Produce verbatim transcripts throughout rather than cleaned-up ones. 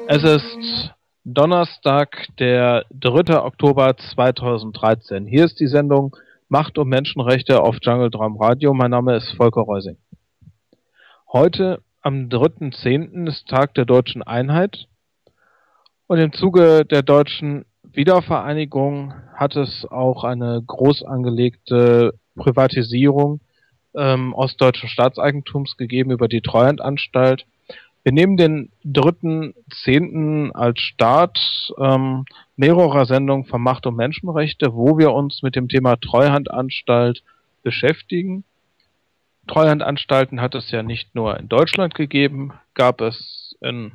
Es ist Donnerstag, der dritte Oktober zweitausenddreizehn. Hier ist die Sendung Macht und Menschenrechte auf Jungle Drum Radio. Mein Name ist Volker Reusing. Heute, am dritten zehnten ist Tag der deutschen Einheit. Und im Zuge der deutschen Wiedervereinigung hat es auch eine groß angelegte Privatisierung ähm, ostdeutschen Staatseigentums gegeben über die Treuhandanstalt. Wir nehmen den dritten zehnten als Start ähm, mehrerer Sendungen von Macht und Menschenrechte, wo wir uns mit dem Thema Treuhandanstalt beschäftigen. Treuhandanstalten hat es ja nicht nur in Deutschland gegeben, gab es in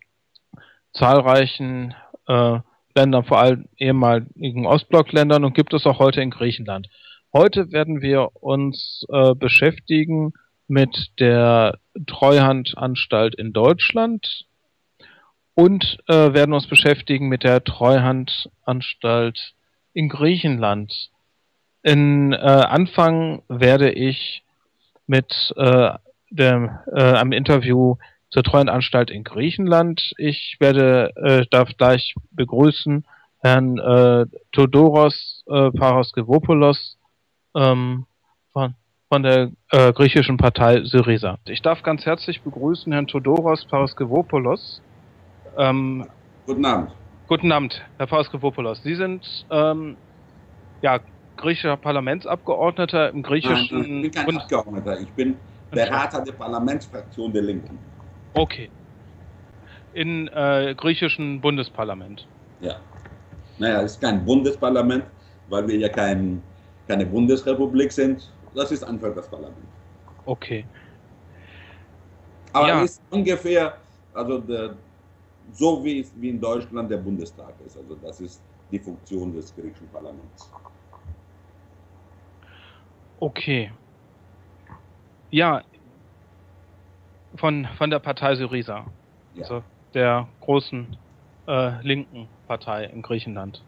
zahlreichen äh, Ländern, vor allem ehemaligen Ostblockländern, und gibt es auch heute in Griechenland. Heute werden wir uns äh, beschäftigen mit der Treuhandanstalt in Deutschland und äh, werden uns beschäftigen mit der Treuhandanstalt in Griechenland. In äh, Anfang werde ich mit äh, dem äh, einem Interview zur Treuhandanstalt in Griechenland. Ich werde äh, darf gleich begrüßen Herrn äh, Theodoros äh, Paraskevopoulos ähm, von von der äh, griechischen Partei Syriza. Ich darf ganz herzlich begrüßen Herrn Theodoros Paraskevopoulos. Ähm, guten Abend. Guten Abend, Herr Paraskevopoulos. Sie sind ähm, ja, griechischer Parlamentsabgeordneter im griechischen... Nein, ich bin kein Bund Abgeordneter, ich bin Berater der Parlamentsfraktion der Linken. Okay. In äh, griechischen Bundesparlament. Ja. Naja, es ist kein Bundesparlament, weil wir ja kein, keine Bundesrepublik sind. Das ist einfach das Parlament. Okay. Aber Ja. es ist ungefähr, also der, so wie es wie in Deutschland der Bundestag ist. Also das ist die Funktion des griechischen Parlaments. Okay. Ja, von, von der Partei Syriza, Ja. also der großen äh, linken Partei in Griechenland.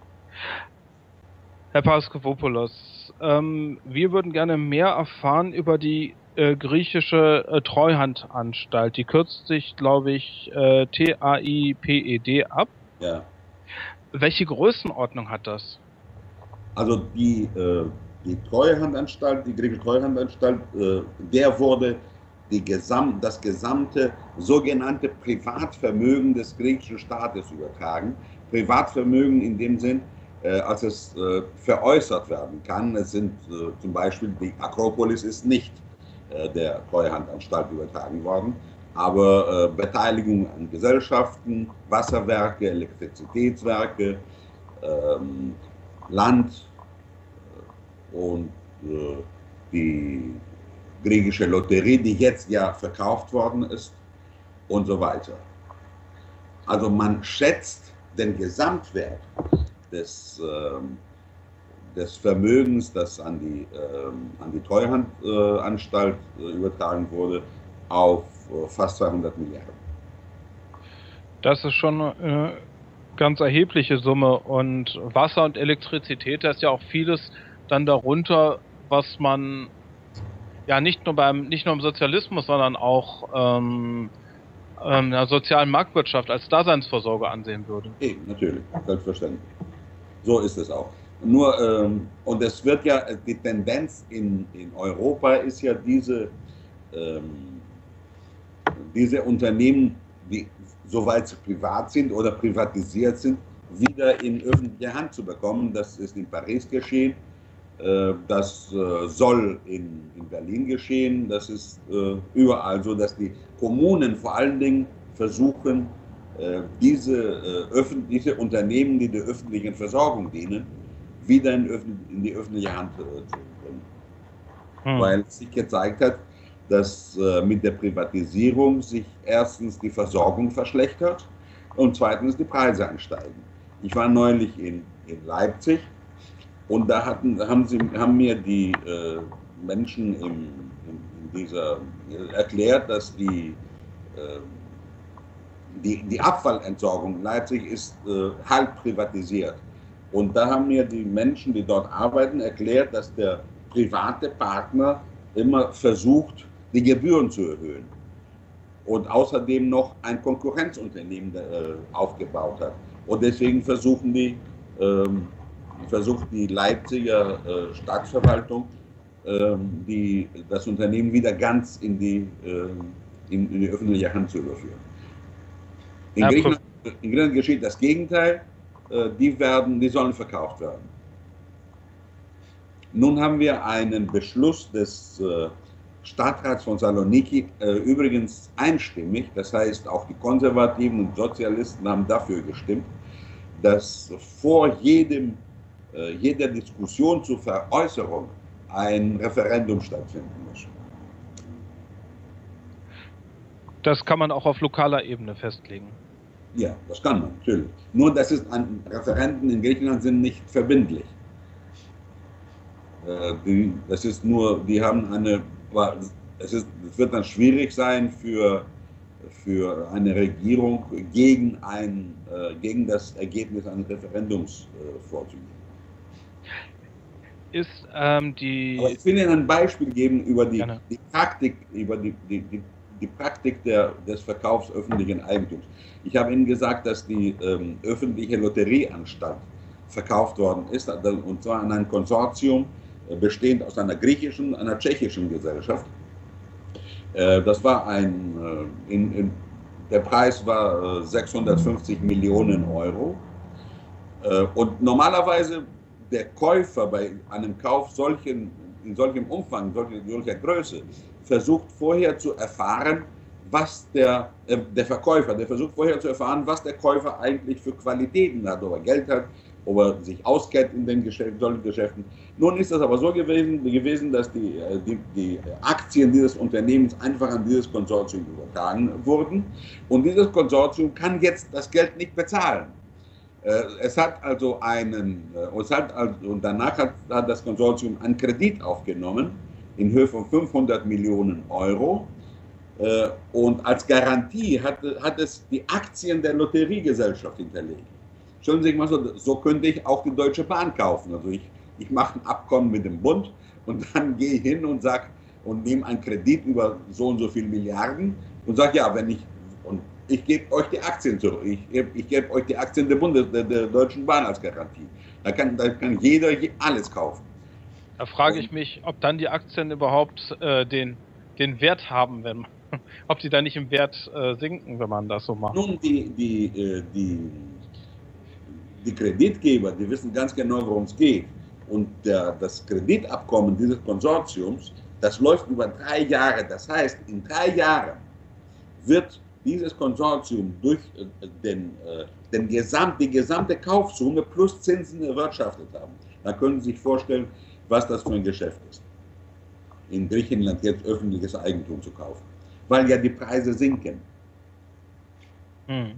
Herr Paraskevopoulos, ähm, wir würden gerne mehr erfahren über die äh, griechische äh, Treuhandanstalt. Die kürzt sich, glaube ich, äh, T A I P E D ab. Ja. Welche Größenordnung hat das? Also die, äh, die Treuhandanstalt, die griechische Treuhandanstalt, äh, der wurde die Gesam das gesamte sogenannte Privatvermögen des griechischen Staates übertragen. Privatvermögen in dem Sinn, äh, als es äh, veräußert werden kann. Es sind äh, zum Beispiel, die Akropolis ist nicht äh, der Treuhandanstalt übertragen worden, aber äh, Beteiligung an Gesellschaften, Wasserwerke, Elektrizitätswerke, ähm, Land und äh, die griechische Lotterie, die jetzt ja verkauft worden ist und so weiter. Also man schätzt den Gesamtwert des, äh, des Vermögens, das an die, äh, an die Treuhandanstalt äh, übertragen wurde, auf äh, fast zweihundert Milliarden. Das ist schon eine ganz erhebliche Summe, und Wasser und Elektrizität, da ist ja auch vieles dann darunter, was man ja nicht nur beim nicht nur im Sozialismus, sondern auch ähm, ähm, der sozialen Marktwirtschaft als Daseinsvorsorge ansehen würde. Eben, natürlich, selbstverständlich. So ist es auch. Nur, ähm, und es wird ja, die Tendenz in, in Europa ist ja diese, ähm, diese Unternehmen, die, soweit sie privat sind oder privatisiert sind, wieder in öffentliche Hand zu bekommen. Das ist in Paris geschehen. Das soll in, in Berlin geschehen, das ist äh, überall so, dass die Kommunen vor allen Dingen versuchen, äh, diese, äh, diese Unternehmen, die der öffentlichen Versorgung dienen, wieder in, in die öffentliche Hand äh, zu bringen. Hm. Weil sich gezeigt hat, dass äh, mit der Privatisierung sich erstens die Versorgung verschlechtert und zweitens die Preise ansteigen. Ich war neulich in, in Leipzig. Und da hatten, haben, sie, haben mir die äh, Menschen im, in, in dieser äh, erklärt, dass die, äh, die, die Abfallentsorgung in Leipzig ist äh, halb privatisiert. Und da haben mir die Menschen, die dort arbeiten, erklärt, dass der private Partner immer versucht, die Gebühren zu erhöhen. und außerdem noch ein Konkurrenzunternehmen äh, aufgebaut hat. Und deswegen versuchen die, ähm, versucht die Leipziger äh, Staatsverwaltung, ähm, die, das Unternehmen wieder ganz in die, äh, in, in die öffentliche Hand zu überführen. In Griechenland, in Griechenland geschieht das Gegenteil, äh, die, werden, die sollen verkauft werden. Nun haben wir einen Beschluss des äh, Stadtrats von Saloniki, äh, übrigens einstimmig, das heißt auch die Konservativen und Sozialisten haben dafür gestimmt, dass vor jedem, äh, jeder Diskussion zur Veräußerung ein Referendum stattfinden muss. Das kann man auch auf lokaler Ebene festlegen. Ja, das kann man, natürlich. Nur, das ist an Referenden in Griechenland sind nicht verbindlich. Äh, die, das ist nur, die haben eine, es, ist, es wird dann schwierig sein für, für eine Regierung gegen, ein, äh, gegen das Ergebnis eines Referendums äh, vorzugehen. Ist ähm, die. Aber ich will Ihnen ein Beispiel geben über die, die Praktik, über die, die, die, die Praktik der, des Verkaufs öffentlichen Eigentums. Ich habe Ihnen gesagt, dass die ähm, öffentliche Lotterieanstalt verkauft worden ist, und zwar an ein Konsortium äh, bestehend aus einer griechischen und einer tschechischen Gesellschaft. Äh, das war ein, äh, in, in, der Preis war äh, sechshundertfünfzig Millionen Euro. Äh, und normalerweise der Käufer bei einem Kauf solchen, in solchem Umfang, solcher, solcher Größe, versucht vorher zu erfahren, was der, äh, der Verkäufer, der versucht vorher zu erfahren, was der Käufer eigentlich für Qualitäten hat, ob er Geld hat, ob er sich auskennt in den Geschäften, solchen Geschäften. Nun ist das aber so gewesen, gewesen dass die, die, die Aktien dieses Unternehmens einfach an dieses Konsortium übertragen wurden und dieses Konsortium kann jetzt das Geld nicht bezahlen. Es hat also einen, es hat also, und danach hat, hat das Konsortium einen Kredit aufgenommen in Höhe von fünfhundert Millionen Euro und als Garantie hat, hat es die Aktien der Lotteriegesellschaft hinterlegt. Stellen Sie sich mal so, so könnte ich auch die Deutsche Bahn kaufen. Also ich, ich mache ein Abkommen mit dem Bund und dann gehe ich hin und sage und nehme einen Kredit über so und so viele Milliarden und sage, ja, wenn ich, und ich gebe euch die Aktien zurück. Ich, ich gebe euch die Aktien der, Bundes, der, der Deutschen Bahn als Garantie. Da kann, da kann jeder alles kaufen. Da frage ich mich, ob dann die Aktien überhaupt äh, den, den Wert haben, wenn man, ob die da nicht im Wert äh, sinken, wenn man das so macht. Nun, die, die, äh, die, die Kreditgeber, die wissen ganz genau, worum es geht. Und der, das Kreditabkommen dieses Konsortiums, das läuft über drei Jahre. Das heißt, in drei Jahren wird dieses Konsortium durch den, den Gesamt, die gesamte Kaufsumme plus Zinsen erwirtschaftet haben. Da können Sie sich vorstellen, was das für ein Geschäft ist, in Griechenland jetzt öffentliches Eigentum zu kaufen, weil ja die Preise sinken. Hm.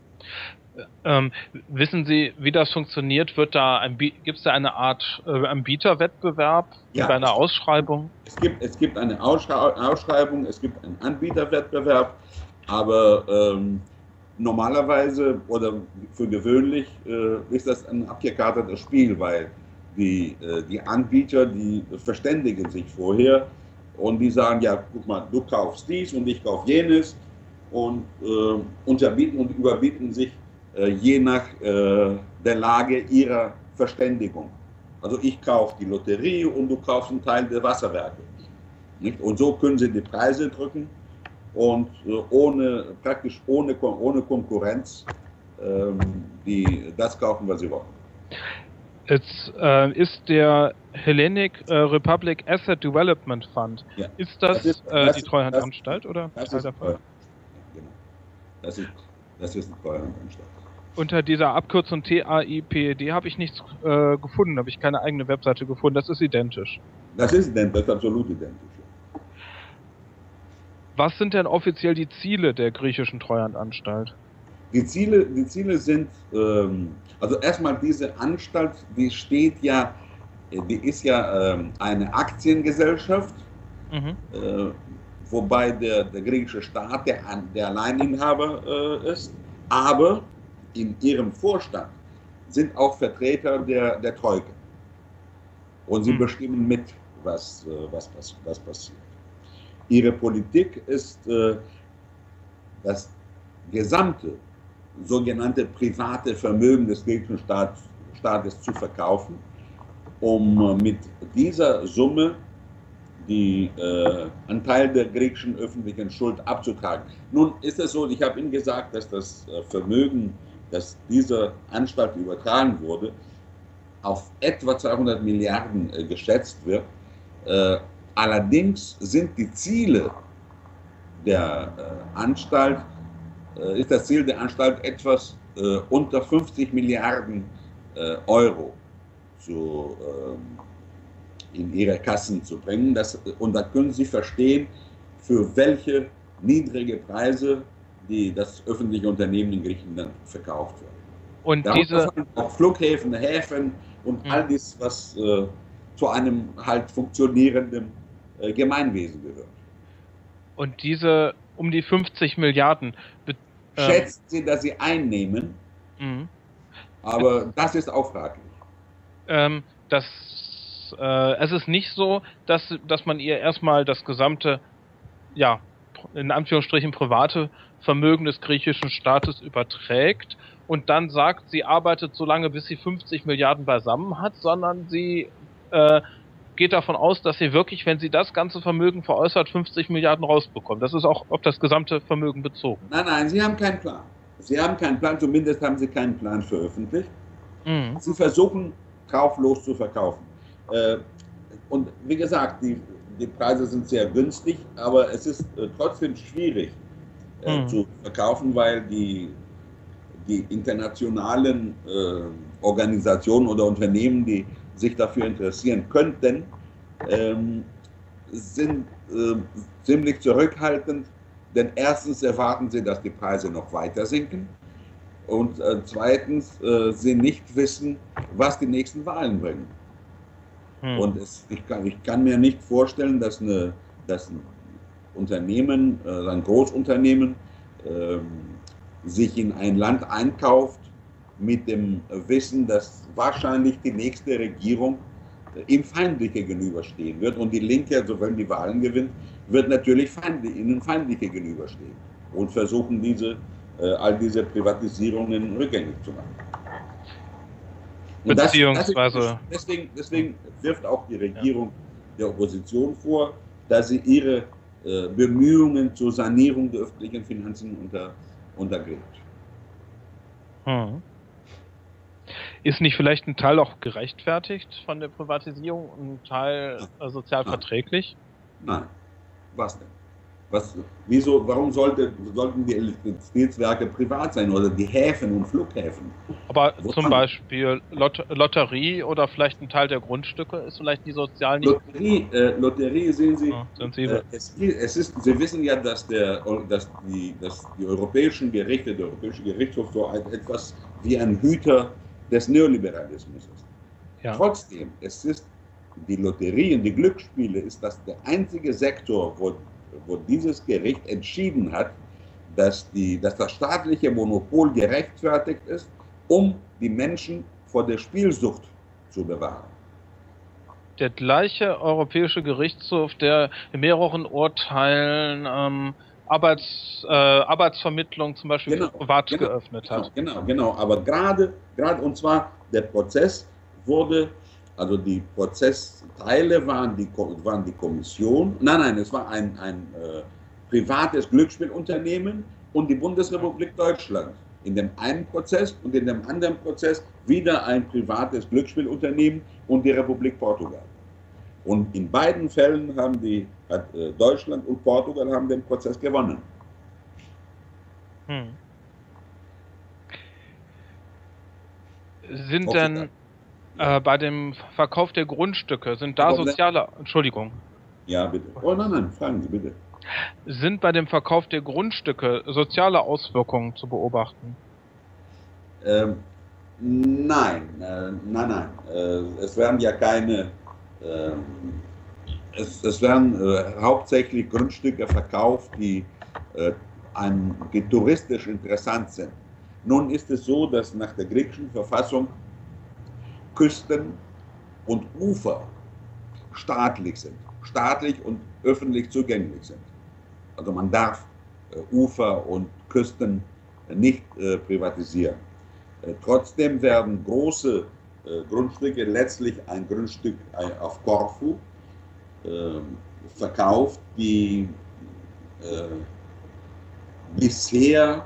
Ähm, wissen Sie, wie das funktioniert? Wird da ein, gibt es da eine Art äh, Anbieterwettbewerb ja, bei einer Ausschreibung? Es gibt, es gibt eine Ausschreibung, es gibt einen Anbieterwettbewerb. Aber ähm, normalerweise oder für gewöhnlich äh, ist das ein abgekartetes Spiel, weil die, äh, die Anbieter, die verständigen sich vorher und die sagen, ja, guck mal, du kaufst dies und ich kauf jenes und äh, unterbieten und überbieten sich äh, je nach äh, der Lage ihrer Verständigung. Also ich kaufe die Lotterie und du kaufst einen Teil der Wasserwerke. Nicht? Und so können sie die Preise drücken. Und ohne, praktisch ohne, ohne Konkurrenz ähm, die, das kaufen, was sie wollen. Jetzt äh, ist der Hellenic äh, Republic Asset Development Fund, ja. ist das, das ist, äh, das die Treuhandanstalt oder? Das ist, Treuhand. Ja, genau. das ist, das ist eine Treuhandanstalt. Unter dieser Abkürzung T A I P E D habe ich nichts äh, gefunden, habe ich keine eigene Webseite gefunden, das ist identisch. Das ist identisch, das ist absolut identisch. Was sind denn offiziell die Ziele der griechischen Treuhandanstalt? Die Ziele, die Ziele sind, ähm, also erstmal diese Anstalt, die steht ja, die ist ja ähm, eine Aktiengesellschaft, mhm. äh, wobei der, der griechische Staat der, der Alleininhaber äh, ist, aber in ihrem Vorstand sind auch Vertreter der, der Troika. Und sie mhm. bestimmen mit, was, was, was, was passiert. Ihre Politik ist, äh, das gesamte sogenannte private Vermögen des griechischen Staats, Staates zu verkaufen, um mit dieser Summe die äh, Anteil der griechischen öffentlichen Schuld abzutragen. Nun ist es so, ich habe Ihnen gesagt, dass das äh, Vermögen, das dieser Anstalt übertragen wurde, auf etwa zweihundert Milliarden äh, geschätzt wird. Äh, allerdings sind die Ziele der äh, Anstalt, äh, ist das Ziel der Anstalt etwas äh, unter fünfzig Milliarden äh, Euro zu, äh, in ihre Kassen zu bringen. Das, und da können Sie verstehen, für welche niedrige Preise die, das öffentliche Unternehmen in Griechenland verkauft wird. Und Darunter diese fallen auch Flughäfen, Häfen und Mhm. all das, was äh, zu einem halt funktionierenden äh, Gemeinwesen gehört. und diese um die fünfzig Milliarden be- ähm, Schätzen Sie, dass Sie einnehmen, mhm. aber das ist auch fraglich. ähm, das, äh, es ist nicht so, dass, dass man ihr erstmal das gesamte, ja, in Anführungsstrichen private Vermögen des griechischen Staates überträgt und dann sagt, sie arbeitet so lange, bis sie fünfzig Milliarden beisammen hat, sondern sie äh, geht davon aus, dass sie wirklich, wenn sie das ganze Vermögen veräußert, fünfzig Milliarden rausbekommt. Das ist auch auf das gesamte Vermögen bezogen. Nein, nein, Sie haben keinen Plan. Sie haben keinen Plan, zumindest haben Sie keinen Plan veröffentlicht. Mhm. Sie versuchen, kauflos zu verkaufen. Äh, und wie gesagt, die, die Preise sind sehr günstig, aber es ist äh, trotzdem schwierig äh, Mhm. zu verkaufen, weil die, die internationalen äh, Organisationen oder Unternehmen, die sich dafür interessieren könnten, ähm, sind äh, ziemlich zurückhaltend, denn erstens erwarten sie, dass die Preise noch weiter sinken und äh, zweitens äh, sie nicht wissen, was die nächsten Wahlen bringen. Mhm. Und es, ich, kann, ich kann mir nicht vorstellen, dass, eine, dass ein Unternehmen, äh, ein Großunternehmen, äh, sich in ein Land einkauft mit dem Wissen, dass wahrscheinlich die nächste Regierung ihm feindlich gegenüberstehen wird. Und die Linke, also wenn die Wahlen gewinnt, wird natürlich feindlich, ihnen feindlich gegenüberstehen und versuchen, diese, äh, all diese Privatisierungen rückgängig zu machen. Und das, das ist, Beziehungsweise deswegen, deswegen wirft auch die Regierung der Opposition vor, dass sie ihre äh, Bemühungen zur Sanierung der öffentlichen Finanzen unter, untergräbt. Hm. Ist nicht vielleicht ein Teil auch gerechtfertigt von der Privatisierung und ein Teil äh, sozial Nein. verträglich? Nein. Was denn? Was, wieso, warum sollte, sollten die Elektrizitätswerke privat sein oder die Häfen und Flughäfen? Aber Wo zum man- Beispiel Lot Lotterie oder vielleicht ein Teil der Grundstücke ist vielleicht die sozial nicht Lotterie, äh, Lotterie sehen Sie, ja, sensibel. äh, es, es ist, Sie wissen ja, dass, der, dass, die, dass die europäischen Gerichte, der Europäische Gerichtshof so ein, etwas wie ein Hüter des Neoliberalismus ist. Ja. Trotzdem, es ist die Lotterien, die Glücksspiele, ist das der einzige Sektor, wo, wo dieses Gericht entschieden hat, dass, die, dass das staatliche Monopol gerechtfertigt ist, um die Menschen vor der Spielsucht zu bewahren. Der gleiche Europäische Gerichtshof, der in mehreren Urteilen ähm, Arbeits, äh, Arbeitsvermittlung zum Beispiel Genau, für privat genau, geöffnet hat. Genau, genau, genau. Aber gerade, gerade und zwar der Prozess wurde, also die Prozessteile waren die, waren die Kommission, nein, nein, es war ein, ein äh, privates Glücksspielunternehmen und die Bundesrepublik Deutschland. In dem einen Prozess und in dem anderen Prozess wieder ein privates Glücksspielunternehmen und die Republik Portugal. Und in beiden Fällen haben die, hat, äh, Deutschland und Portugal haben den Prozess gewonnen. Hm. Sind Okay, denn äh, bei dem Verkauf der Grundstücke, sind da Problem. soziale, Entschuldigung, Ja, bitte. Oh nein, nein, fragen Sie bitte. sind bei dem Verkauf der Grundstücke soziale Auswirkungen zu beobachten? Ähm, nein, äh, nein, nein. Äh, es werden ja keine, äh, es, es werden äh, hauptsächlich Grundstücke verkauft, die, äh, ein, die touristisch interessant sind. Nun ist es so, dass nach der griechischen Verfassung Küsten und Ufer staatlich sind, staatlich und öffentlich zugänglich sind. Also man darf Ufer und Küsten nicht äh, privatisieren. Äh, trotzdem werden große äh, Grundstücke, letztlich ein Grundstück äh, auf Korfu, äh, verkauft, die äh, bisher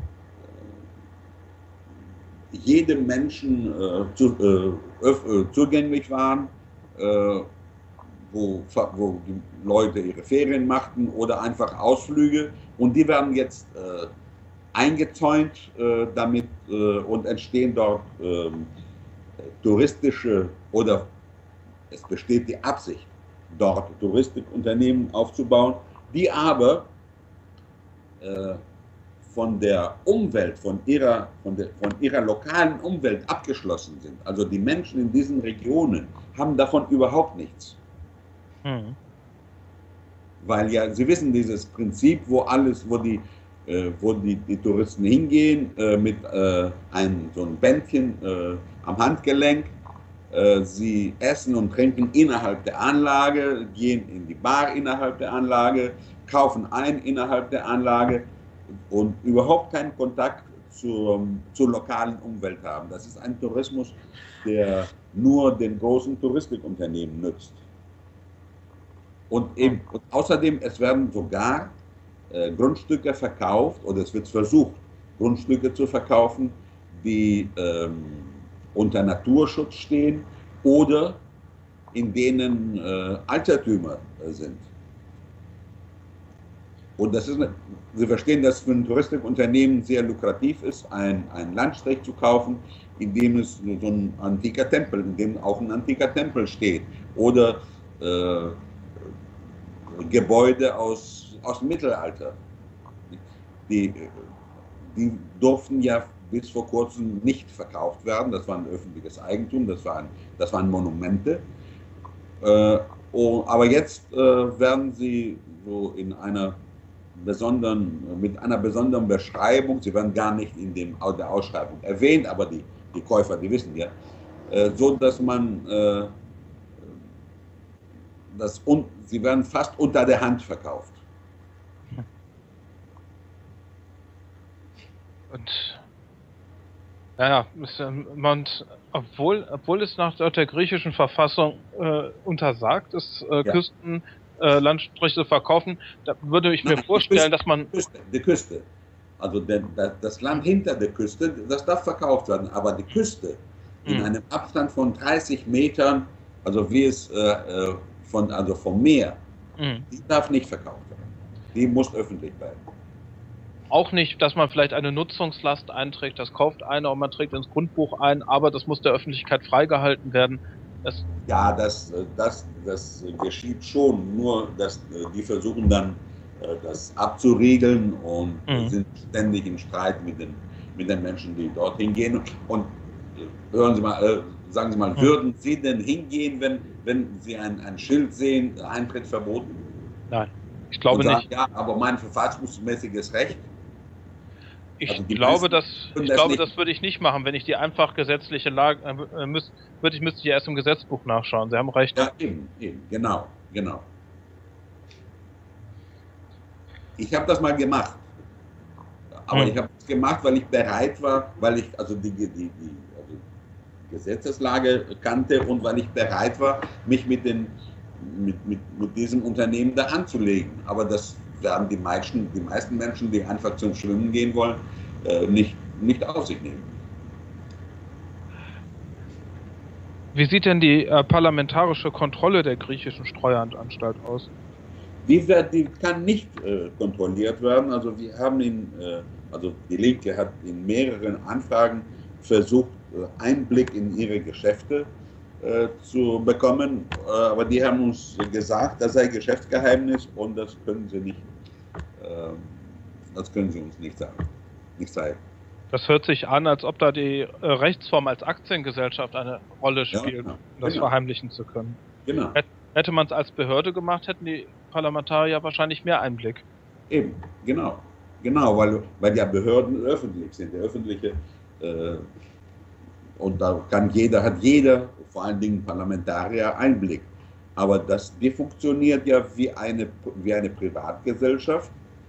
äh, jedem Menschen äh, zu, äh, öf, zugänglich waren, äh, wo, wo die Leute ihre Ferien machten oder einfach Ausflüge, und die werden jetzt äh, eingezäunt äh, damit äh, und entstehen dort äh, touristische, oder es besteht die Absicht, dort Touristikunternehmen aufzubauen, die aber äh, von der Umwelt, von ihrer, von, der, von ihrer lokalen Umwelt abgeschlossen sind. Also die Menschen in diesen Regionen haben davon überhaupt nichts. Hm. Weil ja, Sie wissen, dieses Prinzip, wo alles, wo die, äh, wo die, die Touristen hingehen, äh, mit äh, einem, so einem Bändchen äh, am Handgelenk, äh, sie essen und trinken innerhalb der Anlage, gehen in die Bar innerhalb der Anlage, kaufen ein innerhalb der Anlage und überhaupt keinen Kontakt zur, zur lokalen Umwelt haben. Das ist ein Tourismus, der nur den großen Touristikunternehmen nützt. Und, eben, und außerdem, es werden sogar äh, Grundstücke verkauft, oder es wird versucht, Grundstücke zu verkaufen, die ähm, unter Naturschutz stehen oder in denen äh, Altertümer äh, sind. Und das ist, eine, Sie verstehen, dass für ein Touristikunternehmen sehr lukrativ ist, ein, ein Landstrich zu kaufen, in dem es so ein antiker Tempel, in dem auch ein antiker Tempel steht, oder äh, Gebäude aus, aus dem Mittelalter. Die, die durften ja bis vor kurzem nicht verkauft werden. Das war ein öffentliches Eigentum, das waren, das waren Monumente. Äh, oh, aber jetzt äh, werden sie so in einer besonderen, mit einer besonderen Beschreibung, sie werden gar nicht in dem, der Ausschreibung erwähnt, aber die, die Käufer, die wissen ja, äh, so dass man äh, das, und sie werden fast unter der Hand verkauft. Und ja, man, obwohl, obwohl es nach der griechischen Verfassung äh, untersagt ist, äh, ja. Küsten, äh, Landstriche zu verkaufen, da würde ich Nein, mir vorstellen, Küste, dass man... Die Küste, die Küste. Also der, der, das Land hinter der Küste, das darf verkauft werden, aber die Küste in hm. einem Abstand von dreißig Metern, also wie es äh, von, also vom Meer, hm. die darf nicht verkauft werden. Die muss öffentlich bleiben. Auch nicht, dass man vielleicht eine Nutzungslast einträgt, das kauft einer und man trägt ins Grundbuch ein, aber das muss der Öffentlichkeit freigehalten werden. Das ja, das, das, das geschieht schon, nur dass die versuchen dann, das abzuriegeln und mhm. sind ständig im Streit mit den, mit den Menschen, die dorthin gehen. Und hören Sie mal, sagen Sie mal, mhm. würden Sie denn hingehen, wenn, wenn Sie ein, ein Schild sehen, Eintritt verboten? Nein, ich glaube sagen, nicht. Ja, aber mein verfassungsmäßiges Recht. Ich also glaube, das, ich das, glaube das würde ich nicht machen, wenn ich die einfach gesetzliche Lage, äh, müß, würde ich, müsste ich erst im Gesetzbuch nachschauen. Sie haben recht. Ja, eben, eben, genau, genau. Ich habe das mal gemacht. Aber hm. ich habe es gemacht, weil ich bereit war, weil ich also die, die, die also Gesetzeslage kannte und weil ich bereit war, mich mit, den, mit, mit, mit diesem Unternehmen da anzulegen. Aber das werden die meisten, die meisten Menschen, die einfach zum Schwimmen gehen wollen, äh, nicht, nicht auf sich nehmen. Wie sieht denn die äh, parlamentarische Kontrolle der griechischen Steueranstalt aus? Die, wird, die kann nicht äh, kontrolliert werden. Also wir haben in, äh, also die Linke hat in mehreren Anfragen versucht, äh, Einblick in ihre Geschäfte äh, zu bekommen, äh, aber die haben uns gesagt, das sei Geschäftsgeheimnis und das können sie nicht, äh, das können sie uns nicht sagen, nicht zeigen. Das hört sich an, als ob da die äh, Rechtsform als Aktiengesellschaft eine Rolle spielt, ja, genau. um das genau. verheimlichen zu können. Genau. Hätte man es als Behörde gemacht, hätten die Parlamentarier wahrscheinlich mehr Einblick. Eben, genau. Genau, weil, weil ja Behörden öffentlich sind. Der öffentliche, äh, und da kann jeder, hat jeder, vor allen Dingen Parlamentarier, Einblick. Aber das, die funktioniert ja wie eine, wie eine Privatgesellschaft.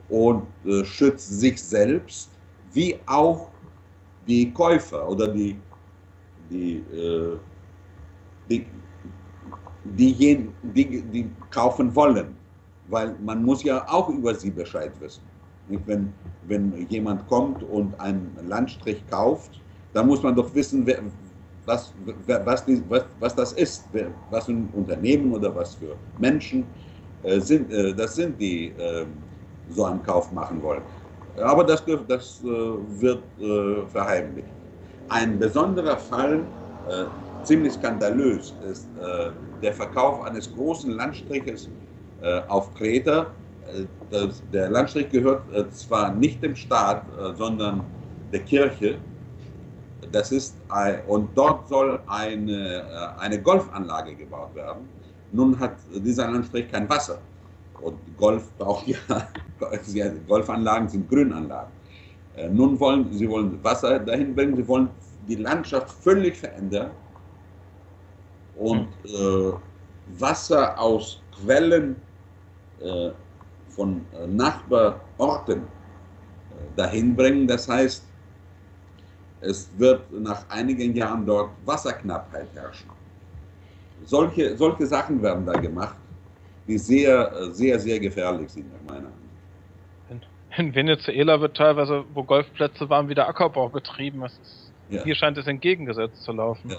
und äh, schützt sich selbst, wie auch die Käufer oder die, die, äh, die, diejenigen, die, die kaufen wollen. Weil man muss ja auch über sie Bescheid wissen. Nicht? Wenn, wenn jemand kommt und einen Landstrich kauft, dann muss man doch wissen, wer, was, was, die, was, was das ist, was für ein Unternehmen oder was für Menschen äh, sind, äh, das sind, die äh, so einen Kauf machen wollen. Aber das, das äh, wird äh, verheimlicht. Ein besonderer Fall, äh, ziemlich skandalös, ist äh, der Verkauf eines großen Landstriches äh, auf Kreta. Äh, das, der Landstrich gehört äh, zwar nicht dem Staat, äh, sondern der Kirche. Das ist ein, und dort soll eine, äh, eine Golfanlage gebaut werden. Nun hat dieser Landstrich kein Wasser. Und Golf braucht ja, Golfanlagen sind Grünanlagen. Äh, nun wollen sie wollen Wasser dahin bringen, sie wollen die Landschaft völlig verändern und äh, Wasser aus Quellen äh, von äh, Nachbarorten äh, dahin bringen. Das heißt, es wird nach einigen Jahren dort Wasserknappheit herrschen. Solche, solche Sachen werden da gemacht, die sehr, sehr, sehr gefährlich sind, nach meiner Ansicht. In Venezuela wird teilweise, wo Golfplätze waren, wieder Ackerbau betrieben. Es ist, ja. Hier scheint es entgegengesetzt zu laufen. Ja.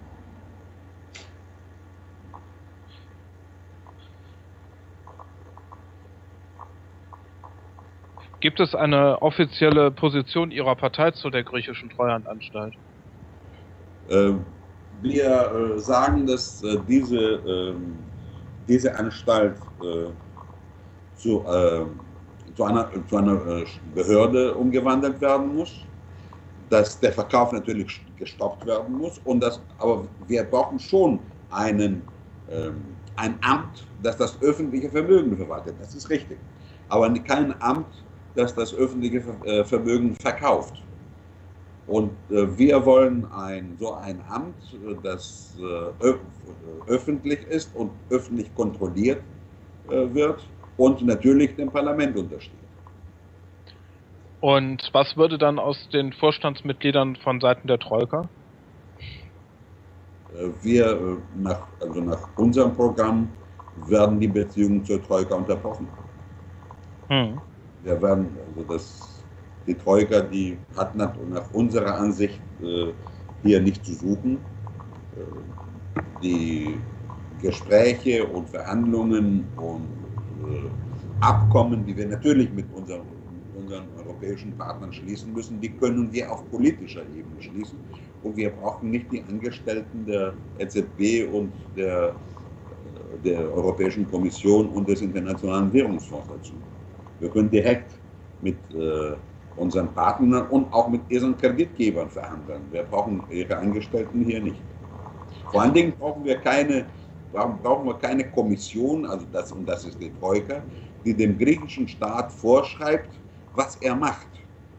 Gibt es eine offizielle Position Ihrer Partei zu der griechischen Treuhandanstalt? Äh, wir äh, sagen, dass äh, diese, äh, diese Anstalt äh, zu, äh, zu einer, zu einer äh, Behörde umgewandelt werden muss, dass der Verkauf natürlich gestoppt werden muss, und das, aber wir brauchen schon einen, äh, ein Amt, das das öffentliche Vermögen verwaltet. Das ist richtig. Aber kein Amt, das das öffentliche Vermögen verkauft. Und äh, wir wollen ein, so ein Amt, das äh, öf öffentlich ist und öffentlich kontrolliert äh, wird und natürlich dem Parlament untersteht. Und was würde dann aus den Vorstandsmitgliedern von Seiten der Troika? Äh, wir, äh, nach, also nach unserem Programm, werden die Beziehungen zur Troika unterbrochen. Hm. Wir werden, also das, die Troika, die hat nach, nach unserer Ansicht äh, hier nicht zu suchen. Äh, die Gespräche und Verhandlungen und äh, Abkommen, die wir natürlich mit unseren, unseren europäischen Partnern schließen müssen, die können wir auf politischer Ebene schließen. Und wir brauchen nicht die Angestellten der E Z B und der, der Europäischen Kommission und des Internationalen Währungsfonds dazu. Wir können direkt mit äh, unseren Partnern und auch mit ihren Kreditgebern verhandeln. Wir brauchen ihre Angestellten hier nicht. Vor allen Dingen brauchen wir keine, brauchen wir keine Kommission, also das, und das ist die Troika, die dem griechischen Staat vorschreibt, was er macht.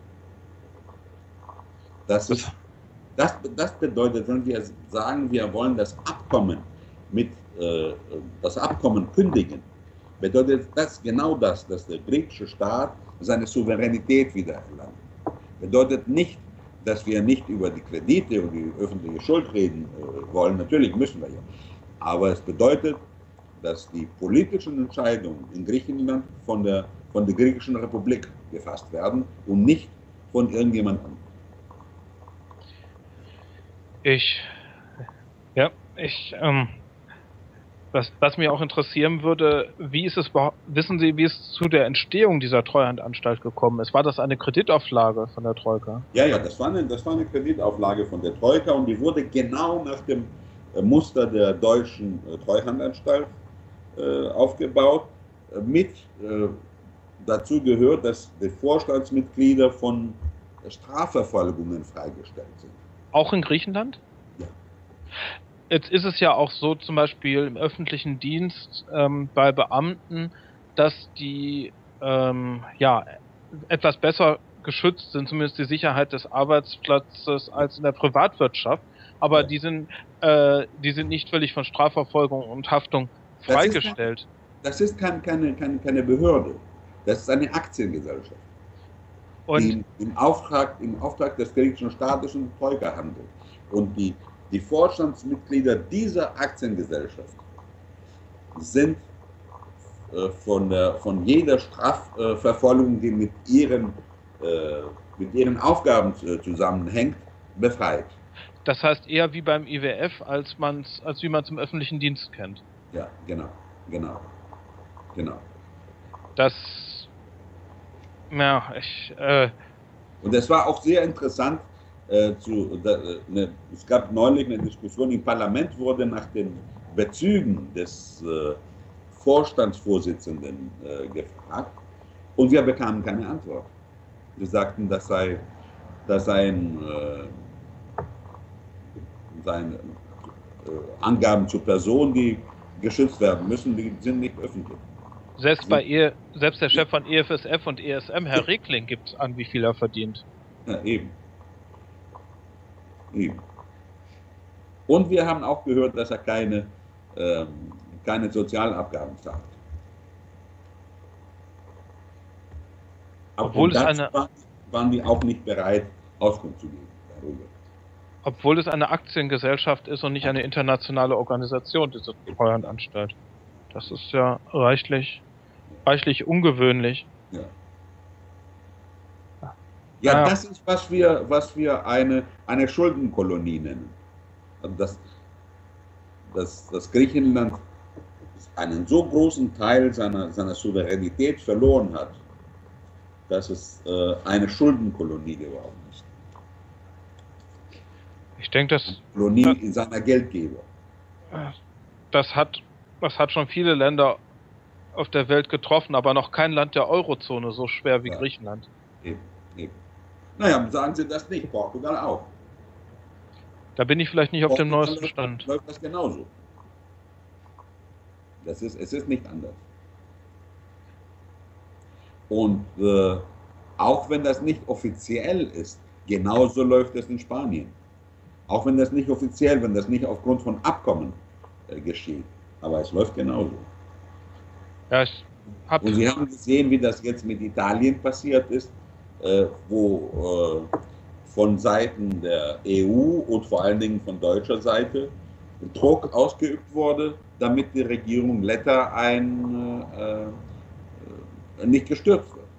Das, ist, das, das bedeutet, wenn wir sagen, wir wollen das Abkommen mit äh, das Abkommen kündigen, bedeutet das genau das, dass der griechische Staat seine Souveränität wieder erlangt. Bedeutet nicht, dass wir nicht über die Kredite und die öffentliche Schuld reden äh, wollen. Natürlich müssen wir ja. Aber es bedeutet, dass die politischen Entscheidungen in Griechenland von der, von der griechischen Republik gefasst werden und nicht von irgendjemandem. Ich, ja, ich, ähm, Was, was mich auch interessieren würde, wie ist es, wissen Sie, wie es zu der Entstehung dieser Treuhandanstalt gekommen ist? War das eine Kreditauflage von der Troika? Ja, ja, das war eine, das war eine Kreditauflage von der Troika, und die wurde genau nach dem Muster der deutschen Treuhandanstalt äh, aufgebaut. Mit äh, dazu gehört, dass die Vorstandsmitglieder von Strafverfolgungen freigestellt sind. Auch in Griechenland? Ja. Jetzt ist es ja auch so, zum Beispiel im öffentlichen Dienst ähm, bei Beamten, dass die ähm, ja etwas besser geschützt sind, zumindest die Sicherheit des Arbeitsplatzes, als in der Privatwirtschaft. Aber ja. die sind äh, die sind nicht völlig von Strafverfolgung und Haftung freigestellt. Das ist, kein, das ist kein, keine, keine, keine Behörde. Das ist eine Aktiengesellschaft, Und die im Auftrag, im Auftrag des griechischen Staates und Troika handelt. Und die, die Vorstandsmitglieder dieser Aktiengesellschaft sind äh, von, der, von jeder Strafverfolgung, die mit ihren, äh, mit ihren Aufgaben äh, zusammenhängt, befreit. das heißt eher wie beim I W F, als, man's, als wie man es im öffentlichen Dienst kennt. Ja, genau, genau, genau. Das, ja, ich, äh, Und es war auch sehr interessant, äh, zu, da, ne, es gab neulich eine Diskussion im Parlament, wurde nach den Bezügen des äh, Vorstandsvorsitzenden äh, gefragt und wir bekamen keine Antwort. Wir sagten, das sei, das seien, äh, seien äh, Angaben zu Personen, die geschützt werden müssen, die sind nicht öffentlich. selbst bei e, selbst der Chef von E F S F und E S M, Herr Regling, gibt an, wie viel er verdient. Ja, eben. eben. Und wir haben auch gehört, dass er keine, ähm, keine Sozialabgaben zahlt. Aber Obwohl es dazu eine, waren, waren die auch nicht bereit, Auskunft zu geben darüber. obwohl es eine Aktiengesellschaft ist und nicht eine internationale Organisation, diese Treuhandanstalt. Das ist ja reichlich, reichlich ungewöhnlich. Ja, ja Ah. das ist, was wir, was wir eine, eine Schuldenkolonie nennen. Also das, das, das Griechenland einen so großen Teil seiner, seiner Souveränität verloren hat, dass es äh, eine Schuldenkolonie geworden ist. Ich denke, das, Kolonie das, in seiner Geldgeber. das hat, das hat schon viele Länder auf der Welt getroffen, aber noch kein Land der Eurozone so schwer wie Ja. Griechenland. Eben, eben. Naja, sagen Sie das nicht, Portugal auch. Da bin ich vielleicht nicht auf dem Portugal neuesten läuft, Stand. läuft das genauso. Das ist, es ist nicht anders. Und äh, auch wenn das nicht offiziell ist, genauso läuft es in Spanien. Auch wenn das nicht offiziell, wenn das nicht aufgrund von Abkommen äh, geschieht. Aber es läuft genauso. Ja, ich hab, Und Sie haben gesehen, wie das jetzt mit Italien passiert ist, äh, wo äh, von Seiten der E U und vor allen Dingen von deutscher Seite Druck ausgeübt wurde, damit die Regierung Letta ein, äh, äh, nicht gestürzt wird.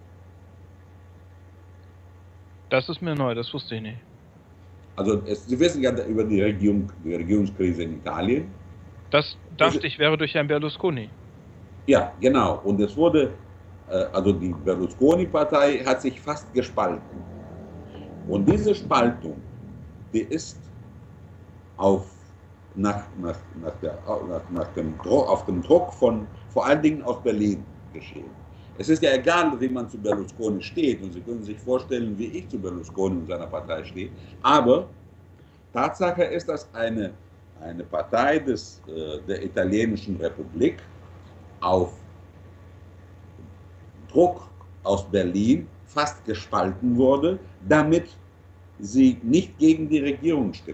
das ist mir neu, das wusste ich nicht. Also es, Sie wissen ja über die, Regierung, die Regierungskrise in Italien. Das dachte ich wäre durch Herrn Berlusconi. Ja, genau. Und es wurde, äh, also die Berlusconi-Partei hat sich fast gespalten. Und diese Spaltung, die ist auf, nach, nach, nach, der, nach, nach dem Druck, auf dem Druck von, vor allen Dingen aus Berlin geschehen. Es ist ja egal, wie man zu Berlusconi steht, und Sie können sich vorstellen, wie ich zu Berlusconi und seiner Partei stehe, aber Tatsache ist, dass eine, eine Partei des, äh, der italienischen Republik auf Druck aus Berlin fast gespalten wurde, damit sie nicht gegen die Regierung stimmt.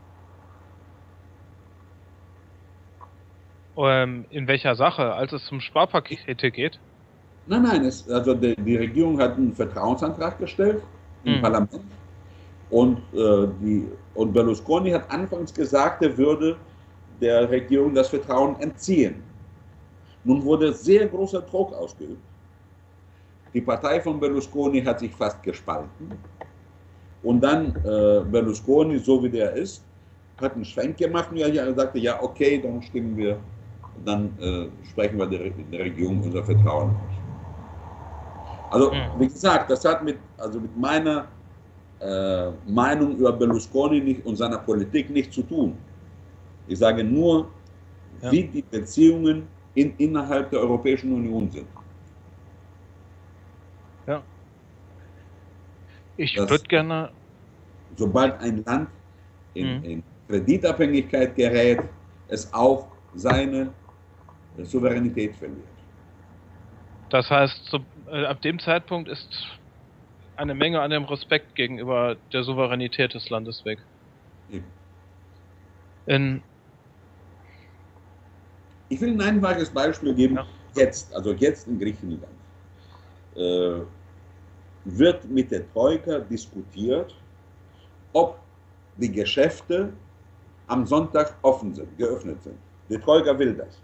Ähm, in welcher Sache? Als es zum Sparpakete geht? Nein, nein, es, also die, die Regierung hat einen Vertrauensantrag gestellt im Hm. Parlament und, äh, die, und Berlusconi hat anfangs gesagt, er würde der Regierung das Vertrauen entziehen. Nun wurde sehr großer Druck ausgeübt. Die Partei von Berlusconi hat sich fast gespalten und dann äh, Berlusconi, so wie der ist, hat einen Schwenk gemacht und er sagte, ja okay, dann stimmen wir, dann äh, sprechen wir der, der Regierung unser Vertrauen aus. Also, wie gesagt, das hat mit, also mit meiner äh, Meinung über Berlusconi nicht, und seiner Politik nichts zu tun. Ich sage nur, Ja. wie die Beziehungen in, innerhalb der Europäischen Union sind. Ja. Ich Das- würde gerne. Sobald ein Land in, Mhm. in Kreditabhängigkeit gerät, es auch seine Souveränität verliert. Das heißt, so, äh, ab dem Zeitpunkt ist eine Menge an dem Respekt gegenüber der Souveränität des Landes weg. Eben. In, Ich will ein einfaches Beispiel geben, Ja. jetzt, also jetzt in Griechenland. äh, wird mit der Troika diskutiert, ob die Geschäfte am Sonntag offen sind, geöffnet sind. Die Troika will das.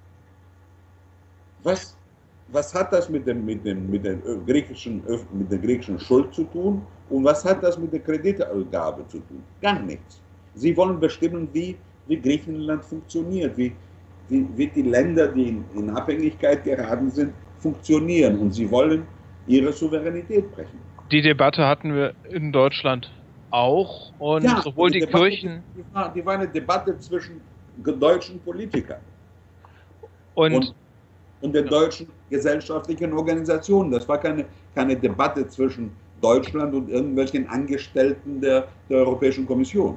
Was, was hat das mit, dem, mit, dem, mit, den griechischen, mit der griechischen Schuld zu tun und was hat das mit der Kreditgabe zu tun? Gar nichts. Sie wollen bestimmen, wie, wie Griechenland funktioniert, wie, wie, wie die Länder, die in, in Abhängigkeit geraten sind, funktionieren und sie wollen ihre Souveränität brechen. Die Debatte hatten wir in Deutschland auch und ja, sowohl die, die Debatte, Kirchen... Die war, die war eine Debatte zwischen deutschen Politikern und, und, und den deutschen gesellschaftlichen Organisationen. Das war keine, keine Debatte zwischen Deutschland und irgendwelchen Angestellten der, der Europäischen Kommission.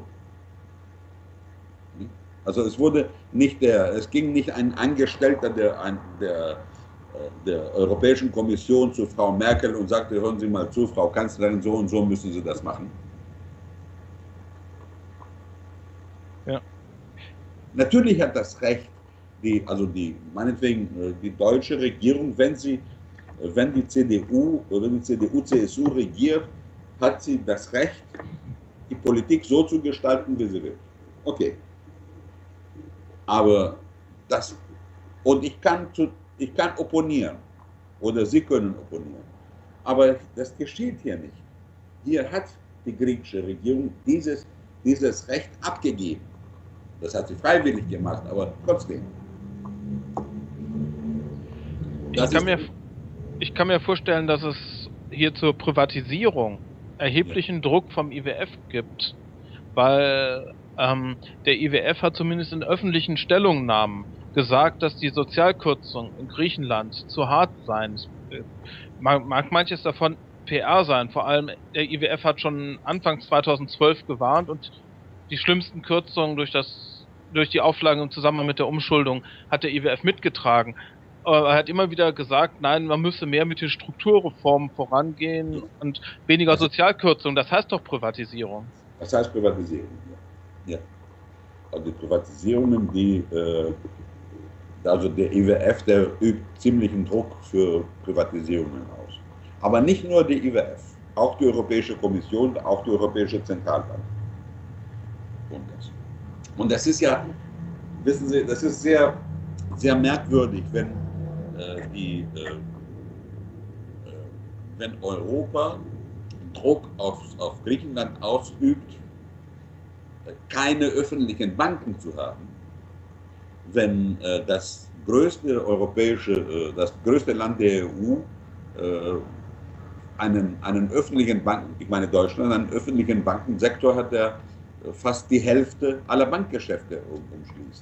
Also es wurde nicht der, es ging nicht ein Angestellter der, ein, der, der Europäischen Kommission zu Frau Merkel und sagte, hören Sie mal zu, Frau Kanzlerin, so und so müssen Sie das machen. Ja. Natürlich hat das Recht, die, also die, meinetwegen die deutsche Regierung, wenn sie, wenn die C D U oder die C D U C S U regiert, hat sie das Recht, die Politik so zu gestalten, wie sie will. Okay. Aber das, und ich kann, zu, ich kann opponieren, oder Sie können opponieren, aber das geschieht hier nicht. Hier hat die griechische Regierung dieses, dieses Recht abgegeben. Das hat sie freiwillig gemacht, aber trotzdem. Ich kann, mir, ich kann mir vorstellen, dass es hier zur Privatisierung erheblichen ja. Druck vom I W F gibt, weil ähm, der I W F hat zumindest in öffentlichen Stellungnahmen gesagt, dass die Sozialkürzungen in Griechenland zu hart seien. Mag, mag manches davon P R sein, vor allem der I W F hat schon Anfang zweitausendzwölf gewarnt und die schlimmsten Kürzungen durch, das, durch die Auflagen im Zusammenhang mit der Umschuldung hat der I W F mitgetragen. Er hat immer wieder gesagt, nein, man müsse mehr mit den Strukturreformen vorangehen und weniger also, Sozialkürzungen. Das heißt doch Privatisierung. Das heißt Privatisierung, ja. ja. Also die Privatisierungen, die, äh, also der I W F, der übt ziemlichen Druck für Privatisierungen aus. Aber nicht nur die I W F, auch die Europäische Kommission, auch die Europäische Zentralbank. Und das. Und das ist ja, wissen Sie, das ist sehr, sehr merkwürdig, wenn äh, die, äh, äh, wenn Europa Druck auf, auf Griechenland ausübt, keine öffentlichen Banken zu haben, wenn äh, das größte europäische, äh, das größte Land der E U äh, einen, einen öffentlichen Banken, ich meine Deutschland, einen öffentlichen Bankensektor hat, der fast die Hälfte aller Bankgeschäfte um, umschließt.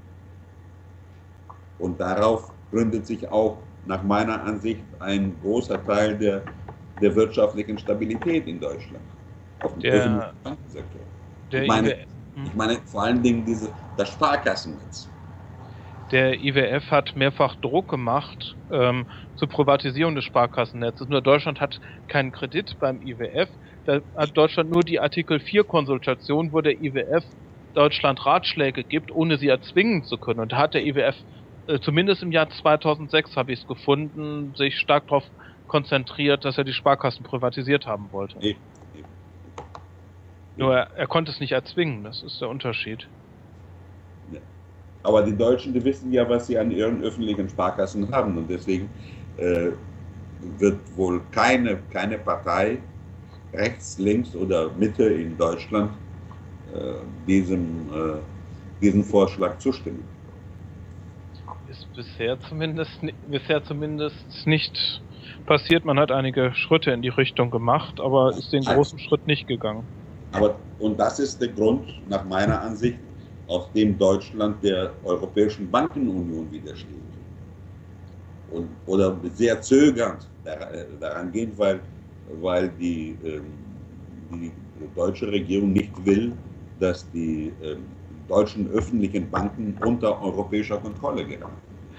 Und darauf gründet sich auch nach meiner Ansicht ein großer Teil der, der wirtschaftlichen Stabilität in Deutschland. Auf dem der, Bankensektor. Der ich, meine, ich meine vor allen Dingen diese, das Sparkassennetz. Der I W F hat mehrfach Druck gemacht ähm, zur Privatisierung des Sparkassennetzes. Nur Deutschland hat keinen Kredit beim I W F. Da hat Deutschland nur die Artikel vier Konsultation, wo der I W F Deutschland Ratschläge gibt, ohne sie erzwingen zu können. Und da hat der I W F, äh, zumindest im Jahr zweitausendsechs habe ich es gefunden, sich stark darauf konzentriert, dass er die Sparkassen privatisiert haben wollte. Nee. Nee. Nur er, er konnte es nicht erzwingen, das ist der Unterschied. Ja. Aber die Deutschen, die wissen ja, was sie an ihren öffentlichen Sparkassen haben. Und deswegen äh, wird wohl keine, keine Partei rechts, links oder Mitte in Deutschland äh, diesem, äh, diesem Vorschlag zustimmen. Ist bisher zumindest, bisher zumindest nicht passiert. Man hat einige Schritte in die Richtung gemacht, aber ist den großen also, Schritt nicht gegangen. Aber, und das ist der Grund, nach meiner Ansicht, aus dem Deutschland der Europäischen Bankenunion widersteht. Und, oder sehr zögernd daran geht, weil weil die, ähm, die deutsche Regierung nicht will, dass die ähm, deutschen öffentlichen Banken unter europäischer Kontrolle geraten.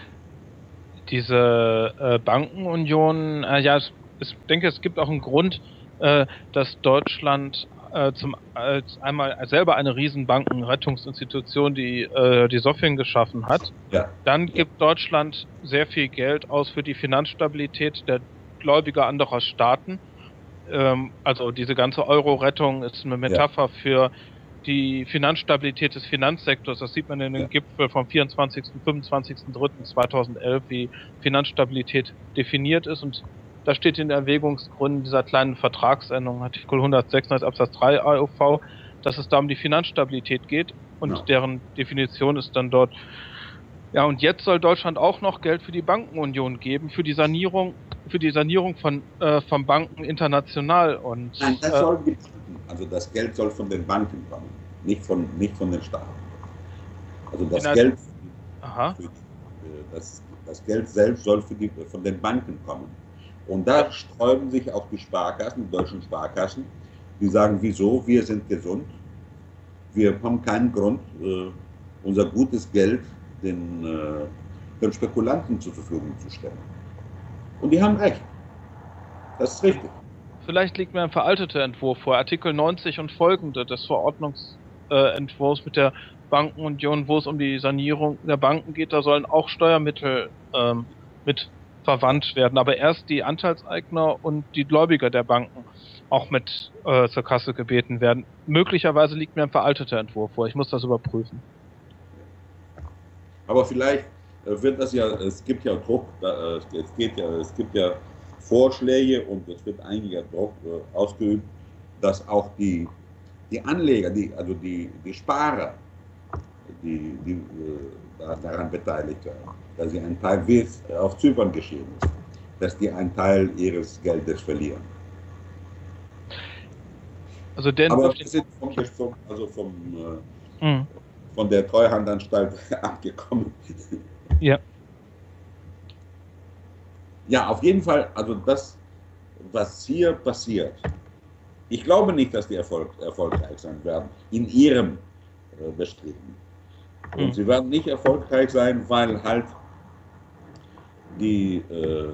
Diese äh, Bankenunion, äh, ja, ich denke, es gibt auch einen Grund, äh, dass Deutschland äh, zum äh, einmal selber eine Riesenbankenrettungsinstitution, die äh, die SOFIN geschaffen hat. Ja. Dann gibt ja. Deutschland sehr viel Geld aus für die Finanzstabilität der Gläubiger anderer Staaten. Ähm, also diese ganze Euro-Rettung ist eine Metapher ja. für die Finanzstabilität des Finanzsektors. Das sieht man in dem ja. Gipfel vom vierundzwanzigsten und fünfundzwanzigsten dritten zweitausendelf, wie Finanzstabilität definiert ist. Und da steht in den Erwägungsgründen dieser kleinen Vertragsänderung, Artikel hundertsechsundneunzig Absatz drei A O V, dass es da um die Finanzstabilität geht und ja. deren Definition ist dann dort. Ja, und jetzt soll Deutschland auch noch Geld für die Bankenunion geben, für die Sanierung, für die Sanierung von, äh, von Banken international. Und, Nein, das äh, soll, also das Geld soll von den Banken kommen, nicht von, nicht von den Staaten. Also das Geld, aha. Für, das, das Geld selbst soll für die, von den Banken kommen. Und da sträuben sich auch die Sparkassen, die deutschen Sparkassen, die sagen, wieso, wir sind gesund, wir haben keinen Grund, äh, unser gutes Geld den, äh, den Spekulanten zur Verfügung zu stellen. Und die haben recht. Das ist richtig. Vielleicht liegt mir ein veralteter Entwurf vor, Artikel neunzig und folgende des Verordnungsentwurfs äh, mit der Bankenunion, wo es um die Sanierung der Banken geht, da sollen auch Steuermittel ähm, mit verwandt werden, aber erst die Anteilseigner und die Gläubiger der Banken auch mit äh, zur Kasse gebeten werden. Möglicherweise liegt mir ein veralteter Entwurf vor, ich muss das überprüfen. Aber vielleicht wird das ja, es gibt ja Druck, es, geht ja, es gibt ja Vorschläge und es wird einiger Druck ausgeübt, dass auch die, die Anleger, die, also die, die Sparer, die, die daran beteiligt werden, dass sie einen Teil, wie es auf Zypern geschehen ist, dass die einen Teil ihres Geldes verlieren. Also der Aber wir sind vom, also vom, hm. von der Treuhandanstalt abgekommen. Ja. Ja, auf jeden Fall, also das, was hier passiert, ich glaube nicht, dass die Erfolg, erfolgreich sein werden, in ihrem äh, Bestreben. Und mhm. sie werden nicht erfolgreich sein, weil halt die, äh,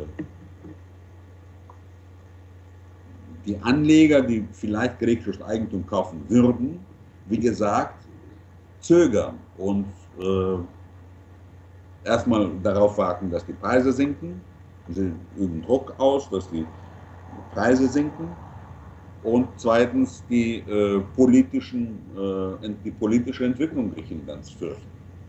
die Anleger, die vielleicht griechisches Eigentum kaufen würden, wie gesagt, zögern und äh, erstmal darauf warten, dass die Preise sinken. Sie üben Druck aus, dass die Preise sinken. Und zweitens die, äh, politischen, äh, die politische Entwicklung Griechenlands fürchten.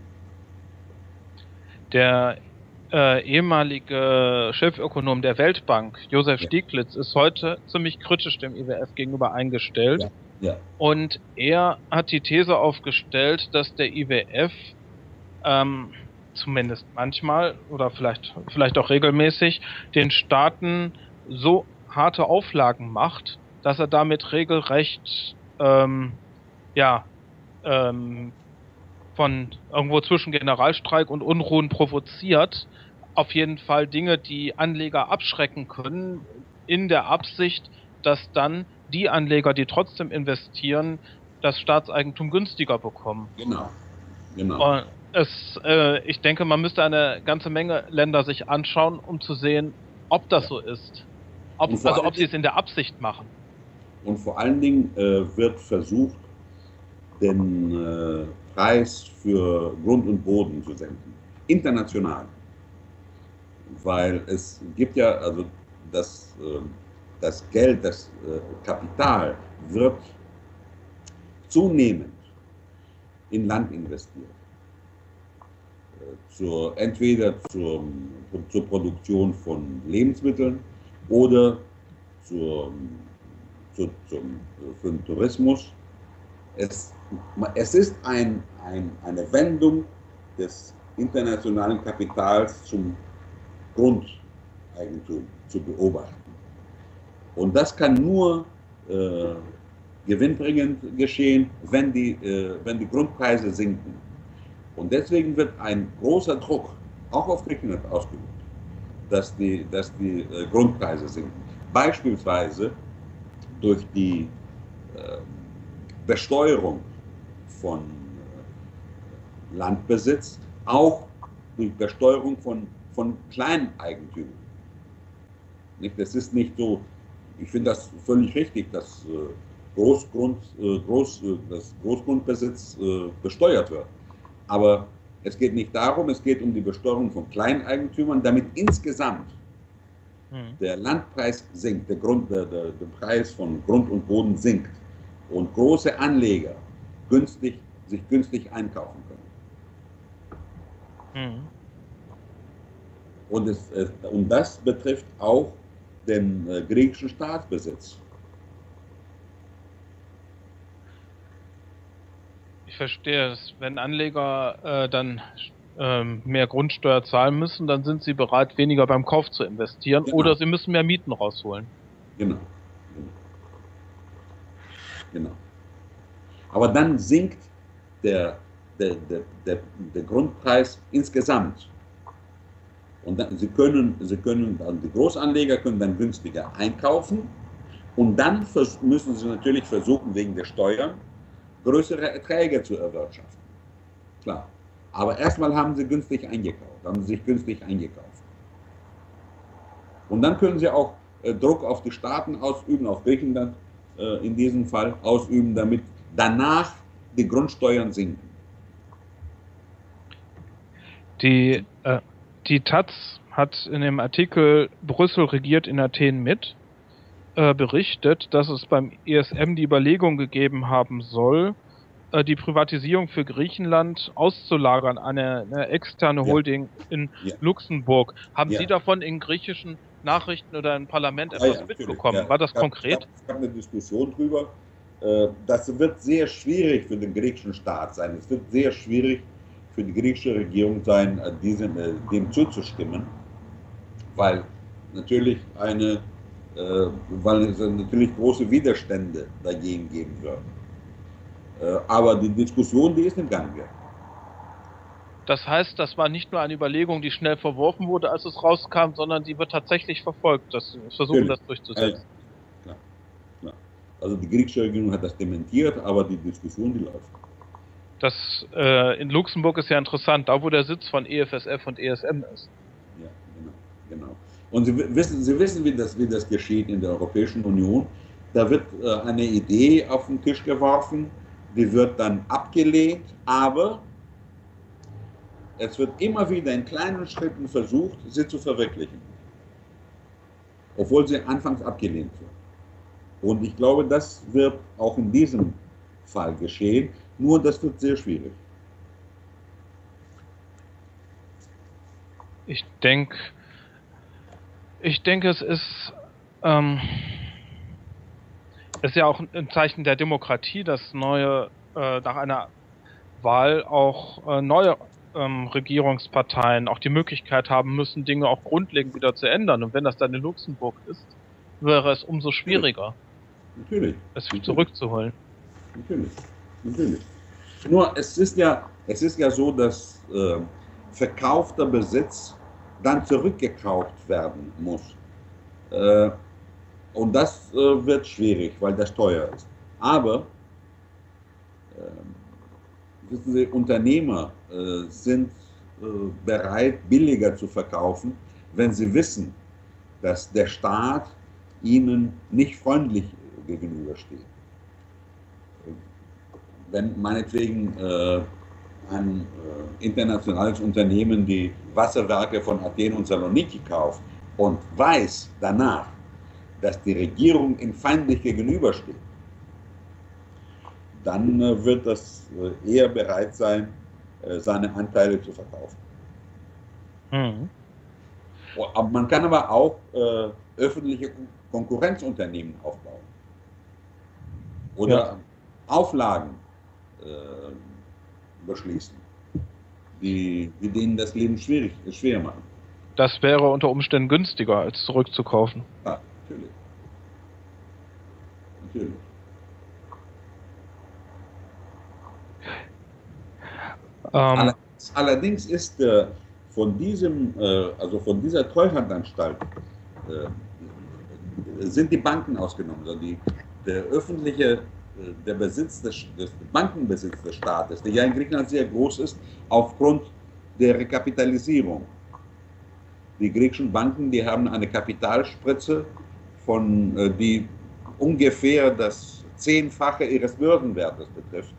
Der äh, ehemalige Chefökonom der Weltbank, Josef ja. Stieglitz, ist heute ziemlich kritisch dem I W F gegenüber eingestellt. Ja. Ja. Und er hat die These aufgestellt, dass der I W F ähm, zumindest manchmal oder vielleicht, vielleicht auch regelmäßig den Staaten so harte Auflagen macht, dass er damit regelrecht ähm, ja, ähm, von irgendwo zwischen Generalstreik und Unruhen provoziert. Auf jeden Fall Dinge, die Anleger abschrecken können, in der Absicht, dass dann die Anleger, die trotzdem investieren, das Staatseigentum günstiger bekommen. Genau, genau. Und es, äh, ich denke, man müsste eine ganze Menge Länder sich anschauen, um zu sehen, ob das so ist. Ob, also ob sie es in der Absicht machen. Und vor allen Dingen äh, wird versucht, den äh, Preis für Grund und Boden zu senken. International. Weil es gibt ja, also das, äh, das Geld, das äh, Kapital wird zunehmend in Land investiert. Äh, zur, entweder zur, zur Produktion von Lebensmitteln oder zur Zu, zum, für den Tourismus. Es, es ist ein, ein, eine Wendung des internationalen Kapitals zum Grundeigentum zu beobachten. Und das kann nur äh, gewinnbringend geschehen, wenn die, äh, wenn die Grundpreise sinken. Und deswegen wird ein großer Druck auch auf Griechenland ausgeübt, dass die, dass die äh, Grundpreise sinken. Beispielsweise durch die äh, Besteuerung von äh, Landbesitz, auch durch Besteuerung von, von Kleineigentümern. Nicht? Das ist nicht so, ich finde das völlig richtig, dass, äh, Großgrund, äh, Groß, äh, dass Großgrundbesitz äh, besteuert wird. Aber es geht nicht darum, es geht um die Besteuerung von Kleineigentümern, damit insgesamt Mhm. der Landpreis sinkt, der, Grund, der, der, der Preis von Grund und Boden sinkt und große Anleger günstig, sich günstig einkaufen können. Mhm. Und, es, und das betrifft auch den äh, griechischen Staatsbesitz. Ich verstehe es. Wenn Anleger äh, dann ähm, mehr Grundsteuer zahlen müssen, dann sind sie bereit, weniger beim Kauf zu investieren, Genau. oder sie müssen mehr Mieten rausholen. Genau. Genau. Genau. Aber dann sinkt der, der, der, der, der Grundpreis insgesamt. Und dann, sie können, sie können, die Großanleger können dann günstiger einkaufen und dann müssen sie natürlich versuchen, wegen der Steuern größere Erträge zu erwirtschaften. Klar. Aber erstmal haben sie günstig eingekauft, haben sie sich günstig eingekauft. Und dann können sie auch äh, Druck auf die Staaten ausüben, auf Griechenland äh, in diesem Fall ausüben, damit danach die Grundsteuern sinken. Die, äh, die Taz hat in dem Artikel Brüssel regiert in Athen mit äh, berichtet, dass es beim E S M die Überlegung gegeben haben soll, äh, die Privatisierung für Griechenland auszulagern an eine, eine externe Holding ja. in ja. Luxemburg. Haben ja. Sie davon in griechischen Nachrichten oder im Parlament etwas ja, mitbekommen? War das es gab, konkret? Es gab eine Diskussion drüber. Das wird sehr schwierig für den griechischen Staat sein. Es wird sehr schwierig für die griechische Regierung sein, diesem, dem zuzustimmen, weil natürlich eine, weil es natürlich große Widerstände dagegen geben wird. Aber die Diskussion, die ist im Gange. Das heißt, das war nicht nur eine Überlegung, die schnell verworfen wurde, als es rauskam, sondern die wird tatsächlich verfolgt. Das versuchen, natürlich. Das durchzusetzen. Ja, klar, klar. Also die griechische Regierung hat das dementiert, aber die Diskussion, die läuft. Das äh, in Luxemburg ist ja interessant, da wo der Sitz von E F S F und E S M ist. Ja, genau, genau. Und Sie wissen, Sie wissen wie, das, wie das geschieht in der Europäischen Union. Da wird äh, eine Idee auf den Tisch geworfen, die wird dann abgelehnt, aber es wird immer wieder in kleinen Schritten versucht, sie zu verwirklichen. Obwohl sie anfangs abgelehnt wird. Und ich glaube, das wird auch in diesem Fall geschehen, nur das wird sehr schwierig. Ich denke, ich denke, es ist, ähm, es ist ja auch ein Zeichen der Demokratie, dass neue, äh, nach einer Wahl auch äh, neue ähm, Regierungsparteien auch die Möglichkeit haben müssen, Dinge auch grundlegend wieder zu ändern. Und wenn das dann in Luxemburg ist, wäre es umso schwieriger, natürlich, es natürlich. zurückzuholen. Natürlich, natürlich. Nur es ist ja, es ist ja so, dass äh, verkaufter Besitz dann zurückgekauft werden muss. Äh, und das äh, wird schwierig, weil das teuer ist. Aber äh, wissen Sie, Unternehmer äh, sind äh, bereit, billiger zu verkaufen, wenn sie wissen, dass der Staat ihnen nicht freundlich gegenübersteht. Wenn meinetwegen äh, ein äh, internationales Unternehmen die Wasserwerke von Athen und Saloniki kauft und weiß danach, dass die Regierung ihm feindlich gegenübersteht, dann äh, wird das äh, eher bereit sein, äh, seine Anteile zu verkaufen. Mhm. Aber man kann aber auch äh, öffentliche Konkurrenzunternehmen aufbauen oder ja. Auflagen äh, beschließen, die, die denen das Leben schwierig, schwer machen. Das wäre unter Umständen günstiger, als zurückzukaufen. Ja, natürlich. Natürlich. Ähm, Allerdings ist äh, von diesem, äh, also von dieser Treuhandanstalt äh, sind die Banken ausgenommen, also die, der öffentliche, der Besitz des, des Bankenbesitz des Staates, der ja in Griechenland sehr groß ist, aufgrund der Rekapitalisierung. Die griechischen Banken, die haben eine Kapitalspritze von, äh, die ungefähr das Zehnfache ihres Börsenwertes betrifft.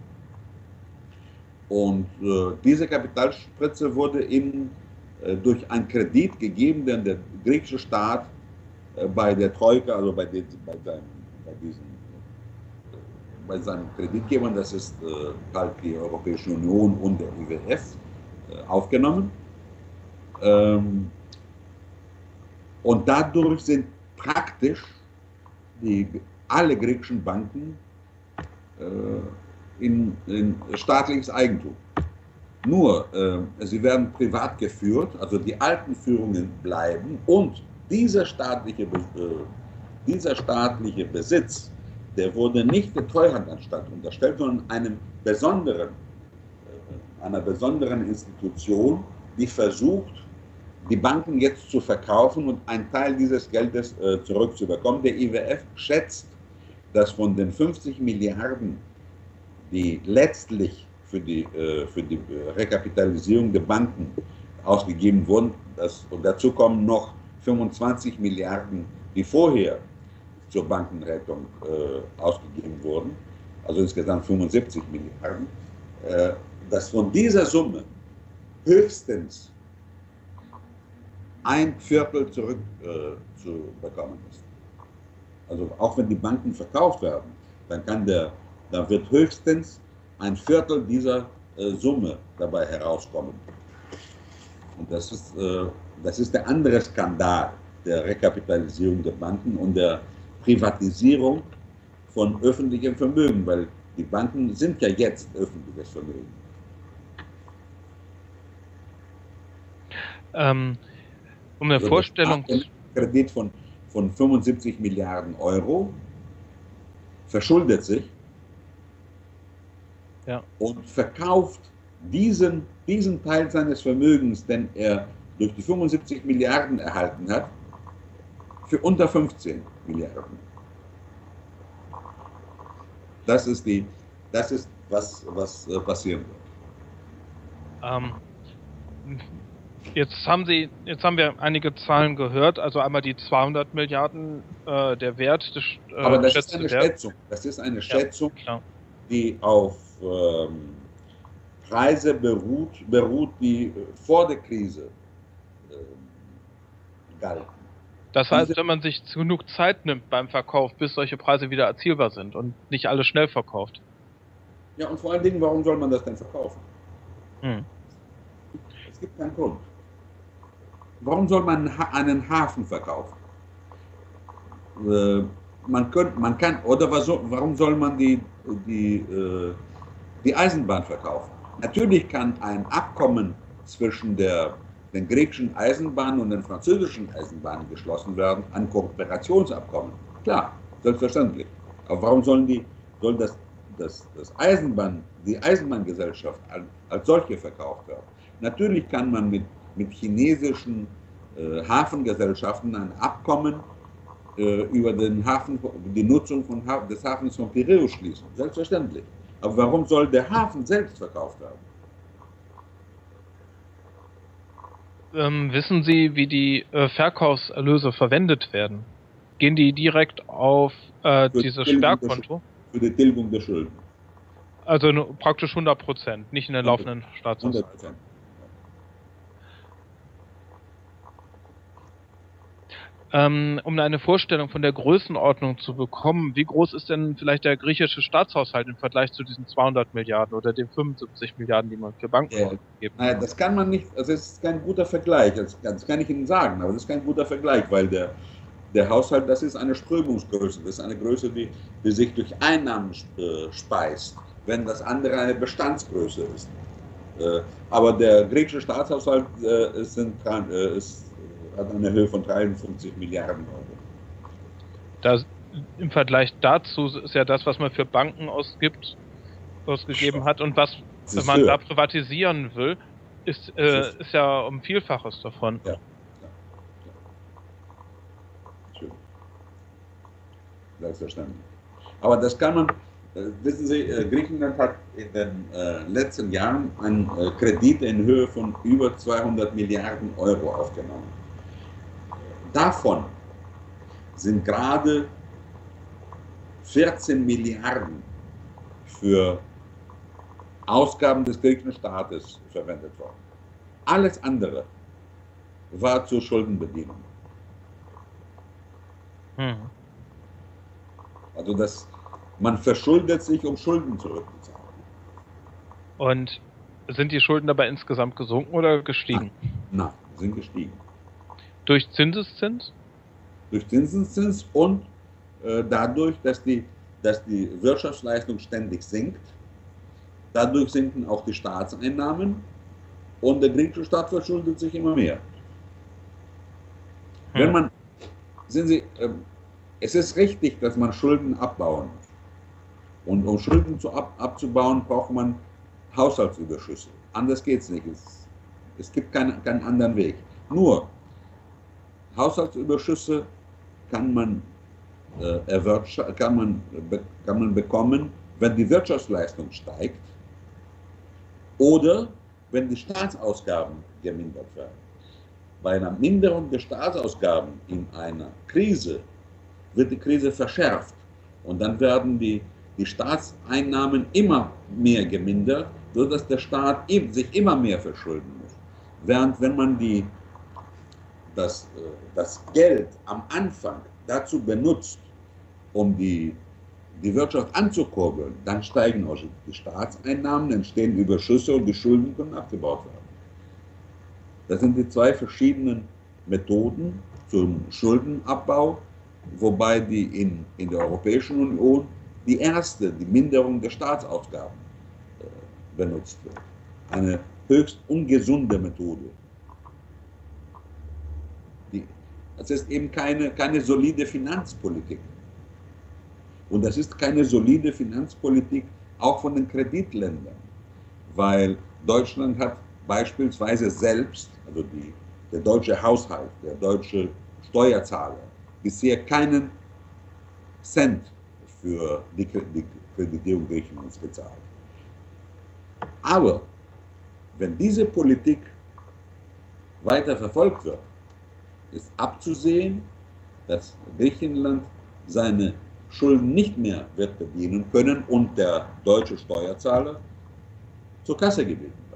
Und äh, diese Kapitalspritze wurde in, äh, durch einen Kredit gegeben, den der griechische Staat äh, bei der Troika, also bei, den, bei, seinem, bei diesen bei seinen Kreditgebern, das ist äh, halt die Europäische Union und der I W F, äh, aufgenommen. Ähm, und dadurch sind praktisch die, alle griechischen Banken äh, in, in staatliches Eigentum. Nur, äh, sie werden privat geführt, also die alten Führungen bleiben und dieser staatliche, äh, dieser staatliche Besitz, der wurde nicht der Treuhandanstalt unterstellt, sondern einem besonderen, äh, einer besonderen Institution, die versucht, die Banken jetzt zu verkaufen und einen Teil dieses Geldes äh, zurückzubekommen. Der I W F schätzt, dass von den fünfzig Milliarden, die letztlich für die, äh, für die Rekapitalisierung der Banken ausgegeben wurden, das, und dazu kommen noch fünfundzwanzig Milliarden, die vorher zur Bankenrettung äh, ausgegeben wurden, also insgesamt fünfundsiebzig Milliarden, äh, dass von dieser Summe höchstens ein Viertel zurück äh, zu bekommen ist. Also auch wenn die Banken verkauft werden, dann kann der, dann wird höchstens ein Viertel dieser äh, Summe dabei herauskommen. Und das ist, äh, das ist der andere Skandal der Rekapitalisierung der Banken und der Privatisierung von öffentlichem Vermögen, weil die Banken sind ja jetzt öffentliches Vermögen. Ähm, um eine also Vorstellung... Ein Kredit von, von fünfundsiebzig Milliarden Euro verschuldet sich ja. und verkauft diesen, diesen Teil seines Vermögens, den er durch die fünfundsiebzig Milliarden erhalten hat, für unter fünfzehn Milliarden. Das ist, die, das ist was, was äh, passieren wird. Ähm, jetzt, haben Sie, jetzt haben wir einige Zahlen gehört, also einmal die zweihundert Milliarden, äh, der Wert des äh, Aber das ist eine Wert. Schätzung. Das ist eine Schätzung, ja, die auf ähm, Preise beruht, beruht, die äh, vor der Krise äh, galten. Das heißt, wenn man sich genug Zeit nimmt beim Verkauf, bis solche Preise wieder erzielbar sind und nicht alles schnell verkauft. Ja, und vor allen Dingen, warum soll man das denn verkaufen? Hm. Es gibt keinen Grund. Warum soll man einen Hafen verkaufen? Äh, man, könnt, man kann, oder was, warum soll man die, die, äh, die Eisenbahn verkaufen? Natürlich kann ein Abkommen zwischen der den griechischen Eisenbahnen und den französischen Eisenbahnen geschlossen werden, ein Kooperationsabkommen. Klar, selbstverständlich. Aber warum sollen die, soll das, das, das Eisenbahn, die Eisenbahngesellschaft als, als solche verkauft werden? Natürlich kann man mit, mit chinesischen äh, Hafengesellschaften ein Abkommen äh, über den Hafen, die Nutzung von, des Hafens von Piräus schließen. Selbstverständlich. Aber warum soll der Hafen selbst verkauft werden? Ähm, wissen Sie, wie die äh, Verkaufserlöse verwendet werden? Gehen die direkt auf äh, dieses Sperrkonto? Für die Tilgung der Schulden. Also nur, praktisch hundert Prozent, nicht in den laufenden Staatshaushalt. hundert Prozent. Ähm, um eine Vorstellung von der Größenordnung zu bekommen, wie groß ist denn vielleicht der griechische Staatshaushalt im Vergleich zu diesen zweihundert Milliarden oder den fünfundsiebzig Milliarden, die man für Banken ja. ausgegeben hat? Das kann man nicht, also es ist kein guter Vergleich, das, das kann ich Ihnen sagen, aber das ist kein guter Vergleich, weil der, der Haushalt, das ist eine Strömungsgröße, das ist eine Größe, die, die sich durch Einnahmen äh, speist, wenn das andere eine Bestandsgröße ist. Äh, aber der griechische Staatshaushalt äh, ist, sind, äh, ist hat eine Höhe von dreiundfünfzig Milliarden Euro. Das, im Vergleich dazu ist ja das, was man für Banken ausgibt, ausgegeben hat und was wenn man höher. da privatisieren will, ist, äh, ist, ist ja um Vielfaches davon. Ja, ja, ja. Selbstverständlich. Aber das kann man, äh, wissen Sie, äh, Griechenland hat in den äh, letzten Jahren einen äh, Kredit in Höhe von über zweihundert Milliarden Euro aufgenommen. Davon sind gerade vierzehn Milliarden für Ausgaben des griechischen Staates verwendet worden. Alles andere war zur Schuldenbedienung. Hm. Also das, man verschuldet sich, um Schulden zurückzuzahlen. Und sind die Schulden dabei insgesamt gesunken oder gestiegen? Nein, nein, sind gestiegen. Durch Zinseszins? Durch Zinseszins und äh, dadurch, dass die, dass die Wirtschaftsleistung ständig sinkt. Dadurch sinken auch die Staatseinnahmen und der griechische Staat verschuldet sich immer mehr. Hm. Wenn man, sehen Sie, äh, es ist richtig, dass man Schulden abbauen muss. Und um Schulden zu ab, abzubauen, braucht man Haushaltsüberschüsse. Anders geht es nicht. Es, es gibt keinen, keinen anderen Weg. Nur, Haushaltsüberschüsse kann man, äh, kann, man, kann man bekommen, wenn die Wirtschaftsleistung steigt oder wenn die Staatsausgaben gemindert werden. Bei einer Minderung der Staatsausgaben in einer Krise wird die Krise verschärft und dann werden die, die Staatseinnahmen immer mehr gemindert, sodass der Staat sich immer mehr verschulden muss. Während wenn man die, das, das Geld am Anfang dazu benutzt, um die, die Wirtschaft anzukurbeln, dann steigen auch die Staatseinnahmen, entstehen Überschüsse und die Schulden können abgebaut werden. Das sind die zwei verschiedenen Methoden zum Schuldenabbau, wobei die in, in der Europäischen Union die erste, die Minderung der Staatsausgaben, äh, benutzt wird. Eine höchst ungesunde Methode. Die, es ist eben keine, keine solide Finanzpolitik. Und das ist keine solide Finanzpolitik auch von den Kreditländern, weil Deutschland hat beispielsweise selbst, also die, der deutsche Haushalt, der deutsche Steuerzahler, bisher keinen Cent für die, die Kreditierung Griechenlands gezahlt. Aber wenn diese Politik weiter verfolgt wird, ist abzusehen, dass Griechenland seine Schulden nicht mehr wird bedienen können und der deutsche Steuerzahler zur Kasse gebeten wird.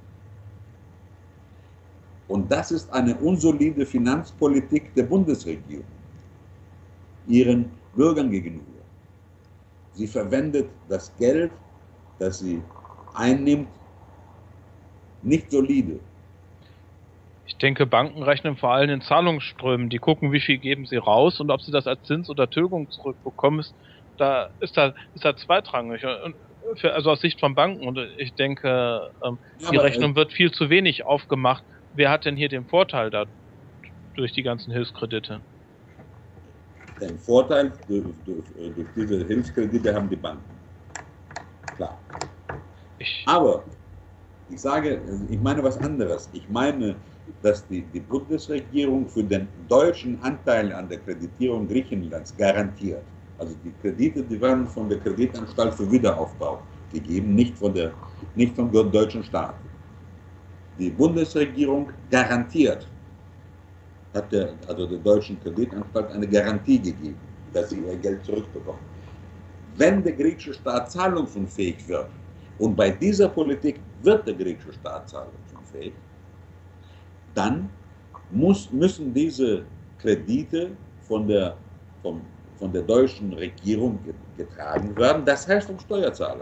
Und das ist eine unsolide Finanzpolitik der Bundesregierung ihren Bürgern gegenüber. Sie verwendet das Geld, das sie einnimmt, nicht solide. Ich denke, Banken rechnen vor allem in Zahlungsströmen. Die gucken, wie viel geben sie raus und ob sie das als Zins oder Tilgung zurückbekommen. Ist da ist da ist da zweitrangig. Und für, also aus Sicht von Banken. Und ich denke, ähm, ja, die Rechnung äh, wird viel zu wenig aufgemacht. Wer hat denn hier den Vorteil da durch die ganzen Hilfskredite? Den Vorteil durch, durch, durch diese Hilfskredite haben die Banken. Klar. Ich Aber ich sage, ich meine was anderes. Ich meine, dass die, die Bundesregierung für den deutschen Anteil an der Kreditierung Griechenlands garantiert. Also die Kredite, die werden von der Kreditanstalt für Wiederaufbau gegeben, nicht, von der, nicht vom deutschen Staat. Die Bundesregierung garantiert, hat der, also der deutschen Kreditanstalt eine Garantie gegeben, dass sie ihr Geld zurückbekommt. Wenn der griechische Staat zahlungsunfähig wird, und bei dieser Politik wird der griechische Staat zahlungsunfähig, dann muss, müssen diese Kredite von der, von, von der deutschen Regierung getragen werden, das heißt vom Steuerzahler.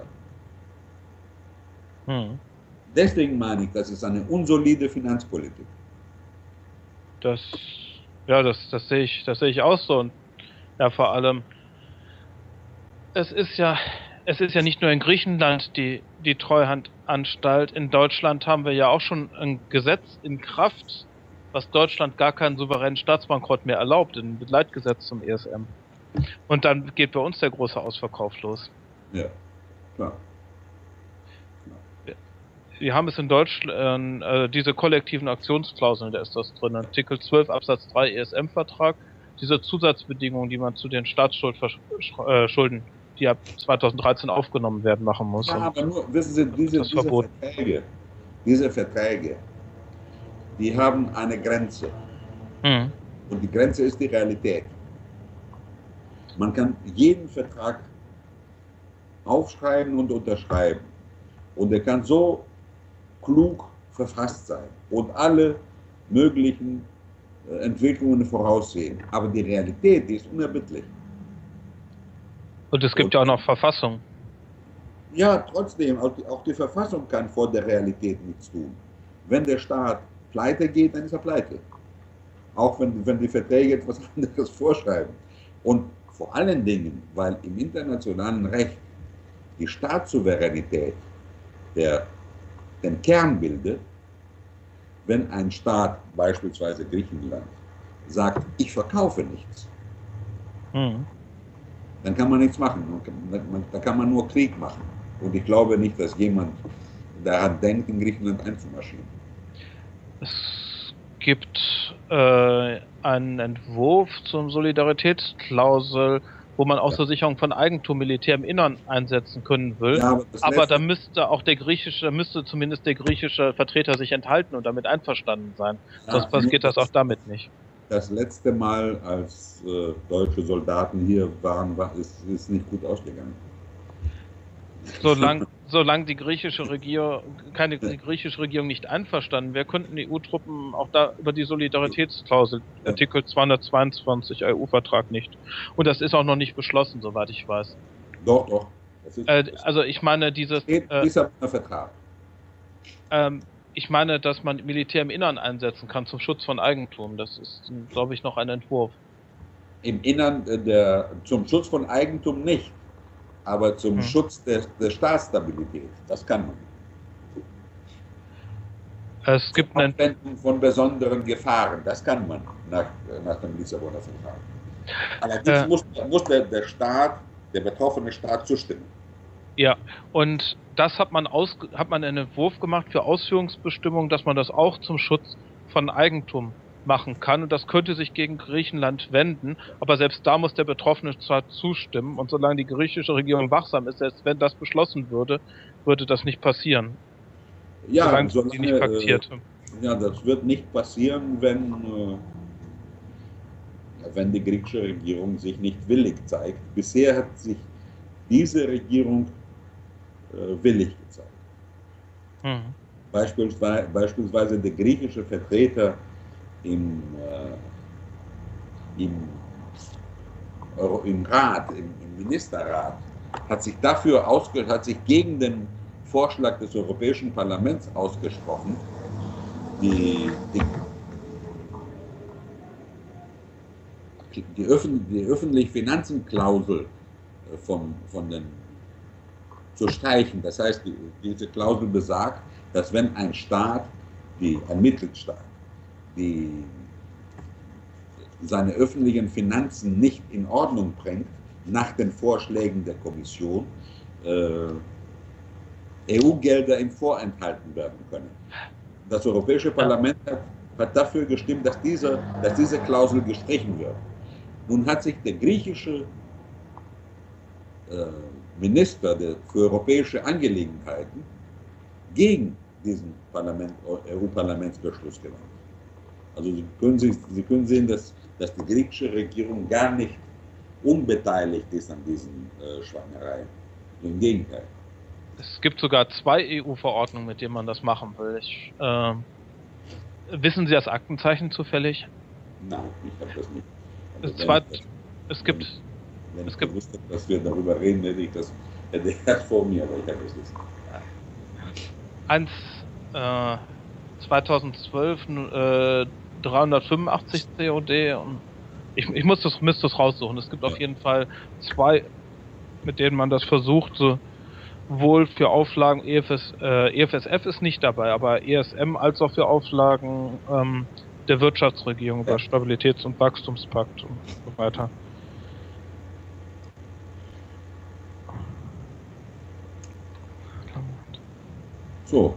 Hm. Deswegen meine ich, das ist eine unsolide Finanzpolitik. Das, ja, das, das sehe ich, das sehe ich auch so. Und ja, vor allem, es ist ja, es ist ja nicht nur in Griechenland die, die Treuhandanstalt. In Deutschland haben wir ja auch schon ein Gesetz in Kraft, was Deutschland gar keinen souveränen Staatsbankrott mehr erlaubt, ein Begleitgesetz zum E S M. Und dann geht bei uns der große Ausverkauf los. Ja, klar. Wir haben es in Deutschland, äh, diese kollektiven Aktionsklauseln, da ist das drin, Artikel zwölf Absatz drei E S M-Vertrag, diese Zusatzbedingungen, die man zu den Staatsschulden, die ab zweitausenddreizehn aufgenommen werden, machen muss. Ja, aber nur, wissen Sie, diese, diese Verträge, diese Verträge, die haben eine Grenze. Mhm. Und die Grenze ist die Realität. Man kann jeden Vertrag aufschreiben und unterschreiben. Und er kann so klug verfasst sein und alle möglichen äh, Entwicklungen voraussehen. Aber die Realität, die ist unerbittlich. Und es gibt Und, ja auch noch Verfassung. Ja, trotzdem, auch die, auch die Verfassung kann vor der Realität nichts tun. Wenn der Staat pleite geht, dann ist er pleite. Auch wenn, wenn die Verträge etwas anderes vorschreiben. Und vor allen Dingen, weil im internationalen Recht die Staatssouveränität der, den Kern bildet, wenn ein Staat, beispielsweise Griechenland, sagt, ich verkaufe nichts, mhm. dann kann man nichts machen. Da kann man nur Krieg machen. Und ich glaube nicht, dass jemand daran denkt, in Griechenland einzumarschieren. Es gibt äh, einen Entwurf zum Solidaritätsklausel, wo man auch ja. zur Sicherung von Eigentum Militär im Innern einsetzen können will. Ja, aber aber da müsste auch der griechische, müsste zumindest der griechische Vertreter sich enthalten und damit einverstanden sein. Ja, Sonst geht das, das auch damit nicht. Das letzte Mal, als äh, deutsche Soldaten hier waren, war, ist, ist nicht gut ausgegangen. Solange solang die griechische Regierung, keine die griechische Regierung nicht einverstanden wäre, könnten E U-Truppen auch da über die Solidaritätsklausel, ja. Artikel zweihundertzweiundzwanzig E U-Vertrag nicht. Und das ist auch noch nicht beschlossen, soweit ich weiß. Doch, doch. Das ist, äh, also ich meine, dieses... Äh, dieser Vertrag. Ähm, ich meine, dass man Militär im Innern einsetzen kann zum Schutz von Eigentum. Das ist, glaube ich, noch ein Entwurf. Im Innern, der, zum Schutz von Eigentum nicht. Aber zum hm. Schutz der, der Staatsstabilität, das kann man. Es gibt eine Abwendung von besonderen Gefahren, das kann man nach, nach dem Lissabonner Vertrag. Allerdings äh, muss, muss der, der Staat, der betroffene Staat zustimmen. Ja, und das hat man, aus, hat man einen Entwurf gemacht für Ausführungsbestimmungen, dass man das auch zum Schutz von Eigentum machen kann, und das könnte sich gegen Griechenland wenden, aber selbst da muss der betroffene Staat zustimmen, und solange die griechische Regierung wachsam ist, selbst wenn das beschlossen würde, würde das nicht passieren. Ja, solange, solange sie nicht paktiert. Äh, ja, das wird nicht passieren, wenn, äh, wenn die griechische Regierung sich nicht willig zeigt. Bisher hat sich diese Regierung äh, willig gezeigt. Mhm. Beispielsweise, beispielsweise der griechische Vertreter Im, äh, im, Euro, im Rat, im, im Ministerrat, hat sich dafür ausge, hat sich gegen den Vorschlag des Europäischen Parlaments ausgesprochen, die, die, die, Öffn, die öffentliche Finanzenklausel von, von den, zu streichen. Das heißt, die, diese Klausel besagt, dass wenn ein Staat, die, ein Mitgliedstaat, die seine öffentlichen Finanzen nicht in Ordnung bringt, nach den Vorschlägen der Kommission, äh, E U-Gelder ihm vorenthalten werden können. Das Europäische Parlament hat, hat dafür gestimmt, dass diese, dass diese Klausel gestrichen wird. Nun hat sich der griechische äh, Minister der, für europäische Angelegenheiten gegen diesen Parlament, E U-Parlamentsbeschluss gewandt. Also Sie können, sich, Sie können sehen, dass, dass die griechische Regierung gar nicht unbeteiligt ist an diesen äh, Schweinereien. Im Gegenteil. Es gibt sogar zwei E U-Verordnungen, mit denen man das machen will. Ich, äh, wissen Sie das Aktenzeichen zufällig? Nein, ich habe das nicht. Also es, zweit, das, es gibt... Wenn, wenn es ich gibt, gewusst hätte, dass wir darüber reden, hätte ich das, hätte ich das vor mir, aber ich habe es nicht. Eins, äh, zweitausendzwölf, äh, dreihundertfünfundachtzig C O D. Und ich, ich muss das, müsste das raussuchen. Es gibt ja. auf jeden Fall zwei, mit denen man das versucht, so wohl für Auflagen, E F S, äh, E F S F ist nicht dabei, aber E S M als auch für Auflagen ähm, der Wirtschaftsregierung über ja. Stabilitäts- und Wachstumspakt und so weiter. So.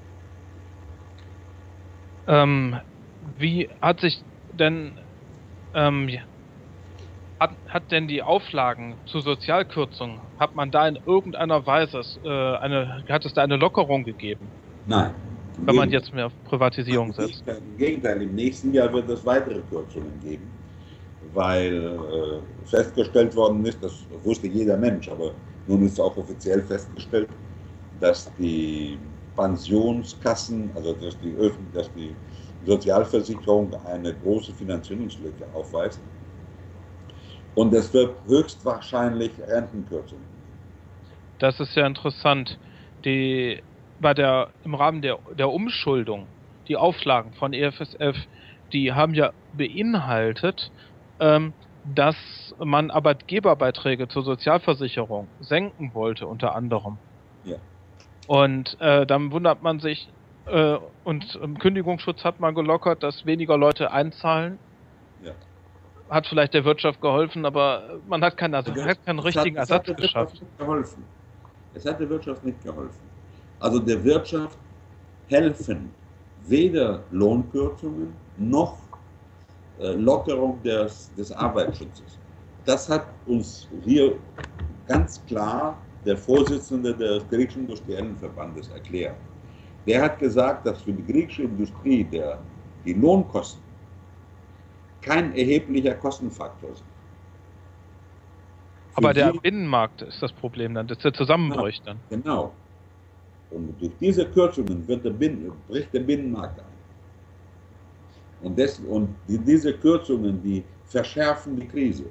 Ähm, wie hat sich denn ähm, hat, hat denn die Auflagen zu Sozialkürzungen, hat man da in irgendeiner Weise äh, eine, hat es da eine Lockerung gegeben? Nein. Wenn man jetzt mehr auf Privatisierung setzt. Im Gegenteil, im nächsten Jahr wird es weitere Kürzungen geben, weil äh, festgestellt worden ist, das wusste jeder Mensch, aber nun ist auch offiziell festgestellt, dass die Pensionskassen, also dass die, Öf dass die Sozialversicherung eine große Finanzierungslücke aufweist. Und es wird höchstwahrscheinlich Rentenkürzungen. Das ist ja interessant. Die, bei der, im Rahmen der, der Umschuldung, die Auflagen von E F S F, die haben ja beinhaltet, ähm, dass man Arbeitgeberbeiträge zur Sozialversicherung senken wollte, unter anderem. Ja. Und äh, dann wundert man sich, äh, und im Kündigungsschutz hat man gelockert, dass weniger Leute einzahlen. Ja. Hat vielleicht der Wirtschaft geholfen, aber man hat keinen, also hat keinen richtigen es hat, Ersatz es hat der geschafft. Wirtschaft nicht geholfen. Es hat der Wirtschaft nicht geholfen. Also der Wirtschaft helfen weder Lohnkürzungen noch äh, Lockerung des, des Arbeitsschutzes. Das hat uns hier ganz klar der Vorsitzende des griechischen Industriellenverbandes erklärt. Der hat gesagt, dass für die griechische Industrie der, die Lohnkosten kein erheblicher Kostenfaktor sind. Für Aber der sie, Binnenmarkt ist das Problem dann, dass der zusammenbricht dann. Genau. Und durch diese Kürzungen wird der Binnen, bricht der Binnenmarkt ein. Und, des, und die, diese Kürzungen, die verschärfen die Krise.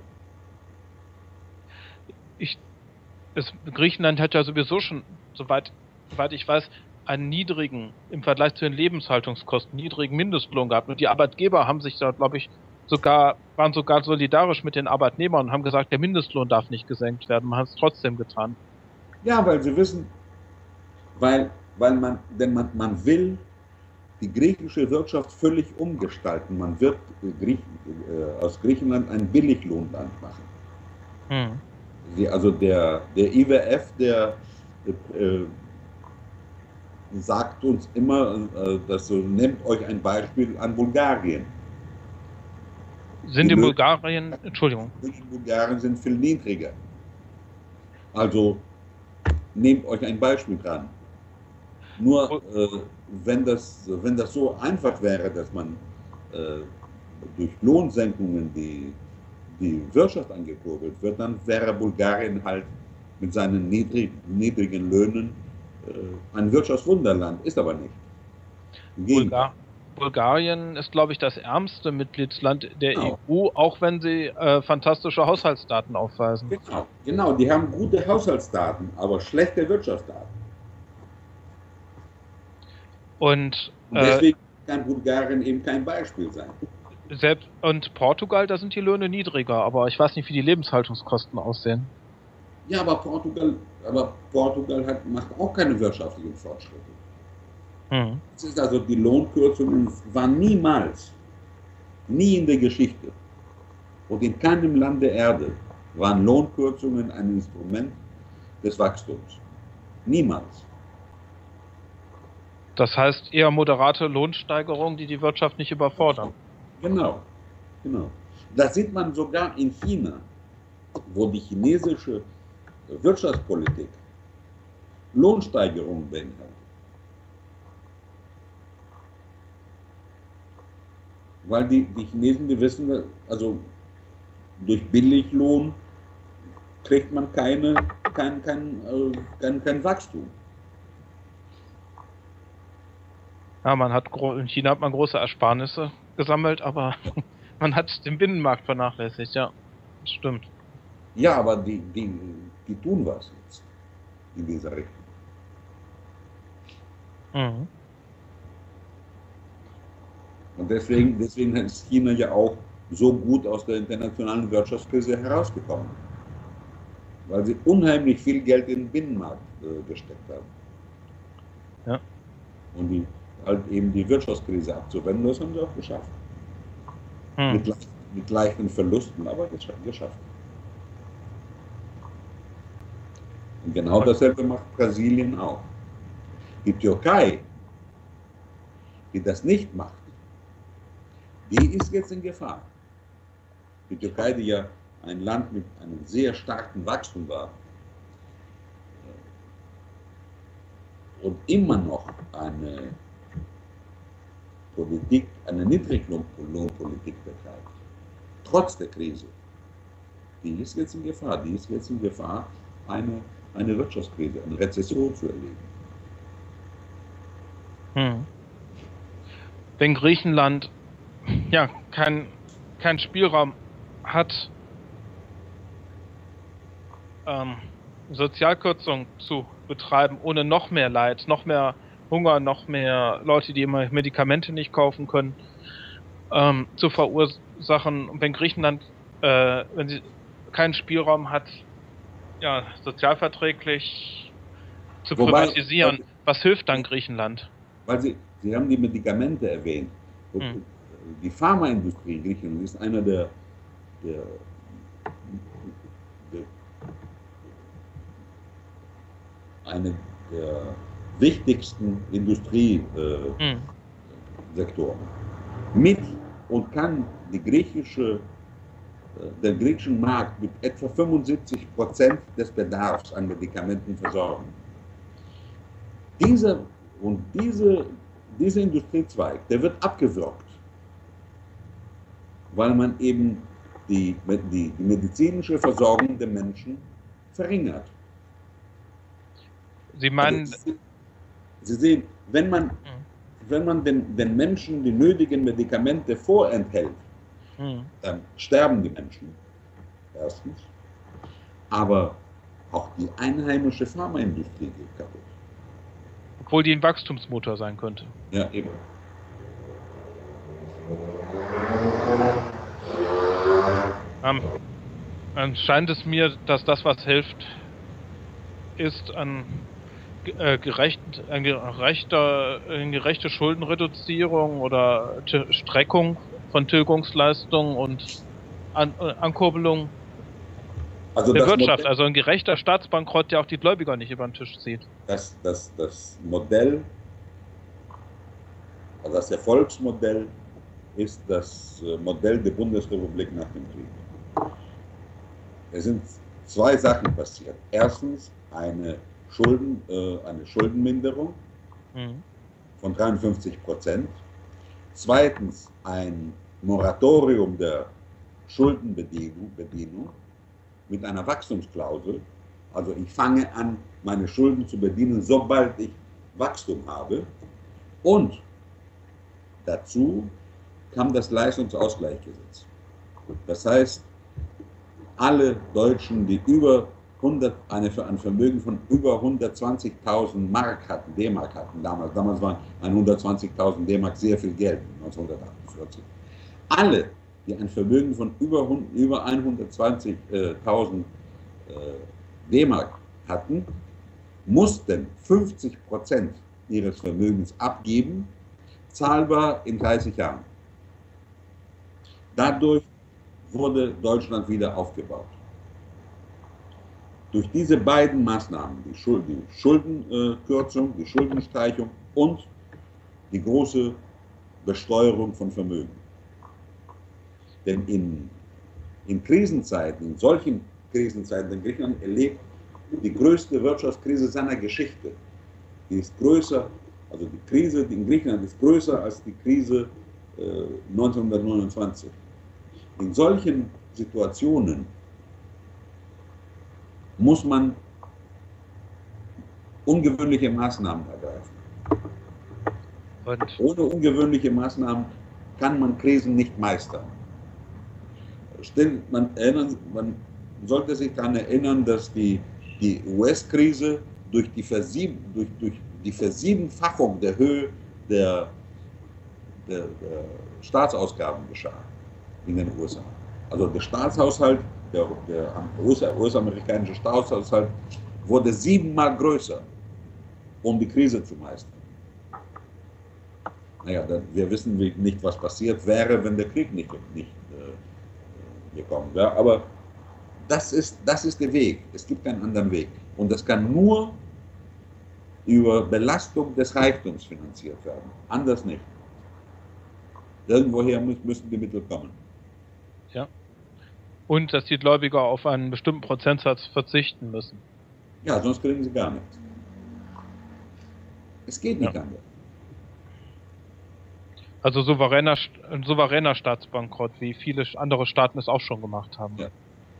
Ich, es, Griechenland hat ja sowieso schon, soweit, soweit ich weiß, einen niedrigen, im Vergleich zu den Lebenshaltungskosten, niedrigen Mindestlohn gehabt. Und die Arbeitgeber haben sich da, glaube ich, sogar, waren sogar solidarisch mit den Arbeitnehmern und haben gesagt, der Mindestlohn darf nicht gesenkt werden. Man hat es trotzdem getan. Ja, weil sie wissen, weil, weil man, denn man, man will die griechische Wirtschaft völlig umgestalten. Man wird Griech, äh, aus Griechenland ein Billiglohnland machen. Hm. Die, also der, der I W F, der äh, sagt uns immer, äh, dass so, nehmt euch ein Beispiel an Bulgarien. Sind in Bulgarien, Entschuldigung. Die in Bulgarien sind viel niedriger. Also nehmt euch ein Beispiel dran. Nur äh, wenn, das, wenn das so einfach wäre, dass man äh, durch Lohnsenkungen die, die Wirtschaft angekurbelt wird, dann wäre Bulgarien halt mit seinen niedrig, niedrigen Löhnen äh, ein Wirtschaftswunderland. Ist aber nicht. Bulgar Bulgarien ist, glaube ich, das ärmste Mitgliedsland der genau. E U, auch wenn sie äh, fantastische Haushaltsdaten aufweisen. Genau, genau, die haben gute Haushaltsdaten, aber schlechte Wirtschaftsdaten. Und, und deswegen äh, kann Bulgarien eben kein Beispiel sein. Selbst, und Portugal, da sind die Löhne niedriger, aber ich weiß nicht, wie die Lebenshaltungskosten aussehen. Ja, aber Portugal, aber Portugal hat, macht auch keine wirtschaftlichen Fortschritte. Hm. Das ist also, die Lohnkürzungen waren niemals, nie in der Geschichte und in keinem Land der Erde waren Lohnkürzungen ein Instrument des Wachstums. Niemals. Das heißt eher moderate Lohnsteigerungen, die die Wirtschaft nicht überfordern. Genau, genau. Das sieht man sogar in China, wo die chinesische Wirtschaftspolitik Lohnsteigerungen beinhaltet. Weil die, die Chinesen, die wissen, also durch Billiglohn kriegt man keine, kein, kein, kein, kein Wachstum. Ja, man hat in China hat man große Ersparnisse gesammelt, aber man hat den Binnenmarkt vernachlässigt, ja, das stimmt. Ja, aber die, die, die tun was jetzt in dieser Richtung. Mhm. Und deswegen, deswegen ist China ja auch so gut aus der internationalen Wirtschaftskrise herausgekommen. Weil sie unheimlich viel Geld in den Binnenmarkt äh, gesteckt haben. Ja. Und die, halt eben die Wirtschaftskrise abzuwenden, das haben sie auch geschafft. Hm. Mit, mit leichten Verlusten, aber geschafft. Und genau dasselbe macht Brasilien auch. Die Türkei, die das nicht macht, die ist jetzt in Gefahr. Die Türkei, die ja ein Land mit einem sehr starken Wachstum war und immer noch eine Politik, eine Niedriglohnpolitik betreibt, trotz der Krise, die ist jetzt in Gefahr. Die ist jetzt in Gefahr, eine, eine Wirtschaftskrise, eine Rezession zu erleben. Hm. wenn Griechenland ja keinen kein Spielraum hat, ähm, Sozialkürzung zu betreiben, ohne noch mehr Leid, noch mehr Hunger, noch mehr Leute, die immer Medikamente nicht kaufen können, ähm, zu verursachen. Und wenn Griechenland, äh, wenn sie keinen Spielraum hat, ja, sozialverträglich zu Wobei, privatisieren, was hilft dann Griechenland? Weil Sie, Sie haben die Medikamente erwähnt. Hm. Die Pharmaindustrie in Griechenland ist einer der, der, der eine der wichtigsten Industriesektoren. Hm. Mit und kann die griechische, der griechischen Markt mit etwa fünfundsiebzig Prozent des Bedarfs an Medikamenten versorgen. Dieser und diese, dieser Industriezweig, der wird abgewürgt, weil man eben die, die, die medizinische Versorgung der Menschen verringert. Sie meinen... Also, Sie, Sie sehen, wenn man, hm. wenn man den, den Menschen die nötigen Medikamente vorenthält, hm. dann sterben die Menschen, erstens. Aber auch die einheimische Pharmaindustrie geht kaputt. Obwohl die ein Wachstumsmotor sein könnte. Ja, eben. Ähm, dann scheint es mir, dass das, was hilft, ist an äh, gerecht, an gerechter, an gerechte Schuldenreduzierung oder Streckung von Tilgungsleistungen und an, äh, Ankurbelung also der Wirtschaft. Modell, also ein gerechter Staatsbankrott, der auch die Gläubiger nicht über den Tisch zieht. Das, das, das Modell, also das Erfolgsmodell ist das Modell der Bundesrepublik nach dem Krieg. Es sind zwei Sachen passiert. Erstens eine, Schulden, äh, eine Schuldenminderung mhm. von dreiundfünfzig Prozent. Zweitens ein Moratorium der Schuldenbedienung Bedienung mit einer Wachstumsklausel. Also ich fange an, meine Schulden zu bedienen, sobald ich Wachstum habe. Und dazu kam das Leistungsausgleichsgesetz. Das heißt, alle Deutschen, die über hundert, eine, ein Vermögen von über hundertzwanzigtausend Mark hatten, D-Mark hatten damals, damals waren hundertzwanzigtausend D-Mark sehr viel Geld, neunzehnhundertachtundvierzig. Alle, die ein Vermögen von über, über hundertzwanzigtausend äh, D-Mark hatten, mussten fünfzig Prozent ihres Vermögens abgeben, zahlbar in dreißig Jahren. Dadurch wurde Deutschland wieder aufgebaut. Durch diese beiden Maßnahmen, die, Schuld, die Schuldenkürzung, die Schuldenstreichung und die große Besteuerung von Vermögen. Denn in, in Krisenzeiten, in solchen Krisenzeiten, in Griechenland erlebt die größte Wirtschaftskrise seiner Geschichte. Die ist größer, also die Krise in Griechenland ist größer als die Krise äh, neunzehnhundertneunundzwanzig. In solchen Situationen muss man ungewöhnliche Maßnahmen ergreifen. Und ohne ungewöhnliche Maßnahmen kann man Krisen nicht meistern. Man, erinnern, man sollte sich daran erinnern, dass die, die U S-Krise durch die, Versieben, durch, durch die Versiebenfachung der Höhe der, der, der Staatsausgaben geschah in den U S A. Also der Staatshaushalt, der, der US-amerikanische Staatshaushalt wurde siebenmal größer, um die Krise zu meistern. Naja, wir wissen nicht, was passiert wäre, wenn der Krieg nicht, nicht äh, gekommen wäre. Aber das ist, das ist der Weg. Es gibt keinen anderen Weg. Und das kann nur über Belastung des Reichtums finanziert werden. Anders nicht. Irgendwoher müssen die Mittel kommen. Ja. Und dass die Gläubiger auf einen bestimmten Prozentsatz verzichten müssen. Ja, sonst kriegen sie gar nichts. Es geht nicht ja. anders. Also souveräner, ein souveräner Staatsbankrott, wie viele andere Staaten es auch schon gemacht haben. Ja.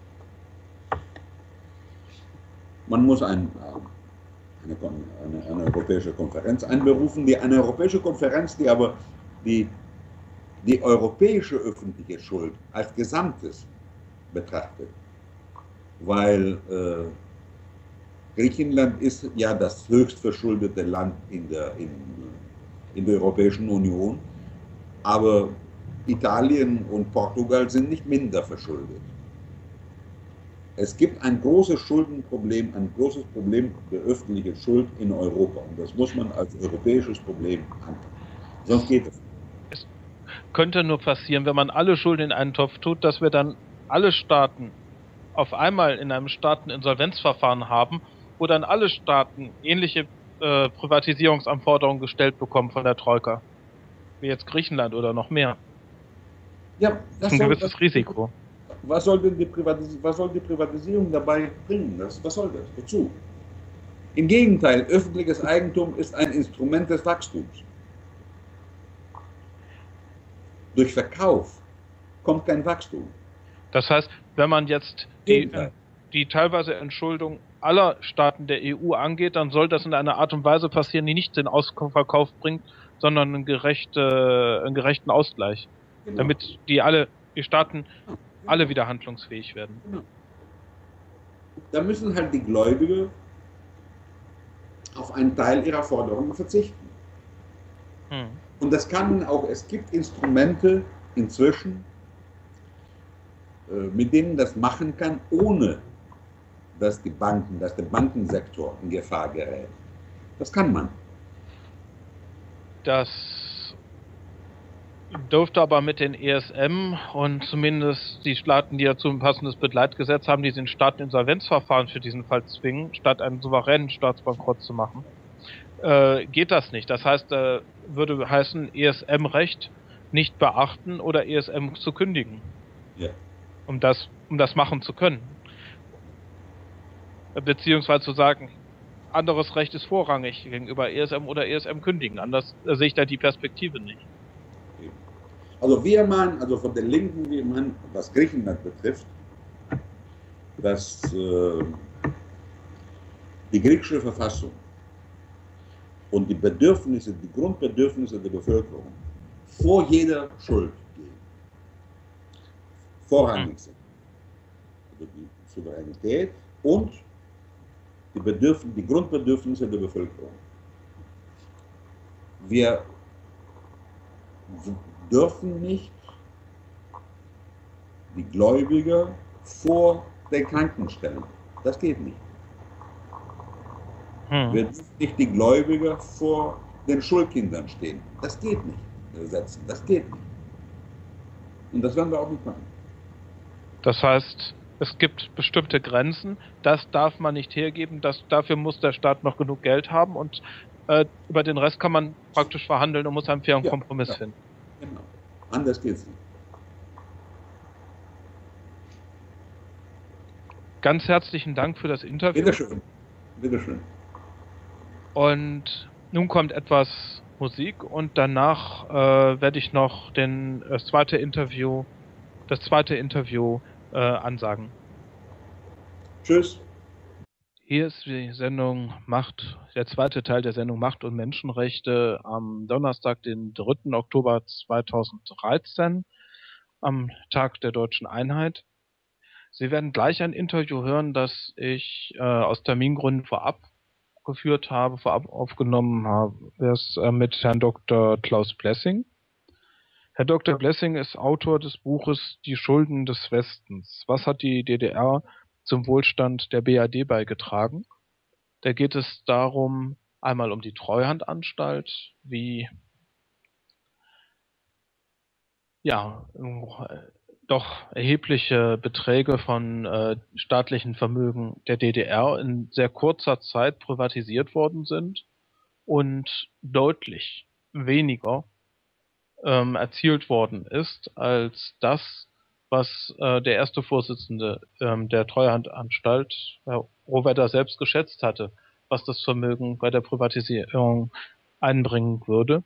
Man muss ein, eine, eine, eine europäische Konferenz einberufen, die, eine europäische Konferenz, die aber, die, die europäische öffentliche Schuld als Gesamtes betrachtet, weil äh, Griechenland ist ja das höchst verschuldete Land in der, in, in der Europäischen Union, aber Italien und Portugal sind nicht minder verschuldet. Es gibt ein großes Schuldenproblem, ein großes Problem der öffentlichen Schuld in Europa. Und das muss man als europäisches Problem anpacken. Sonst geht es. Es könnte nur passieren, wenn man alle Schulden in einen Topf tut, dass wir dann alle Staaten auf einmal in einem Staateninsolvenzverfahren haben, wo dann alle Staaten ähnliche äh, Privatisierungsanforderungen gestellt bekommen von der Troika. Wie jetzt Griechenland oder noch mehr. Ja, das, das ist ein soll, gewisses das, Risiko. Was soll denn die Privatisierung, was soll die Privatisierung dabei bringen? Das, was soll das? Wozu? Im Gegenteil, öffentliches Eigentum ist ein Instrument des Wachstums. Durch Verkauf kommt kein Wachstum. Das heißt, wenn man jetzt die, die teilweise Entschuldung aller Staaten der E U angeht, dann soll das in einer Art und Weise passieren, die nicht den Ausverkauf bringt, sondern einen, gerechte, einen gerechten Ausgleich. Genau. Damit die alle, die Staaten genau. alle wieder handlungsfähig werden. Genau. Da müssen halt die Gläubiger auf einen Teil ihrer Forderungen verzichten. Hm. Und das kann auch, es gibt Instrumente inzwischen, mit denen das machen kann, ohne dass die Banken, dass der Bankensektor in Gefahr gerät. Das kann man. Das dürfte aber mit den E S M und zumindest die Staaten, die dazu ein passendes Begleitgesetz haben, die den Staateninsolvenzverfahren für diesen Fall zwingen, statt einen souveränen Staatsbankrott zu machen, äh, geht das nicht. Das heißt, äh, würde heißen, E S M-Recht nicht beachten oder E S M zu kündigen. Ja. Um das, um das machen zu können. Beziehungsweise zu sagen, anderes Recht ist vorrangig gegenüber E S M oder E S M kündigen. Anders äh, sehe ich da die Perspektive nicht. Also wir meinen, also von den Linken, wir meinen, was Griechenland betrifft, dass äh, die griechische Verfassung und die Bedürfnisse, die Grundbedürfnisse der Bevölkerung vor jeder Schuld gehen. Vorrangig sind. Also die Souveränität und die, Bedürf die Grundbedürfnisse der Bevölkerung. Wir dürfen nicht die Gläubiger vor den Kranken stellen. Das geht nicht. Hm. Wir dürfen nicht die Gläubiger vor den Schulkindern stehen. Das geht nicht. Setzen. Das geht nicht. Und das werden wir auch nicht machen. Das heißt, es gibt bestimmte Grenzen, das darf man nicht hergeben, das, dafür muss der Staat noch genug Geld haben und äh, über den Rest kann man praktisch verhandeln und muss einen fairen ja, Kompromiss ja. finden. Genau. Anders geht's nicht. Ganz herzlichen Dank für das Interview. Bitteschön. Bitteschön. Und nun kommt etwas Musik und danach äh, werde ich noch den, das zweite Interview, das zweite Interview äh, ansagen. Tschüss. Hier ist die Sendung Macht, der zweite Teil der Sendung Macht und Menschenrechte am Donnerstag, den dritten Oktober zweitausenddreizehn, am Tag der Deutschen Einheit. Sie werden gleich ein Interview hören, das ich äh, aus Termingründen vorab geführt habe, vorab aufgenommen habe, das äh, mit Herrn Doktor Klaus Blessing. Herr Doktor Blessing ist Autor des Buches Die Schulden des Westens. Was hat die D D R zum Wohlstand der B R D beigetragen? Da geht es darum, einmal um die Treuhandanstalt, wie ja doch erhebliche Beträge von äh, staatlichen Vermögen der D D R in sehr kurzer Zeit privatisiert worden sind und deutlich weniger ähm, erzielt worden ist als das, was äh, der erste Vorsitzende ähm, der Treuhandanstalt, Herr Rohwedder, selbst geschätzt hatte, was das Vermögen bei der Privatisierung einbringen würde.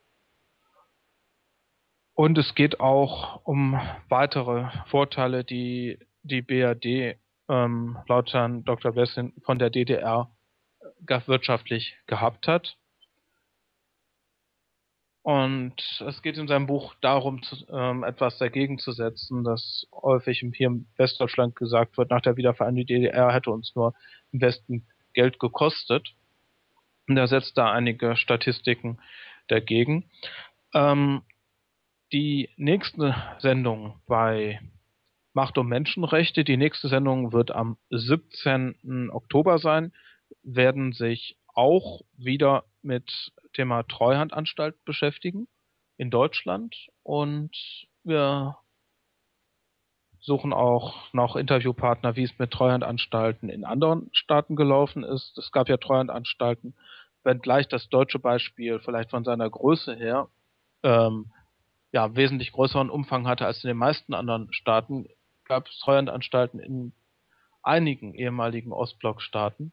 Und es geht auch um weitere Vorteile, die die B R D ähm, laut Herrn Doktor Blessing von der D D R wirtschaftlich gehabt hat. Und es geht in seinem Buch darum, zu, ähm, etwas dagegen zu setzen, dass häufig hier im Westdeutschland gesagt wird, nach der Wiedervereinigung die D D R hätte uns nur im Westen Geld gekostet. Und er setzt da einige Statistiken dagegen. Ähm, die nächste Sendung bei Macht und Menschenrechte, die nächste Sendung wird am siebzehnten Oktober sein, werden sich auch wieder mit Thema Treuhandanstalt beschäftigen in Deutschland, und wir suchen auch noch Interviewpartner, wie es mit Treuhandanstalten in anderen Staaten gelaufen ist. Es gab ja Treuhandanstalten, wenngleich das deutsche Beispiel vielleicht von seiner Größe her ähm, ja, wesentlich größeren Umfang hatte als in den meisten anderen Staaten, gab es Treuhandanstalten in einigen ehemaligen Ostblockstaaten.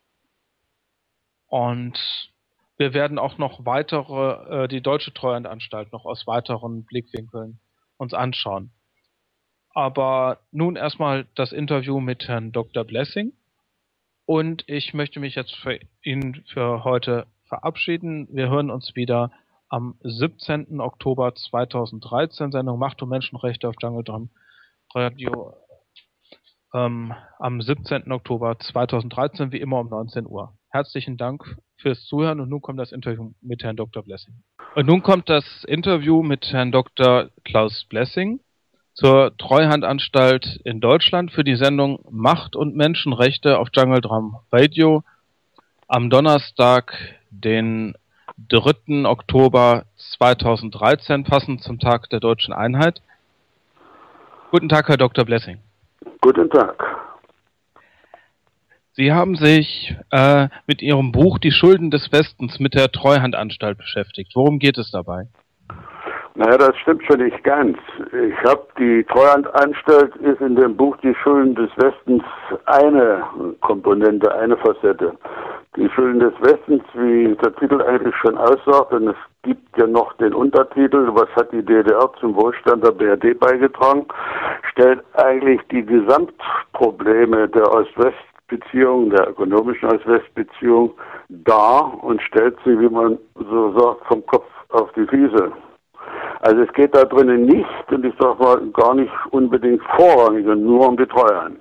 Und wir werden auch noch weitere, äh, die deutsche Treuhandanstalt noch aus weiteren Blickwinkeln uns anschauen. Aber nun erstmal das Interview mit Herrn Doktor Blessing. Und ich möchte mich jetzt für ihn für heute verabschieden. Wir hören uns wieder am siebzehnten Oktober zweitausenddreizehn, Sendung Macht und Menschenrechte auf Jungle Drum Radio, ähm, am siebzehnten Oktober zweitausenddreizehn, wie immer um neunzehn Uhr. Herzlichen Dank fürs Zuhören, und nun kommt das Interview mit Herrn Doktor Blessing. Und nun kommt das Interview mit Herrn Doktor Klaus Blessing zur Treuhandanstalt in Deutschland für die Sendung Macht und Menschenrechte auf Jungle Drum Radio am Donnerstag, den dritten Oktober zweitausenddreizehn, passend zum Tag der Deutschen Einheit. Guten Tag, Herr Doktor Blessing. Guten Tag. Sie haben sich äh, mit Ihrem Buch Die Schulden des Westens mit der Treuhandanstalt beschäftigt. Worum geht es dabei? Naja, das stimmt schon nicht ganz. Ich habe die Treuhandanstalt ist in dem Buch Die Schulden des Westens eine Komponente, eine Facette. Die Schulden des Westens, wie der Titel eigentlich schon aussagt, und es gibt ja noch den Untertitel, was hat die D D R zum Wohlstand der B R D beigetragen, stellt eigentlich die Gesamtprobleme der Ost-West-Beziehung, der ökonomischen Ost-West-Beziehung dar und stellt sie, wie man so sagt, vom Kopf auf die Füße. Also es geht da drinnen nicht, und ich sage mal gar nicht unbedingt vorrangig, nur um die Treuhand.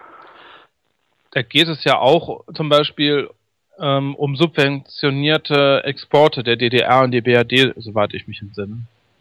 Da geht es ja auch zum Beispiel ähm, um subventionierte Exporte der D D R und die B R D, soweit ich mich entsinne.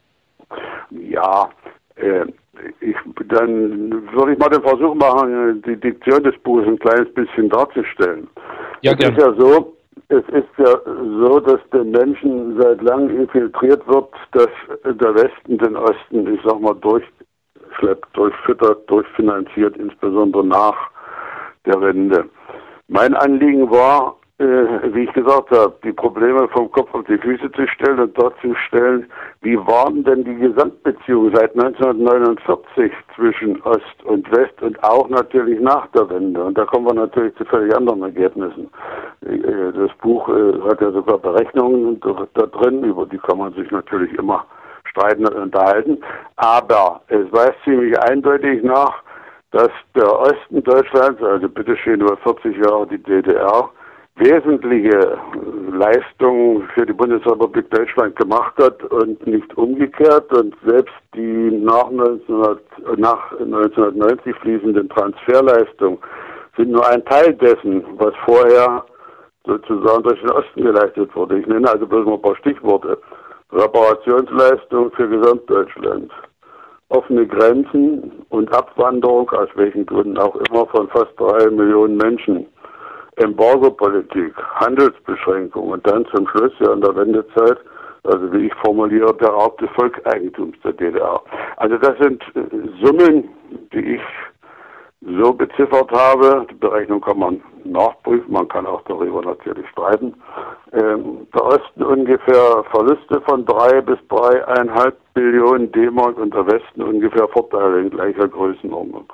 Ja, äh, ich, dann würde ich mal den Versuch machen, die Diktion des Buches ein kleines bisschen darzustellen. Ja, es gern. ist ja so, es ist ja so, dass den Menschen seit langem infiltriert wird, dass der Westen den Osten, ich sag mal, durchschleppt, durchfüttert, durchfinanziert, insbesondere nach der Wende. Mein Anliegen war, äh, wie ich gesagt habe, die Probleme vom Kopf auf die Füße zu stellen und darzustellen, wie waren denn die Gesamtbeziehungen seit neunzehnhundertneunundvierzig zwischen Ost und West und auch natürlich nach der Wende. Und da kommen wir natürlich zu völlig anderen Ergebnissen. Äh, das Buch äh, hat ja sogar Berechnungen da drin, über die kann man sich natürlich immer streiten und unterhalten. Aber es weist ziemlich eindeutig nach, dass der Osten Deutschlands, also bitteschön über vierzig Jahre die D D R, wesentliche Leistungen für die Bundesrepublik Deutschland gemacht hat und nicht umgekehrt. Und selbst die nach, neunzehnhundert, nach neunzehnhundertneunzig fließenden Transferleistungen sind nur ein Teil dessen, was vorher sozusagen durch den Osten geleistet wurde. Ich nenne also bloß mal ein paar Stichworte. Reparationsleistung für Gesamtdeutschland. Offene Grenzen und Abwanderung, aus welchen Gründen auch immer, von fast drei Millionen Menschen. Embargo-Politik, Handelsbeschränkungen und dann zum Schluss ja in der Wendezeit, also wie ich formuliere, der Raub des Volkseigentums der D D R. Also das sind Summen, die ich so beziffert habe. Die Berechnung kann man nachprüfen, man kann auch darüber natürlich streiten. Ähm, der Osten ungefähr Verluste von drei bis dreieinhalb Billionen D-Mark und der Westen ungefähr Vorteile in gleicher Größenordnung.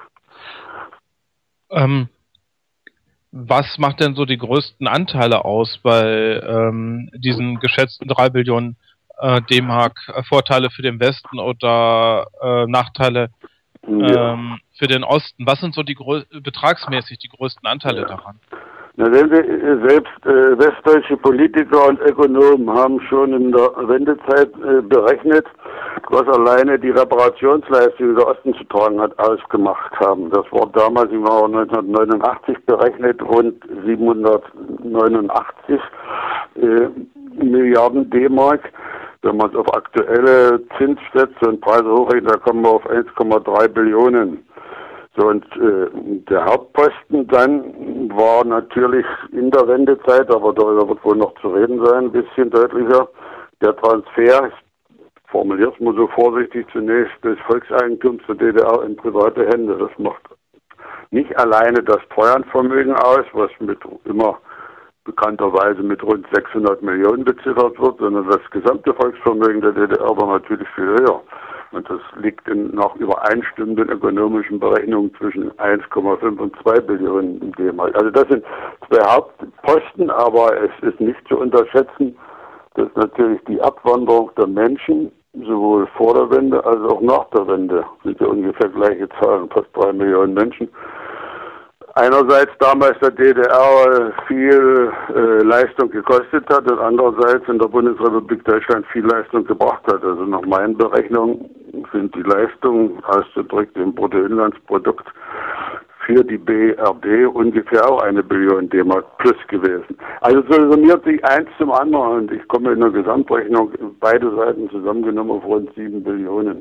Ähm, was macht denn so die größten Anteile aus bei ähm, diesen geschätzten drei Billionen äh, D-Mark äh, Vorteile für den Westen oder äh, Nachteile Ja. ähm, für den Osten? Was sind so die grö- betragsmäßig die größten Anteile Ja. daran? Na, wenn Sie, äh, selbst äh, westdeutsche Politiker und Ökonomen haben schon in der Wendezeit äh, berechnet, was alleine die Reparationsleistung, die der Osten zu tragen hat, ausgemacht haben. Das war damals im Jahr neunzehnhundertneunundachtzig berechnet, rund siebenhundertneunundachtzig äh, Milliarden D-Mark. Wenn man es auf aktuelle Zinssätze und Preise hochrechnet, da kommen wir auf eins Komma drei Billionen. So, und äh, der Hauptposten dann war natürlich in der Wendezeit, aber darüber wird wohl noch zu reden sein, ein bisschen deutlicher, der Transfer, ich formuliere es mal so vorsichtig zunächst, des Volkseigentums der D D R in private Hände. Das macht nicht alleine das Treuhandvermögen aus, was mit immer bekannterweise mit rund sechshundert Millionen beziffert wird, sondern das gesamte Volksvermögen der D D R war natürlich viel höher. Und das liegt in nach übereinstimmenden ökonomischen Berechnungen zwischen eins Komma fünf und zwei Billionen D-Mark. Also das sind zwei Hauptposten, aber es ist nicht zu unterschätzen, dass natürlich die Abwanderung der Menschen sowohl vor der Wende als auch nach der Wende, sind ja ungefähr gleiche Zahlen, fast drei Millionen Menschen, einerseits damals der D D R viel äh, Leistung gekostet hat und andererseits in der Bundesrepublik Deutschland viel Leistung gebracht hat. Also nach meinen Berechnungen sind die Leistungen, ausgedrückt im Bruttoinlandsprodukt, für die B R D ungefähr auch eine Billion D-Mark plus gewesen. Also so summiert sich eins zum anderen und ich komme in der Gesamtrechnung beide Seiten zusammengenommen auf rund sieben Billionen.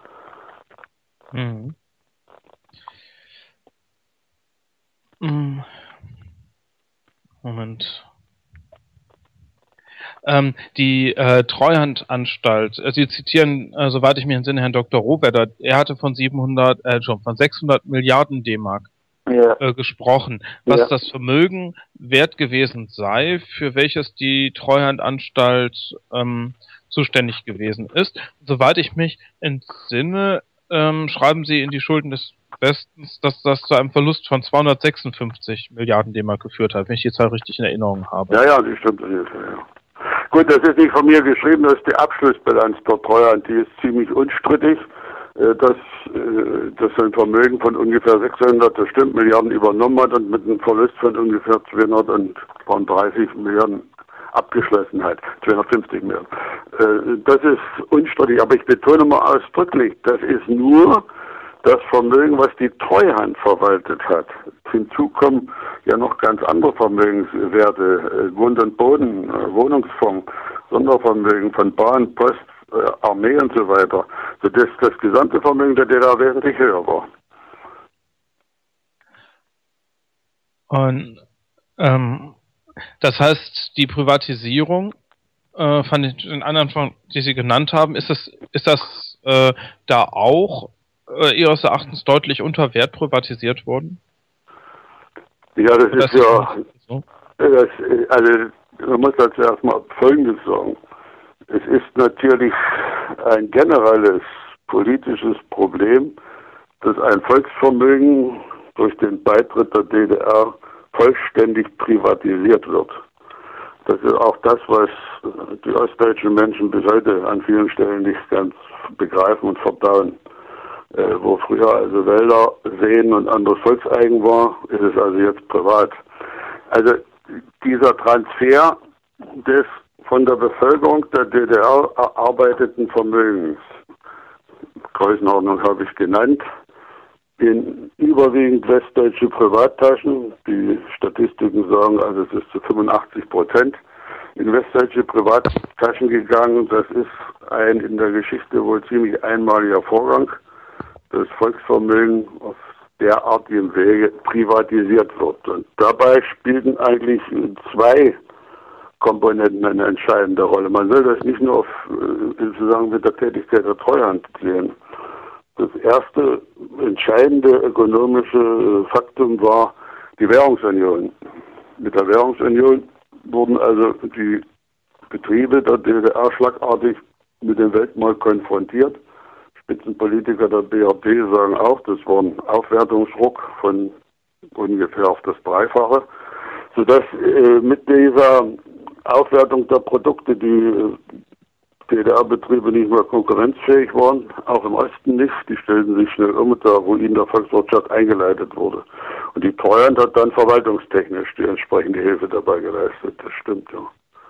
Mhm. Moment. Ähm, die äh, Treuhandanstalt, äh, Sie zitieren, äh, soweit ich mich entsinne, Herrn Doktor Rohwedder, er hatte von siebenhundert, äh, schon von sechshundert Milliarden D-Mark ja. äh, gesprochen, was ja. das Vermögen wert gewesen sei, für welches die Treuhandanstalt ähm, zuständig gewesen ist. Soweit ich mich entsinne, ähm, schreiben Sie in die Schulden des Westens, dass das zu einem Verlust von zweihundertsechsundfünfzig Milliarden D-Mark geführt hat, wenn ich die Zahl richtig in Erinnerung habe. Ja, ja, die stimmt. Ja. Gut, das ist nicht von mir geschrieben, das ist die Abschlussbilanz der Treuhand, die ist ziemlich unstrittig. Dass das ein Vermögen von ungefähr sechshundert, das stimmt, Milliarden übernommen hat und mit einem Verlust von ungefähr zweihundertdreißig Milliarden abgeschlossen hat, zweihundertfünfzig Milliarden. Das ist unstrittig, aber ich betone mal ausdrücklich, das ist nur das Vermögen, was die Treuhand verwaltet hat. Hinzu kommen ja noch ganz andere Vermögenswerte, Grund und Boden, Wohnungsfonds, Sondervermögen von Bahn, Post, Armee und so weiter, sodass das gesamte Vermögen der D D R wesentlich höher war. Und ähm, das heißt, die Privatisierung äh, von den, den anderen Fonds, die Sie genannt haben, ist das, ist das äh, da auch äh, Ihres Erachtens deutlich unter Wert privatisiert worden? Ja, das Oder ist ja, so? das, also man muss dazu erstmal Folgendes sagen. Es ist natürlich ein generelles politisches Problem, dass ein Volksvermögen durch den Beitritt der D D R vollständig privatisiert wird. Das ist auch das, was die ostdeutschen Menschen bis heute an vielen Stellen nicht ganz begreifen und verdauen. Äh, wo früher also Wälder, Seen und anderes Volkseigen war, ist es also jetzt privat. Also dieser Transfer des von der Bevölkerung der D D R erarbeiteten Vermögens, Größenordnung habe ich genannt, in überwiegend westdeutsche Privattaschen, die Statistiken sagen, also es ist zu fünfundachtzig Prozent in westdeutsche Privattaschen gegangen. Das ist ein in der Geschichte wohl ziemlich einmaliger Vorgang, dass Volksvermögen auf derartigem Wege privatisiert wird. Und dabei spielten eigentlich zwei Komponenten eine entscheidende Rolle. Man soll das nicht nur auf, sozusagen mit der Tätigkeit der Treuhand sehen. Das erste entscheidende ökonomische Faktum war die Währungsunion. Mit der Währungsunion wurden also die Betriebe der D D R schlagartig mit dem Weltmarkt konfrontiert. Spitzenpolitiker der B R D sagen auch, das war ein Aufwertungsruck von ungefähr auf das Dreifache, sodass äh, mit dieser Aufwertung der Produkte, die D D R-Betriebe nicht mehr konkurrenzfähig waren, auch im Osten nicht. Die stellten sich schnell um und der Ruin der Volkswirtschaft eingeleitet wurde. Und die Treuhand hat dann verwaltungstechnisch die entsprechende Hilfe dabei geleistet. Das stimmt, ja.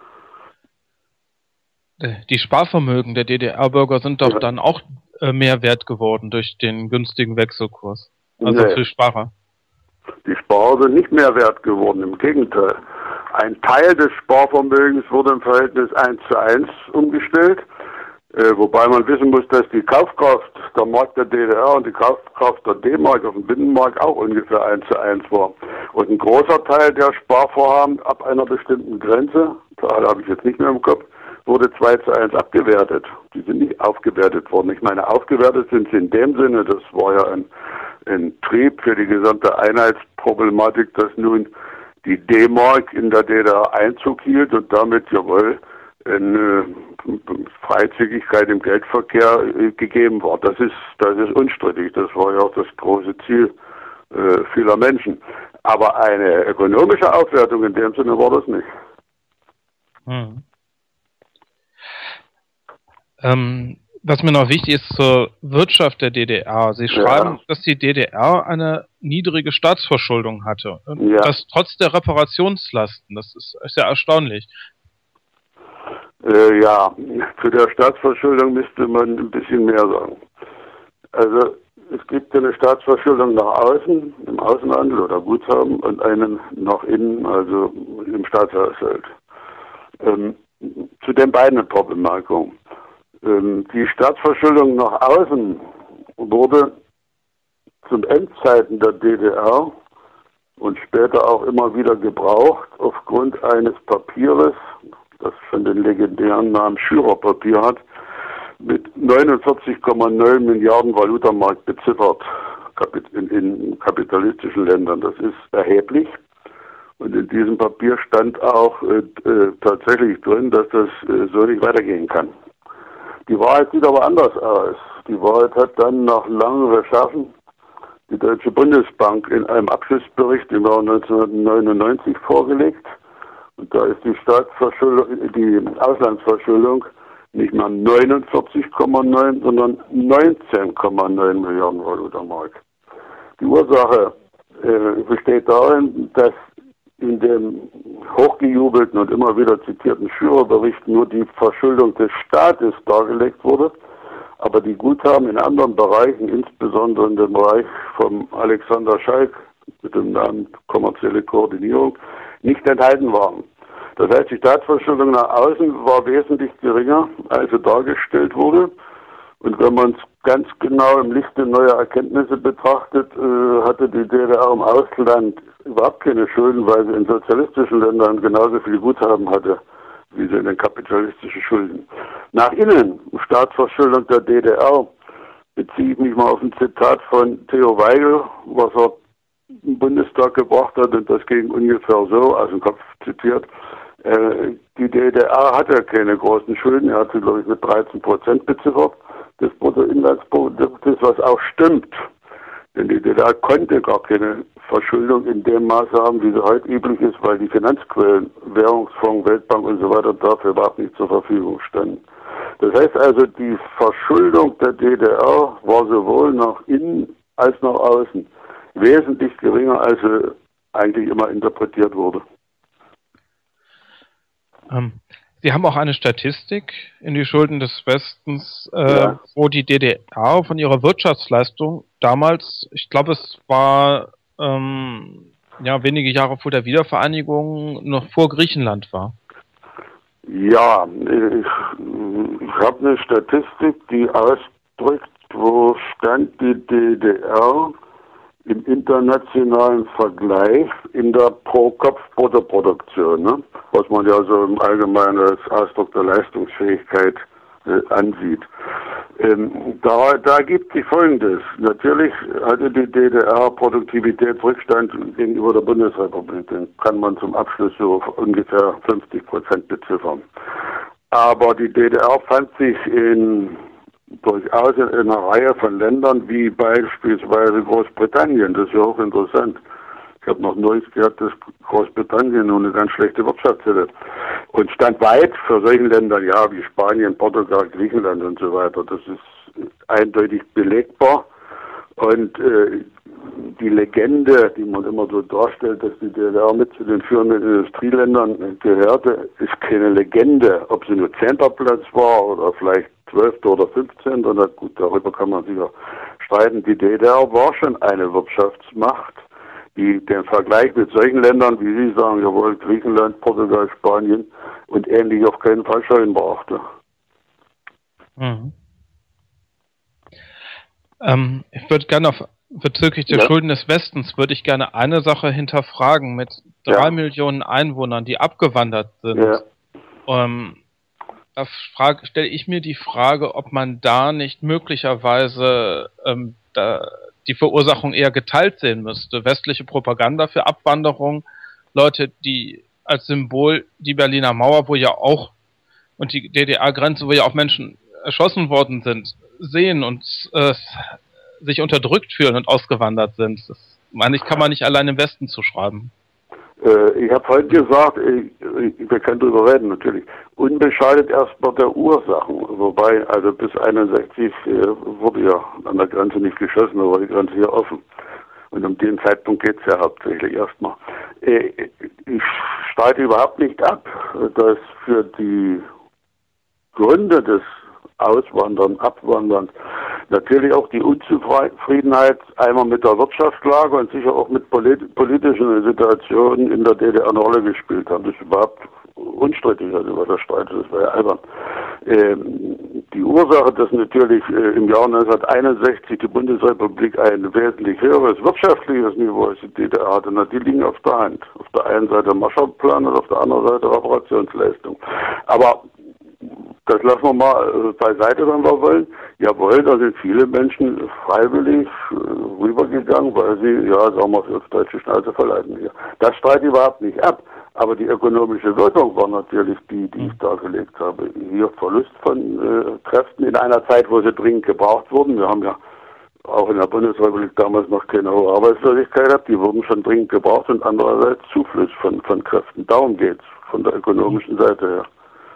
Die Sparvermögen der D D R-Bürger sind doch Ja. dann auch äh, mehr wert geworden durch den günstigen Wechselkurs. Also Nee. für Sparer. Die Sparer sind nicht mehr wert geworden, im Gegenteil. Ein Teil des Sparvermögens wurde im Verhältnis eins zu eins umgestellt, äh, wobei man wissen muss, dass die Kaufkraft der Mark der D D R und die Kaufkraft der D-Mark auf dem Binnenmarkt auch ungefähr eins zu eins war. Und ein großer Teil der Sparvorhaben ab einer bestimmten Grenze, Zahl habe ich jetzt nicht mehr im Kopf, wurde zwei zu eins abgewertet. Die sind nicht aufgewertet worden. Ich meine, aufgewertet sind sie in dem Sinne, das war ja ein, ein Trieb für die gesamte Einheitsproblematik, dass nun die D-Mark in der D D R Einzug hielt und damit, jawohl, eine Freizügigkeit im Geldverkehr äh, gegeben war. Das ist, das ist unstrittig. Das war ja auch das große Ziel äh, vieler Menschen. Aber eine ökonomische Aufwertung in dem Sinne war das nicht. Hm. Ähm, was mir noch wichtig ist zur Wirtschaft der D D R. Sie schreiben, Ja. dass die D D R eine niedrige Staatsverschuldung hatte. Und Ja. das trotz der Reparationslasten. Das ist sehr erstaunlich. Äh, ja, zu der Staatsverschuldung müsste man ein bisschen mehr sagen. Also es gibt eine Staatsverschuldung nach außen, im Außenhandel oder Guthaben und einen nach innen, also im Staatshaushalt. Ähm, zu den beiden Problembemerkungen. Ähm, die Staatsverschuldung nach außen wurde zum Endzeiten der D D R und später auch immer wieder gebraucht aufgrund eines Papieres, das schon den legendären Namen Schürer-Papier hat, mit neunundvierzig Komma neun Milliarden Valutamark beziffert in, in kapitalistischen Ländern. Das ist erheblich. Und in diesem Papier stand auch äh, äh, tatsächlich drin, dass das äh, so nicht weitergehen kann. Die Wahrheit sieht aber anders aus. Die Wahrheit hat dann nach langen Recherchen die Deutsche Bundesbank in einem Abschlussbericht im Jahr neunzehnhundertneunundneunzig vorgelegt. Und da ist die Staatsverschuldung, die Auslandsverschuldung nicht mehr neunundvierzig Komma neun, sondern neunzehn Komma neun Milliarden Valutamark. Die Ursache äh, besteht darin, dass in dem hochgejubelten und immer wieder zitierten Schürer-Bericht nur die Verschuldung des Staates dargelegt wurde, aber die Guthaben in anderen Bereichen, insbesondere in dem Bereich von Alexander Schalk mit dem Namen kommerzielle Koordinierung, nicht enthalten waren. Das heißt, die Staatsverschuldung nach außen war wesentlich geringer, als sie dargestellt wurde. Und wenn man es ganz genau im Lichte neuer Erkenntnisse betrachtet, äh, hatte die D D R im Ausland überhaupt keine Schulden, weil sie in sozialistischen Ländern genauso viel Guthaben hatte, wie sie in den kapitalistischen Schulden. Nach innen, Staatsverschuldung der D D R, beziehe ich mich mal auf ein Zitat von Theo Weigel, was er im Bundestag gebracht hat, und das ging ungefähr so, aus dem Kopf zitiert. Äh, die D D R hatte keine großen Schulden, er hat sie, glaube ich, mit dreizehn Prozent beziffert des Bruttoinlandsproduktes, was auch stimmt. Denn die D D R konnte gar keine Verschuldung in dem Maße haben, wie sie heute üblich ist, weil die Finanzquellen, Währungsfonds, Weltbank und so weiter dafür überhaupt nicht zur Verfügung standen. Das heißt also, die Verschuldung der D D R war sowohl nach innen als nach außen wesentlich geringer, als sie eigentlich immer interpretiert wurde. Ähm, Sie haben auch eine Statistik in die Schulden des Westens, äh, Ja. wo die D D R von ihrer Wirtschaftsleistung damals, ich glaube, es war ähm, ja wenige Jahre vor der Wiedervereinigung, noch vor Griechenland war. Ja, ich, ich habe eine Statistik, die ausdrückt, wo stand die D D R im internationalen Vergleich in der Pro-Kopf-Bruttoproduktion, ne? Was man ja so im Allgemeinen als Ausdruck der Leistungsfähigkeit äh, ansieht. Ähm, da, da gibt sich Folgendes. Natürlich hatte die D D R Produktivitätsrückstand gegenüber der Bundesrepublik. Den kann man zum Abschluss so auf ungefähr fünfzig Prozent beziffern. Aber die D D R fand sich in durchaus in einer Reihe von Ländern, wie beispielsweise Großbritannien, das ist ja auch interessant. Ich habe noch neulich gehört, dass Großbritannien nun eine ganz schlechte Wirtschaft hätte. Und stand weit für solche Länder, ja, wie Spanien, Portugal, Griechenland und so weiter. Das ist eindeutig belegbar. Und äh, die Legende, die man immer so darstellt, dass die D D R mit zu den führenden Industrieländern gehörte, ist keine Legende. Ob sie nur zehnter Platz war oder vielleicht zwölfter oder fünfzehnter, na gut, darüber kann man sicher streiten. Die D D R war schon eine Wirtschaftsmacht, die den Vergleich mit solchen Ländern, wie Sie sagen, jawohl, Griechenland, Portugal, Spanien und ähnlich auf keinen Fall scheuen brachte. Mhm. Ähm, ich würde gerne auf bezüglich der ja. Schulden des Westens würde ich gerne eine Sache hinterfragen. Mit drei ja. Millionen Einwohnern, die abgewandert sind, ja. ähm, da stelle ich mir die Frage, ob man da nicht möglicherweise ähm, da die Verursachung eher geteilt sehen müsste. Westliche Propaganda für Abwanderung, Leute, die als Symbol die Berliner Mauer, wo ja auch, und die D D R-Grenze, wo ja auch Menschen erschossen worden sind, sehen und äh, sich unterdrückt fühlen und ausgewandert sind. Das meine ich, kann man nicht allein im Westen zuschreiben. Äh, ich habe heute gesagt, ich, ich, wir können darüber reden natürlich, unbeschadet erstmal der Ursachen. Wobei, also bis einundsechzig äh, wurde ja an der Grenze nicht geschossen, aber die Grenze hier offen. Und um den Zeitpunkt geht es ja hauptsächlich erstmal. Äh, ich streite überhaupt nicht ab, dass für die Gründe des Auswandern, Abwandern, natürlich auch die Unzufriedenheit einmal mit der Wirtschaftslage und sicher auch mit polit politischen Situationen in der D D R eine Rolle gespielt haben. Das ist überhaupt unstrittig, also was er streitet, das war ja albern. Ähm, die Ursache, dass natürlich äh, im Jahr neunzehnhunderteinundsechzig die Bundesrepublik ein wesentlich höheres wirtschaftliches Niveau als die D D R hatte, na, die liegen auf der Hand. Auf der einen Seite Marshallplan und auf der anderen Seite Reparationsleistung. Aber das lassen wir mal beiseite, wenn wir wollen. Jawohl, da sind viele Menschen freiwillig äh, rübergegangen, weil sie, ja, sagen wir es auf deutsche Schnauze verleiten hier. Das streite ich überhaupt nicht ab. Aber die ökonomische Wirkung war natürlich die, die ich dargelegt habe. Hier Verlust von äh, Kräften in einer Zeit, wo sie dringend gebraucht wurden. Wir haben ja auch in der Bundesrepublik damals noch keine hohe Arbeitslosigkeit gehabt. Die wurden schon dringend gebraucht und andererseits Zufluss von, von Kräften. Darum geht's von der ökonomischen Seite her.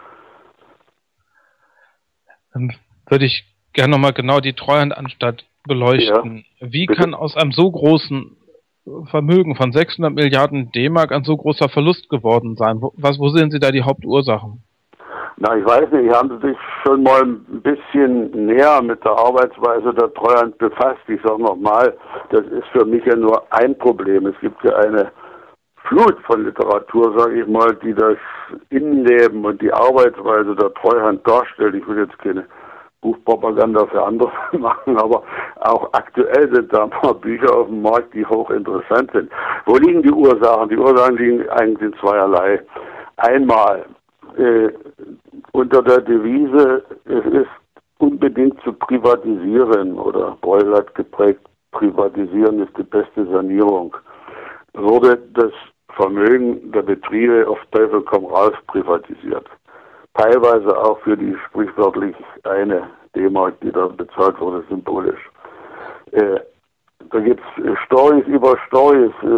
Dann würde ich gerne nochmal genau die Treuhandanstalt beleuchten. Ja, Wie bitte? Kann aus einem so großen Vermögen von sechshundert Milliarden D-Mark ein so großer Verlust geworden sein? Wo, was, wo sehen Sie da die Hauptursachen? Na, ich weiß nicht, haben Sie sich schon mal ein bisschen näher mit der Arbeitsweise der Treuhand befasst? Ich sage nochmal, das ist für mich ja nur ein Problem. Es gibt ja eine Flut von Literatur, sage ich mal, die das Innenleben und die Arbeitsweise der Treuhand darstellt. Ich will jetzt keine Buchpropaganda für andere machen, aber auch aktuell sind da ein paar Bücher auf dem Markt, die hochinteressant sind. Wo liegen die Ursachen? Die Ursachen liegen eigentlich in zweierlei. Einmal äh, unter der Devise, es ist unbedingt zu privatisieren, oder Breul hat geprägt, privatisieren ist die beste Sanierung, wurde das Vermögen der Betriebe auf Teufel komm raus privatisiert. Teilweise auch für die sprichwörtlich eine D-Mark, die da bezahlt wurde, symbolisch. Äh, da gibt es Storys über Storys, äh,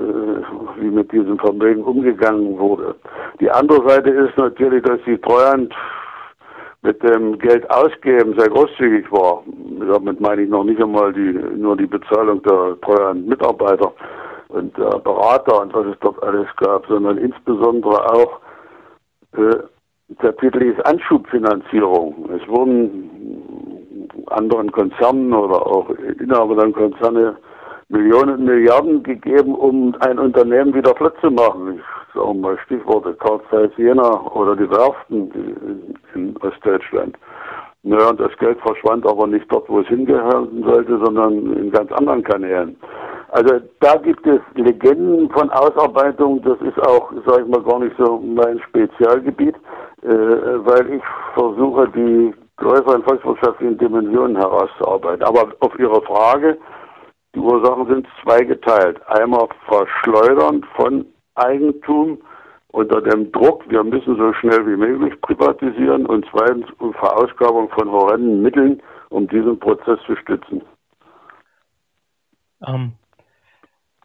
wie mit diesem Vermögen umgegangen wurde. Die andere Seite ist natürlich, dass die Treuhand mit dem Geld ausgeben sehr großzügig war. Damit meine ich noch nicht einmal die, nur die Bezahlung der Treuhand-Mitarbeiter und der Berater und was es dort alles gab, sondern insbesondere auch äh, der Titel ist Anschubfinanzierung. Es wurden anderen Konzernen oder auch inhabern Konzerne Millionen, Milliarden gegeben, um ein Unternehmen wieder flott zu machen. Ich sage mal Stichworte Carl Zeiss Jena oder die Werften in Ostdeutschland. Naja, und das Geld verschwand aber nicht dort, wo es hingehören sollte, sondern in ganz anderen Kanälen. Also da gibt es Legenden von Ausarbeitung, das ist auch, sage ich mal, gar nicht so mein Spezialgebiet, äh, weil ich versuche, die größeren volkswirtschaftlichen Dimensionen herauszuarbeiten. Aber auf Ihre Frage, die Ursachen sind zweigeteilt. Einmal Verschleudern von Eigentum unter dem Druck, wir müssen so schnell wie möglich privatisieren, und zweitens Verausgabung von horrenden Mitteln, um diesen Prozess zu stützen. Ähm,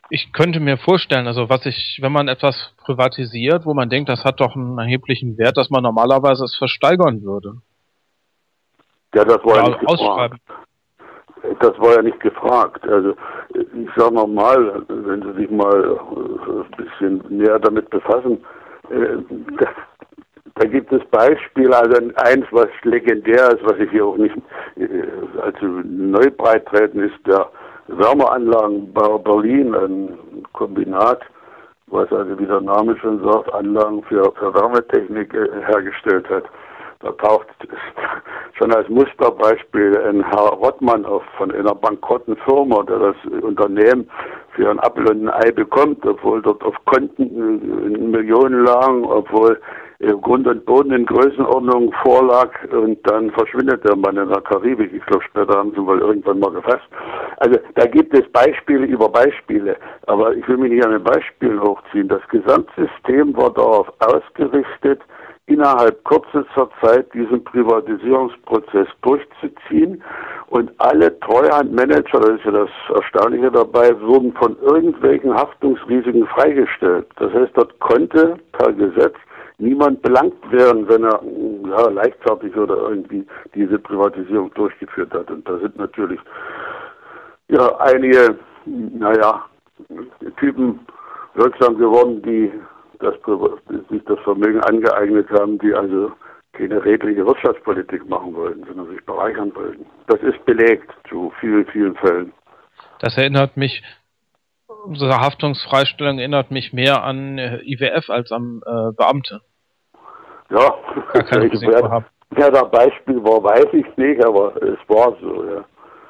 Ich könnte mir vorstellen, also was ich, wenn man etwas privatisiert, wo man denkt, das hat doch einen erheblichen Wert, dass man normalerweise es versteigern würde. Ja, das war ja Oder nicht gefragt. ausschreiben. Das war ja nicht gefragt. Also ich sage nochmal, wenn Sie sich mal ein bisschen näher damit befassen, da, da gibt es Beispiele, also eins, was legendär ist, was ich hier auch nicht also neu breit treten, ist der Wärmeanlagenbau Berlin, ein Kombinat, was also wie der Name schon sagt, Anlagen für, für Wärmetechnik hergestellt hat. Da taucht schon als Musterbeispiel ein Herr Rottmann auf von einer bankrotten Firma, der das Unternehmen für ein Apfel und ein Ei bekommt, obwohl dort auf Konten in Millionen lagen, obwohl Grund und Boden in Größenordnung vorlag, und dann verschwindet der Mann in der Karibik. Ich glaube, später haben sie wohl irgendwann mal gefasst. Also da gibt es Beispiele über Beispiele, aber ich will mich nicht an den Beispielen hochziehen. Das Gesamtsystem war darauf ausgerichtet, innerhalb kürzester Zeit diesen Privatisierungsprozess durchzuziehen, und alle Treuhandmanager, das ist ja das Erstaunliche dabei, wurden von irgendwelchen Haftungsrisiken freigestellt. Das heißt, dort konnte per Gesetz niemand belangt werden, wenn er ja, leichtfertig oder irgendwie diese Privatisierung durchgeführt hat. Und da sind natürlich ja einige, naja, Typen wirksam geworden, die das, sich das Vermögen angeeignet haben, die also keine redliche Wirtschaftspolitik machen wollten, sondern sich bereichern wollten. Das ist belegt zu vielen, vielen Fällen. Das erinnert mich, unsere Haftungsfreistellung erinnert mich mehr an I W F als an äh, Beamte. Ja, Gar kein Risiko wer, haben. wer das Beispiel war, weiß ich nicht, aber es war so, ja.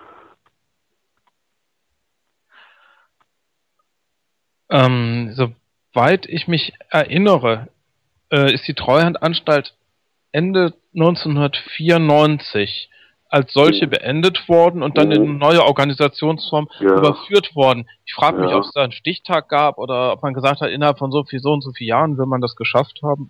Ähm, soweit ich mich erinnere, äh, ist die Treuhandanstalt Ende neunzehnhundertvierundneunzig als solche Mhm. beendet worden und dann in eine neue Organisationsform Ja. überführt worden. Ich frage mich, Ja. ob es da einen Stichtag gab oder ob man gesagt hat, innerhalb von so viel, so und so vielen Jahren will man das geschafft haben.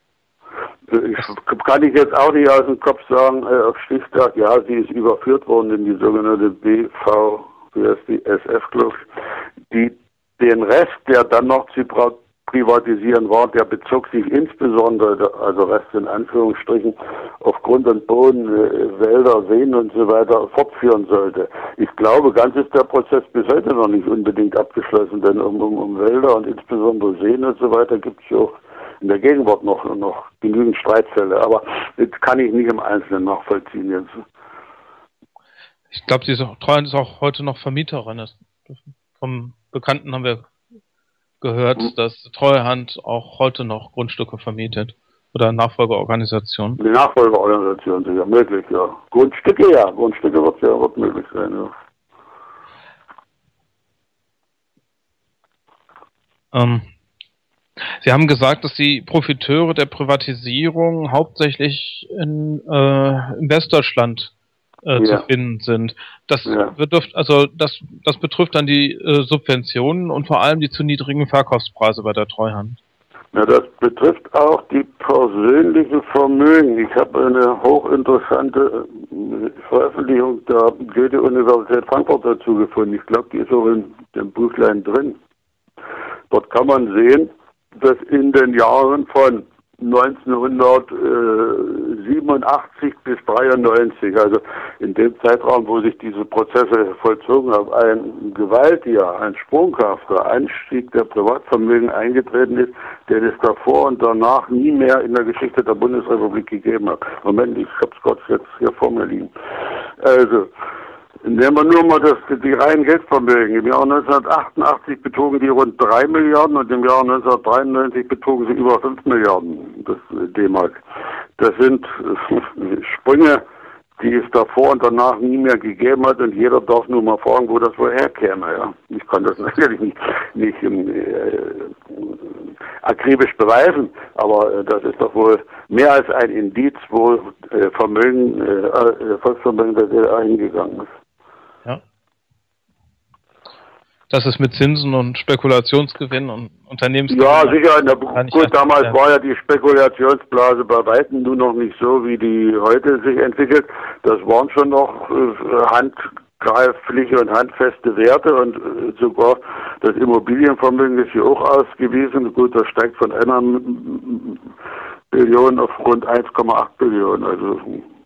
Ich kann ich jetzt auch nicht aus dem Kopf sagen, äh, auf Stichtag, ja, sie ist überführt worden in die sogenannte B V, wie heißt die, S F, glaube ich. Die, den Rest, der dann noch zu privatisieren war, der bezog sich insbesondere, also Rest in Anführungsstrichen, auf Grund und Boden, äh, Wälder, Seen und so weiter fortführen sollte. Ich glaube, ganz ist der Prozess bis heute noch nicht unbedingt abgeschlossen, denn um, um, um Wälder und insbesondere Seen und so weiter gibt es ja auch in der Gegenwart noch, noch genügend Streitfälle, aber das kann ich nicht im Einzelnen nachvollziehen jetzt. Ich glaube, diese Treuhand ist auch heute noch Vermieterin. Ist. Vom Bekannten haben wir gehört, hm. dass Treuhand auch heute noch Grundstücke vermietet. Oder Nachfolgeorganisationen. Die Nachfolgeorganisationen sind ja möglich, ja. Grundstücke, ja. Grundstücke wird ja wird möglich sein, ja. Ähm. Sie haben gesagt, dass die Profiteure der Privatisierung hauptsächlich in, äh, in Westdeutschland äh, ja. zu finden sind. Das ja. betrifft, also das, das betrifft dann die äh, Subventionen und vor allem die zu niedrigen Verkaufspreise bei der Treuhand. Ja, das betrifft auch die persönlichen Vermögen. Ich habe eine hochinteressante Veröffentlichung der Goethe-Universität Frankfurt dazu gefunden. Ich glaube, die ist auch in dem Buchlein drin. Dort kann man sehen, dass in den Jahren von neunzehnhundertsiebenundachtzig bis dreiundneunzig, also in dem Zeitraum, wo sich diese Prozesse vollzogen haben, ein gewaltiger, ein sprunghafter Anstieg der Privatvermögen eingetreten ist, den es davor und danach nie mehr in der Geschichte der Bundesrepublik gegeben hat. Moment, ich habe es Gott jetzt hier vor mir liegen. Also, nehmen wir nur mal das, die reinen Geldvermögen. Im Jahr neunzehnhundertachtundachtzig betrugen die rund drei Milliarden und im Jahr neunzehnhundertdreiundneunzig betrugen sie über fünf Milliarden D-Mark. Das sind Sprünge, die es davor und danach nie mehr gegeben hat, und jeder darf nur mal fragen, wo das wohl herkäme. Ja. Ich kann das natürlich nicht, nicht äh, akribisch beweisen, aber äh, das ist doch wohl mehr als ein Indiz, wo äh, Vermögen, äh, Volksvermögen der D D R hingegangen ist. Ja. Das ist mit Zinsen und Spekulationsgewinn und Unternehmensgewinn. Ja, sicher. Na, gut, damals ja. war ja die Spekulationsblase bei weitem nur noch nicht so, wie die heute sich entwickelt. Das waren schon noch äh, Hand, handgreifliche und handfeste Werte und äh, sogar das Immobilienvermögen ist hier auch ausgewiesen. Gut, das steigt von einer Billion auf rund eins Komma acht Billionen. Also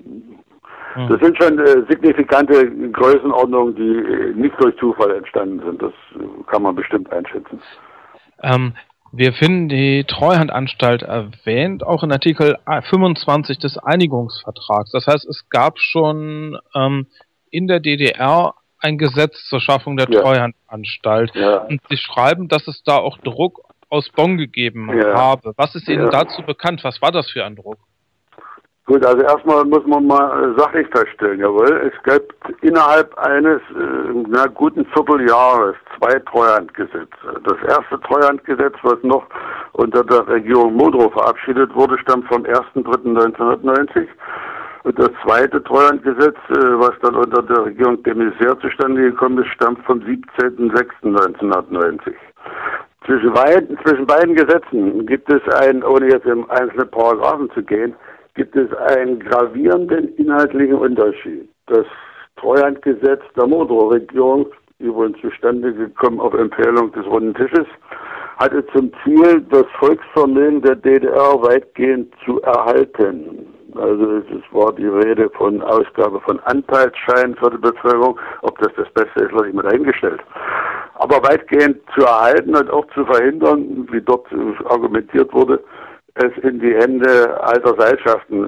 das sind schon äh, signifikante Größenordnungen, die äh, nicht durch Zufall entstanden sind. Das äh, kann man bestimmt einschätzen. Ähm, wir finden die Treuhandanstalt erwähnt, auch in Artikel fünfundzwanzig des Einigungsvertrags. Das heißt, es gab schon ähm, in der D D R ein Gesetz zur Schaffung der ja. Treuhandanstalt. Ja. Und Sie schreiben, dass es da auch Druck aus Bonn gegeben ja. habe. Was ist Ihnen ja. dazu bekannt? Was war das für ein Druck? Gut, also erstmal muss man mal sachlich feststellen, jawohl, es gibt innerhalb eines äh, na, guten Vierteljahres zwei Treuhandgesetze. Das erste Treuhandgesetz, was noch unter der Regierung Modrow verabschiedet wurde, stammt vom ersten dritten neunzehnhundertneunzig. Und das zweite Treuhandgesetz, äh, was dann unter der Regierung de Maizière zustande gekommen ist, stammt vom siebzehnten sechsten neunzehnhundertneunzig. Zwischen beiden, zwischen beiden Gesetzen gibt es einen, ohne jetzt in einzelne Paragraphen zu gehen, gibt es einen gravierenden inhaltlichen Unterschied. Das Treuhandgesetz der Modrow-Regierung, übrigens zustande gekommen auf Empfehlung des Runden Tisches, hatte zum Ziel, das Volksvermögen der D D R weitgehend zu erhalten. Also es war die Rede von Ausgabe von Anteilsscheinen für die Bevölkerung. Ob das das Beste ist, lasse ich mal dahingestellt. Aber weitgehend zu erhalten und auch zu verhindern, wie dort argumentiert wurde, es in die Hände alter Seilschaften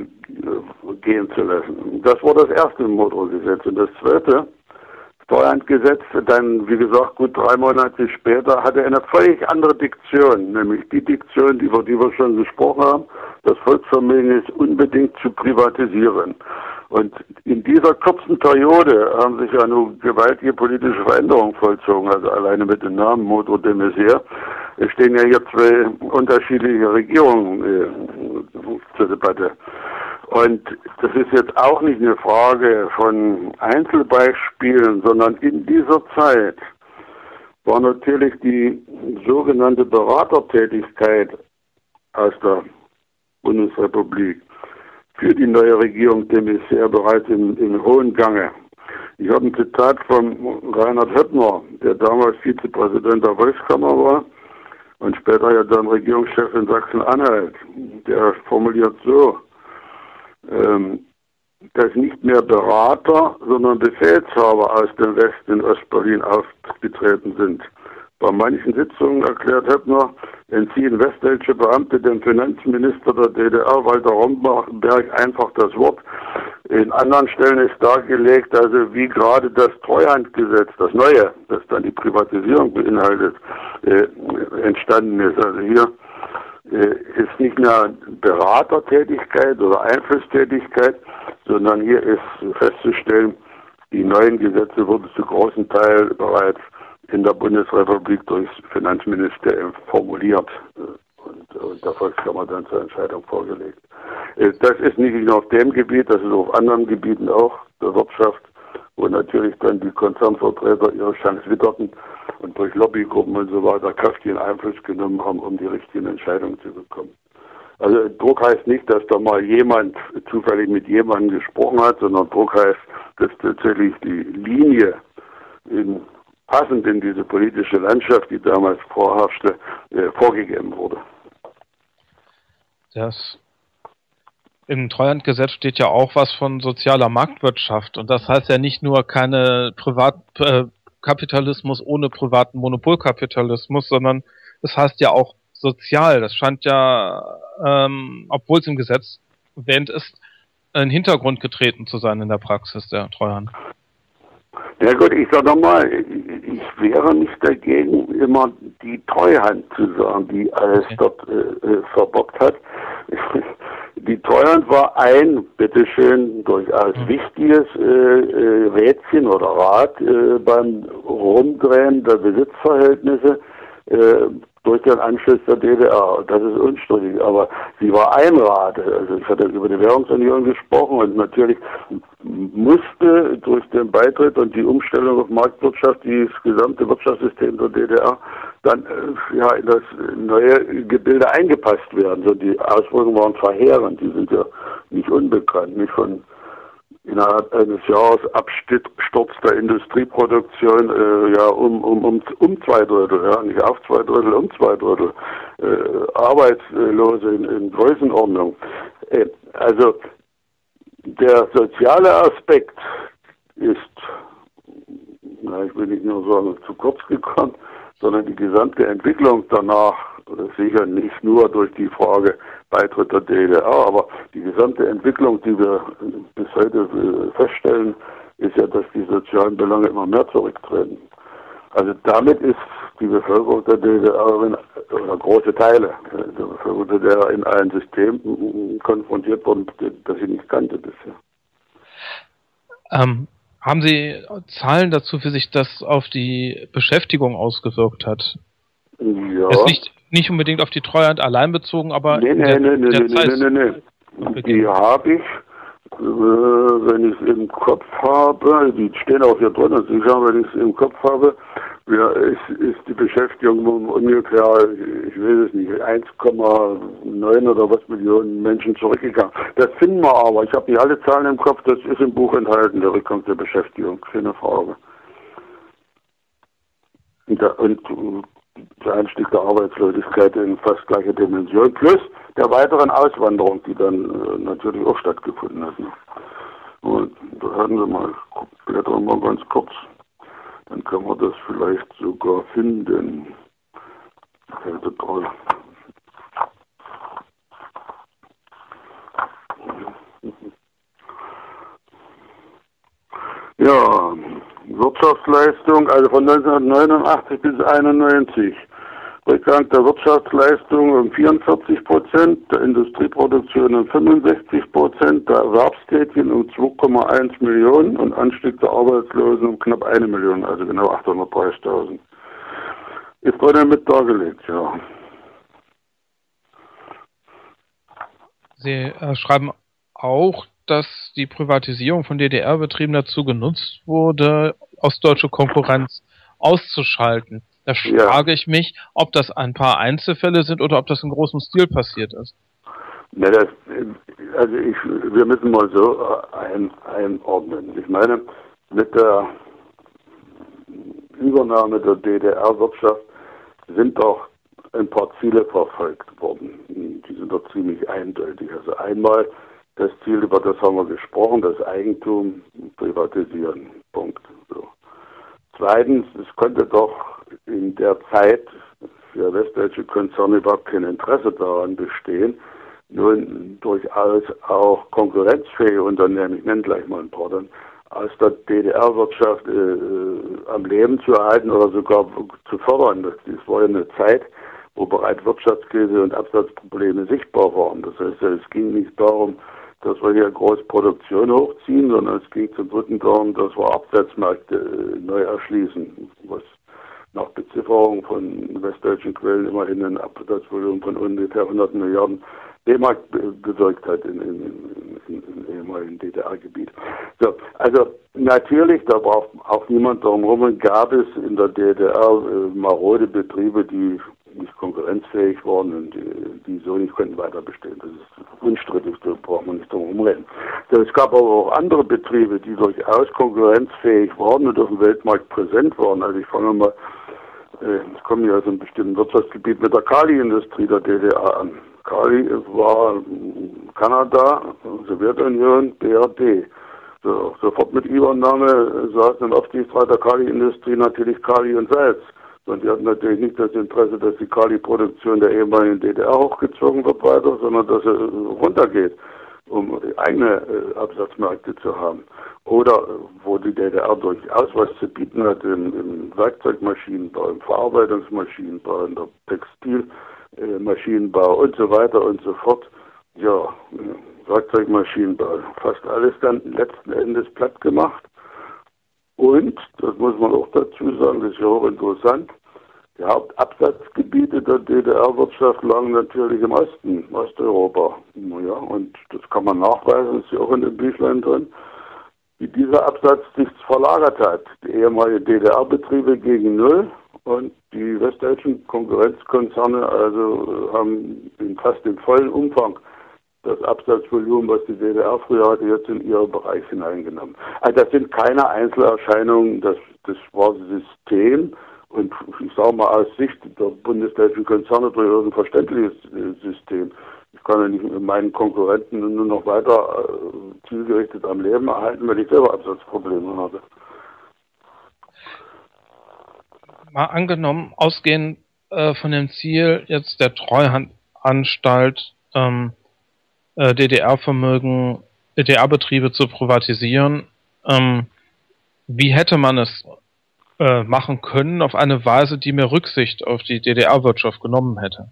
äh, gehen zu lassen. Das war das erste Modrow-Gesetz. Und das zweite Treuhandgesetz, dann, wie gesagt, gut drei Monate später, hatte eine völlig andere Diktion, nämlich die Diktion, über die wir schon gesprochen haben, das Volksvermögen ist unbedingt zu privatisieren. Und in dieser kurzen Periode haben sich ja nur gewaltige politische Veränderungen vollzogen, also alleine mit dem Namen Modrow de Maizière. Es stehen ja hier zwei unterschiedliche Regierungen äh, zur Debatte. Und das ist jetzt auch nicht eine Frage von Einzelbeispielen, sondern in dieser Zeit war natürlich die sogenannte Beratertätigkeit aus der Bundesrepublik für die neue Regierung de Maizière bereits in, in hohen Gange. Ich habe ein Zitat von Reinhard Höppner, der damals Vizepräsident der Volkskammer war und später ja dann Regierungschef in Sachsen-Anhalt. Der formuliert so, ähm, dass nicht mehr Berater, sondern Befehlshaber aus dem Westen in Ostberlin aufgetreten sind. Bei manchen Sitzungen, erklärt Höppner, entziehen westdeutsche Beamte dem Finanzminister der D D R, Walter Romberg, einfach das Wort. In anderen Stellen ist dargelegt, also wie gerade das Treuhandgesetz, das neue, das dann die Privatisierung beinhaltet, äh, entstanden ist. Also hier äh, ist nicht mehr Beratertätigkeit oder Einflusstätigkeit, sondern hier ist festzustellen, die neuen Gesetze wurden zu großen Teil bereits in der Bundesrepublik durchs Finanzministerium formuliert und, und der Volkskammer dann zur Entscheidung vorgelegt. Das ist nicht nur auf dem Gebiet, das ist auf anderen Gebieten auch der Wirtschaft, wo natürlich dann die Konzernvertreter ihre Chance witterten und durch Lobbygruppen und so weiter kräftigen Einfluss genommen haben, um die richtigen Entscheidungen zu bekommen. Also Druck heißt nicht, dass da mal jemand zufällig mit jemandem gesprochen hat, sondern Druck heißt, dass tatsächlich die Linie in passend in diese politische Landschaft, die damals vorherrschte, äh, vorgegeben wurde. Das im Treuhandgesetz steht ja auch was von sozialer Marktwirtschaft. Und das heißt ja nicht nur keine Privatkapitalismus äh, ohne privaten Monopolkapitalismus, sondern es heißt ja auch sozial. Das scheint ja, ähm, obwohl es im Gesetz erwähnt ist, in den Hintergrund getreten zu sein in der Praxis der Treuhand. Ja gut, ich sage nochmal, ich wäre nicht dagegen, immer die Treuhand zu sagen, die alles okay. dort äh, verbockt hat. Die Treuhand war ein, bitteschön, durchaus mhm. wichtiges äh, äh, Rädchen oder Rad äh, beim Rumdrehen der Besitzverhältnisse äh, durch den Anschluss der D D R. Das ist unstrittig, aber sie war ein Rad. Also ich hatte über die Währungsunion gesprochen und natürlich musste durch den Beitritt und die Umstellung auf Marktwirtschaft das gesamte Wirtschaftssystem der D D R dann äh, ja, in das neue Gebilde eingepasst werden. So, die Auswirkungen waren verheerend, die sind ja nicht unbekannt, nicht von innerhalb eines Jahres Absturz der Industrieproduktion äh, ja um, um, um, um zwei Drittel, ja, nicht auf zwei Drittel, um zwei Drittel äh, Arbeitslose in, in Größenordnung. Äh, also der soziale Aspekt ist, na, ich will nicht nur sagen, zu kurz gekommen, sondern die gesamte Entwicklung danach, sicher nicht nur durch die Frage Beitritt der D D R, aber die gesamte Entwicklung, die wir bis heute feststellen, ist ja, dass die sozialen Belange immer mehr zurücktreten. Also damit ist die Bevölkerung der D D R, in, oder große Teile der Bevölkerung der D D R in ein System konfrontiert worden, das sie nicht kannte bisher. Ähm, haben Sie Zahlen dazu, wie sich das auf die Beschäftigung ausgewirkt hat? Ja. Ist nicht, nicht unbedingt auf die Treuhand allein bezogen, aber nee, nee, der, nee, nee, der nee, Zeit nee, nee, nee. Die habe ich, äh, wenn ich es im Kopf habe, die stehen auch hier drin, sicher, wenn ich es im Kopf habe, ja, ist, ist die Beschäftigung um ungefähr, ich weiß es nicht, eins Komma neun oder was Millionen Menschen zurückgegangen. Das finden wir aber, ich habe nicht alle Zahlen im Kopf, das ist im Buch enthalten, der Rückgang der Beschäftigung, keine Frage. Und, der, und der Anstieg der Arbeitslosigkeit in fast gleicher Dimension, plus der weiteren Auswanderung, die dann äh, natürlich auch stattgefunden hat. Ne? Und da hatten Sie mal, blättern wir mal ganz kurz, dann können wir das vielleicht sogar finden. Kälte toll. Ja, Wirtschaftsleistung, also von neunzehnhundertneunundachtzig bis einundneunzig. Rückgang der Wirtschaftsleistung um vierundvierzig Prozent, der Industrieproduktion um fünfundsechzig Prozent, der Erwerbstätigen um zwei Komma eins Millionen und Anstieg der Arbeitslosen um knapp eine Million, also genau achthundertdreißigtausend. Ist drin mit dargelegt, ja. Sie äh, schreiben auch, dass die Privatisierung von D D R-Betrieben dazu genutzt wurde, ostdeutsche Konkurrenz auszuschalten. Da Ja. frage ich mich, ob das ein paar Einzelfälle sind oder ob das in großem Stil passiert ist. Ja, das, also ich, wir müssen mal so ein, einordnen. Ich meine, mit der Übernahme der D D R-Wirtschaft sind doch ein paar Ziele verfolgt worden. Die sind doch ziemlich eindeutig. Also einmal das Ziel, über das haben wir gesprochen, das Eigentum privatisieren. Punkt. So. Zweitens, es konnte doch in der Zeit für westdeutsche Konzerne überhaupt kein Interesse daran bestehen, nun durchaus auch konkurrenzfähige Unternehmen, ich nenne gleich mal ein paar, dann aus der D D R-Wirtschaft äh, am Leben zu erhalten oder sogar zu fördern. Das, das war ja eine Zeit, wo bereits Wirtschaftskrise und Absatzprobleme sichtbar waren. Das heißt, es ging nicht darum, dass wir hier groß Produktion hochziehen, sondern es ging zum dritten darum, dass wir Absatzmärkte äh, neu erschließen, was nach Bezifferung von westdeutschen Quellen immerhin ein Absatzvolumen von ungefähr hundert Milliarden D-Mark bewirkt hat in, in, in, in, in ehemaligen D D R-Gebiet. So, also natürlich, da braucht auch niemand darum rum, gab es in der D D R äh, marode Betriebe, die nicht konkurrenzfähig waren und die, die so nicht konnten weiter bestehen. Das ist unstrittig, da braucht man nicht drum rumreden. So, es gab aber auch andere Betriebe, die durchaus konkurrenzfähig waren und auf dem Weltmarkt präsent waren. Also ich fange mal, äh, ich komme ja aus einem bestimmten Wirtschaftsgebiet mit der Kali-Industrie der D D R an. Kali war Kanada, Sowjetunion, B R D. So, sofort mit Übernahme saßen im Aufsichtsrat der Kali-Industrie natürlich Kali und Salz. Und die hatten natürlich nicht das Interesse, dass die Kali-Produktion der ehemaligen D D R hochgezogen wird weiter, sondern dass sie runtergeht, um eigene äh, Absatzmärkte zu haben. Oder äh, wo die D D R durchaus was zu bieten hat im, im Werkzeugmaschinenbau, im Verarbeitungsmaschinenbau, in der Textilmaschinenbau und so weiter und so fort. Ja, Werkzeugmaschinenbau, fast alles dann letzten Endes platt gemacht. Und, das muss man auch dazu sagen, das ist ja auch interessant, die Hauptabsatzgebiete der D D R-Wirtschaft lagen natürlich im Osten, Osteuropa. Ja, und das kann man nachweisen, ist ja auch in dem Büchlein drin, wie dieser Absatz sich verlagert hat. Die ehemaligen D D R-Betriebe gegen Null und die westdeutschen Konkurrenzkonzerne also haben in fast im vollen Umfang das Absatzvolumen, was die D D R früher hatte, jetzt in ihren Bereich hineingenommen. Also das sind keine Einzelerscheinungen, das, das war ein System und ich sage mal aus Sicht der bundesdeutschen Konzerne durchaus ein verständliches System. Ich kann ja nicht meinen Konkurrenten nur noch weiter äh, zielgerichtet am Leben erhalten, weil ich selber Absatzprobleme habe. Mal angenommen, ausgehend äh, von dem Ziel jetzt der Treuhandanstalt, ähm, äh, D D R-Vermögen, D D R-Betriebe zu privatisieren, ähm, wie hätte man es äh, machen können auf eine Weise, die mehr Rücksicht auf die D D R-Wirtschaft genommen hätte?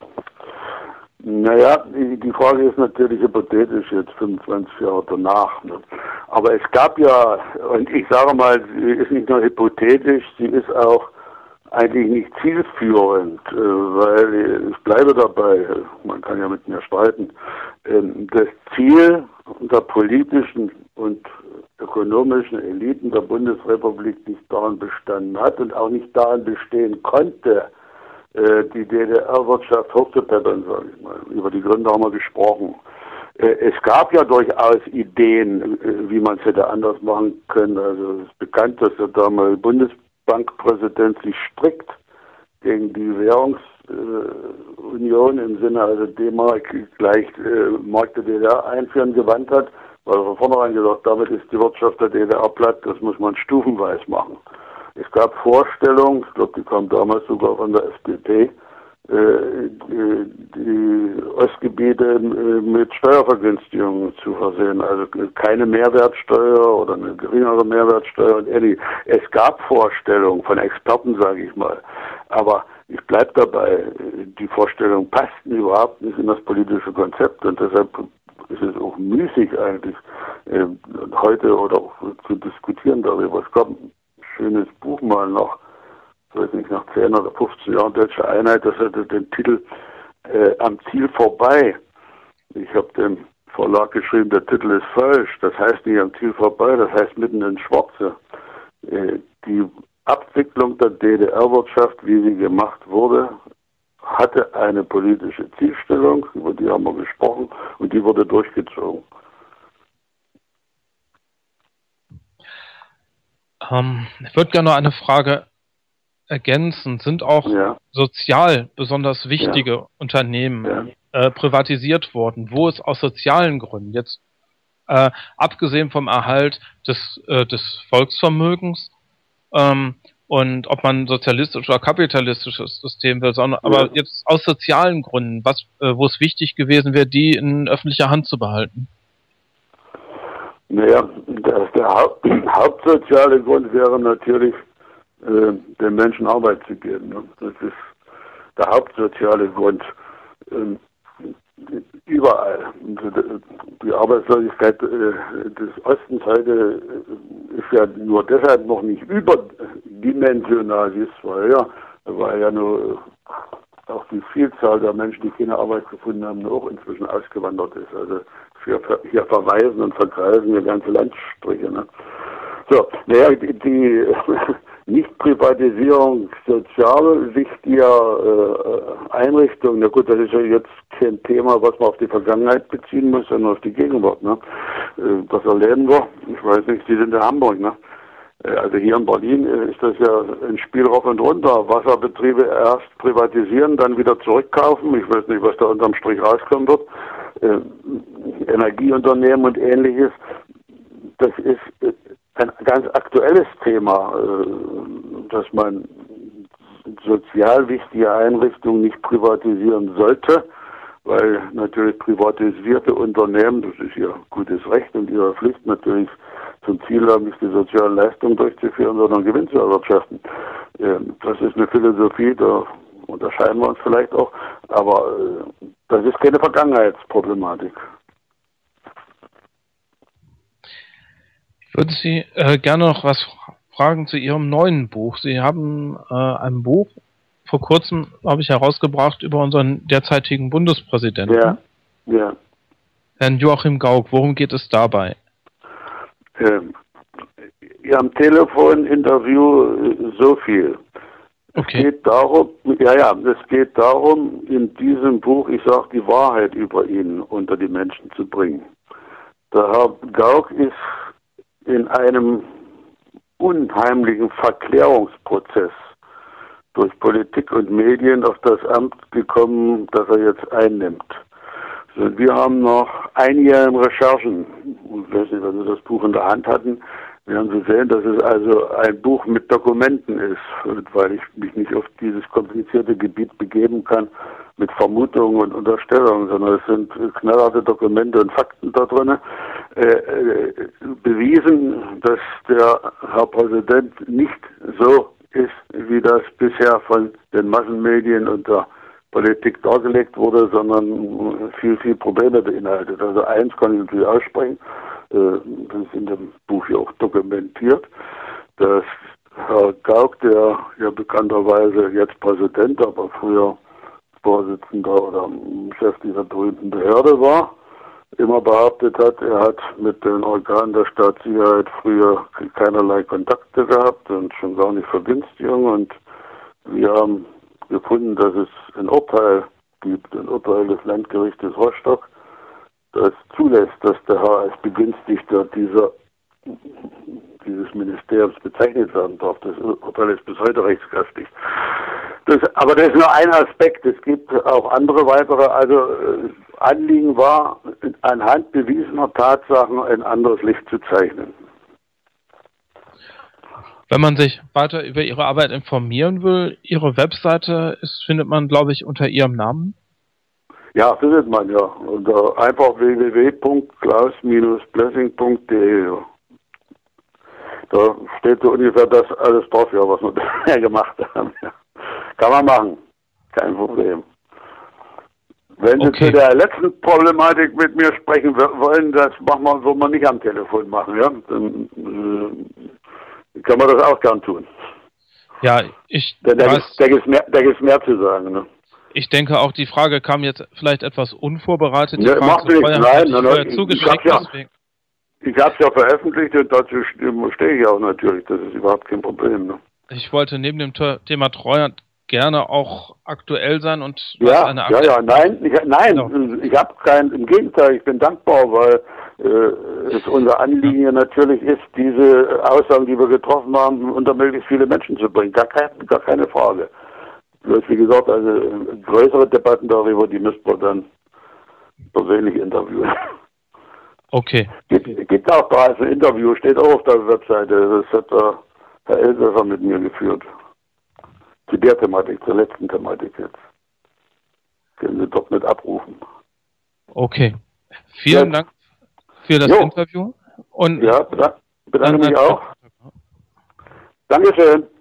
Naja, die, die Frage ist natürlich hypothetisch jetzt fünfundzwanzig Jahre danach. Ne? Aber es gab ja, und ich sage mal, sie ist nicht nur hypothetisch, sie ist auch eigentlich nicht zielführend, äh, weil ich bleibe dabei, man kann ja mit mir streiten, ähm, das Ziel der politischen und ökonomischen Eliten der Bundesrepublik nicht daran bestanden hat und auch nicht daran bestehen konnte, die D D R-Wirtschaft hochzupeppeln, sage ich mal. Über die Gründe haben wir gesprochen. Es gab ja durchaus Ideen, wie man es hätte anders machen können. Also es ist bekannt, dass der damalige Bundesbankpräsident sich strikt gegen die Währungsunion im Sinne also D-Mark gleich äh, Mark der D D R einführen gewandt hat, weil er von vornherein gesagt, damit ist die Wirtschaft der D D R platt, das muss man stufenweise machen. Es gab Vorstellungen, ich glaube, die kamen damals sogar von der F D P, äh, die, die Ostgebiete äh, mit Steuervergünstigungen zu versehen, also keine Mehrwertsteuer oder eine geringere Mehrwertsteuer und ähnlich. Es gab Vorstellungen von Experten, sage ich mal, aber ich bleibe dabei, die Vorstellungen passten überhaupt nicht in das politische Konzept und deshalb ist es auch müßig eigentlich, äh, heute oder auch zu diskutieren darüber. Es gab schönes Buch mal nach, ich weiß nicht, nach zehn oder fünfzehn Jahren Deutsche Einheit, das hatte den Titel äh, Am Ziel vorbei. Ich habe dem Verlag geschrieben, der Titel ist falsch, das heißt nicht am Ziel vorbei, das heißt mitten ins Schwarze. Äh, die Abwicklung der D D R-Wirtschaft, wie sie gemacht wurde, hatte eine politische Zielstellung, über die haben wir gesprochen, und die wurde durchgezogen. Ähm, ich würde gerne noch eine Frage ergänzen. Sind auch ja. sozial besonders wichtige ja. Unternehmen ja. Äh, privatisiert worden, wo es aus sozialen Gründen, jetzt äh, abgesehen vom Erhalt des, äh, des Volksvermögens ähm, und ob man sozialistisch oder kapitalistisches System will, sondern ja. aber jetzt aus sozialen Gründen, was, äh, wo es wichtig gewesen wäre, die in öffentlicher Hand zu behalten? Naja, der, der Haupt, hauptsoziale Grund wäre natürlich, äh, den Menschen Arbeit zu geben. Ne? Das ist der hauptsoziale Grund. Ähm, überall. Die Arbeitslosigkeit äh, des Ostens heute ist ja nur deshalb noch nicht überdimensional, sie ist zwar höher, weil ja nur auch die Vielzahl der Menschen, die keine Arbeit gefunden haben, auch inzwischen ausgewandert ist. Also hier, hier verweisen und verkreisen wir ganze Landstriche. Ne? So, naja, die, die Nichtprivatisierung sozial wichtiger äh, Einrichtungen, na gut, das ist ja jetzt kein Thema, was man auf die Vergangenheit beziehen muss, sondern auf die Gegenwart. Ne? Äh, das erleben wir, ich weiß nicht, Sie sind in Hamburg, ne? Also hier in Berlin ist das ja ein Spiel rauf und runter. Wasserbetriebe erst privatisieren, dann wieder zurückkaufen. Ich weiß nicht, was da unterm Strich rauskommen wird. Äh, Energieunternehmen und Ähnliches. Das ist ein ganz aktuelles Thema, äh, dass man sozial wichtige Einrichtungen nicht privatisieren sollte, weil natürlich privatisierte Unternehmen, das ist ihr gutes Recht und ihre Pflicht natürlich, zum Ziel haben, nicht die sozialen Leistungen durchzuführen, sondern Gewinn zu erwirtschaften. Das ist eine Philosophie, da unterscheiden wir uns vielleicht auch, aber das ist keine Vergangenheitsproblematik. Ich würde Sie äh, gerne noch was fragen zu Ihrem neuen Buch. Sie haben äh, ein Buch vor kurzem, habe ich, herausgebracht über unseren derzeitigen Bundespräsidenten. Ja, ja. Herrn Joachim Gauck. Worum geht es dabei? Ähm, ja, am Telefoninterview so viel. Okay. Es geht darum, ja, ja, es geht darum, in diesem Buch, ich sage, die Wahrheit über ihn unter die Menschen zu bringen. Der Herr Gauck ist in einem unheimlichen Verklärungsprozess durch Politik und Medien auf das Amt gekommen, das er jetzt einnimmt. Also wir haben nach einjährigen Recherchen, ich weiß nicht, wenn wir das Buch in der Hand hatten, wir haben gesehen, dass es also ein Buch mit Dokumenten ist, weil ich mich nicht auf dieses komplizierte Gebiet begeben kann mit Vermutungen und Unterstellungen, sondern es sind knallharte Dokumente und Fakten da drin, äh, äh, bewiesen, dass der Herr Präsident nicht so ist, wie das bisher von den Massenmedien und der Politik dargelegt wurde, sondern viel, viel Probleme beinhaltet. Also eins kann ich natürlich aussprechen, äh, das ist in dem Buch hier auch dokumentiert, dass Herr Gauck, der ja bekannterweise jetzt Präsident, aber früher Vorsitzender oder Chef dieser berühmten Behörde war, immer behauptet hat, er hat mit den Organen der Staatssicherheit früher keinerlei Kontakte gehabt und schon gar nicht Vergünstigungen. Und wir haben gefunden, dass es ein Urteil gibt, ein Urteil des Landgerichtes Rostock, das zulässt, dass der Herr als Begünstigter dieser, dieses Ministeriums bezeichnet werden darf. Das Urteil ist bis heute rechtskräftig. Das, aber das ist nur ein Aspekt. Es gibt auch andere weitere. Also äh, Anliegen war, anhand bewiesener Tatsachen ein anderes Licht zu zeichnen. Wenn man sich weiter über Ihre Arbeit informieren will, Ihre Webseite ist, findet man, glaube ich, unter Ihrem Namen. Ja, findet man ja. Unter einfach w w w punkt klaus Bindestrich blessing punkt de. Da steht so ungefähr das alles drauf, ja, was wir bisher gemacht haben. Ja. Kann man machen. Kein Problem. Wenn Sie Okay. zu der letzten Problematik mit mir sprechen wollen, das machen wir, wollen wir nicht am Telefon machen, ja? Dann äh, kann man das auch gern tun. Ja, ich Denn da weiß, gibt da gibt's mehr, da gibt's mehr zu sagen, ne? ich denke auch, die Frage kam jetzt vielleicht etwas unvorbereitet. Die Ne, Frage macht zu nichts, Treuhand nein, hatte ich nein, vorher nein, zugeschickt, ich hab's ja. deswegen. Ich habe es ja veröffentlicht und dazu stehe ich auch natürlich. Das ist überhaupt kein Problem, ne? Ich wollte neben dem Te- Thema Treuhand gerne auch aktuell sein und was Ja, eine ja, ja, nein, ich, nein, Genau. ich habe kein, im Gegenteil, ich bin dankbar, weil äh, es unser Anliegen ja natürlich ist, diese Aussagen, die wir getroffen haben, unter möglichst viele Menschen zu bringen. Gar, kein, gar keine Frage. Bloß wie gesagt, also größere Debatten darüber, die müssten wir dann persönlich interviewen. Okay. Gibt, gibt auch bereits ein Interview, steht auch auf der Webseite, das hat der Herr Elsässer mit mir geführt. Zu der Thematik, zur letzten Thematik jetzt. Können Sie dort mit abrufen. Okay. Vielen Ja. Dank für das Jo. Interview. Und Ja, bedanke, bedanke dann mich auch. Dankeschön.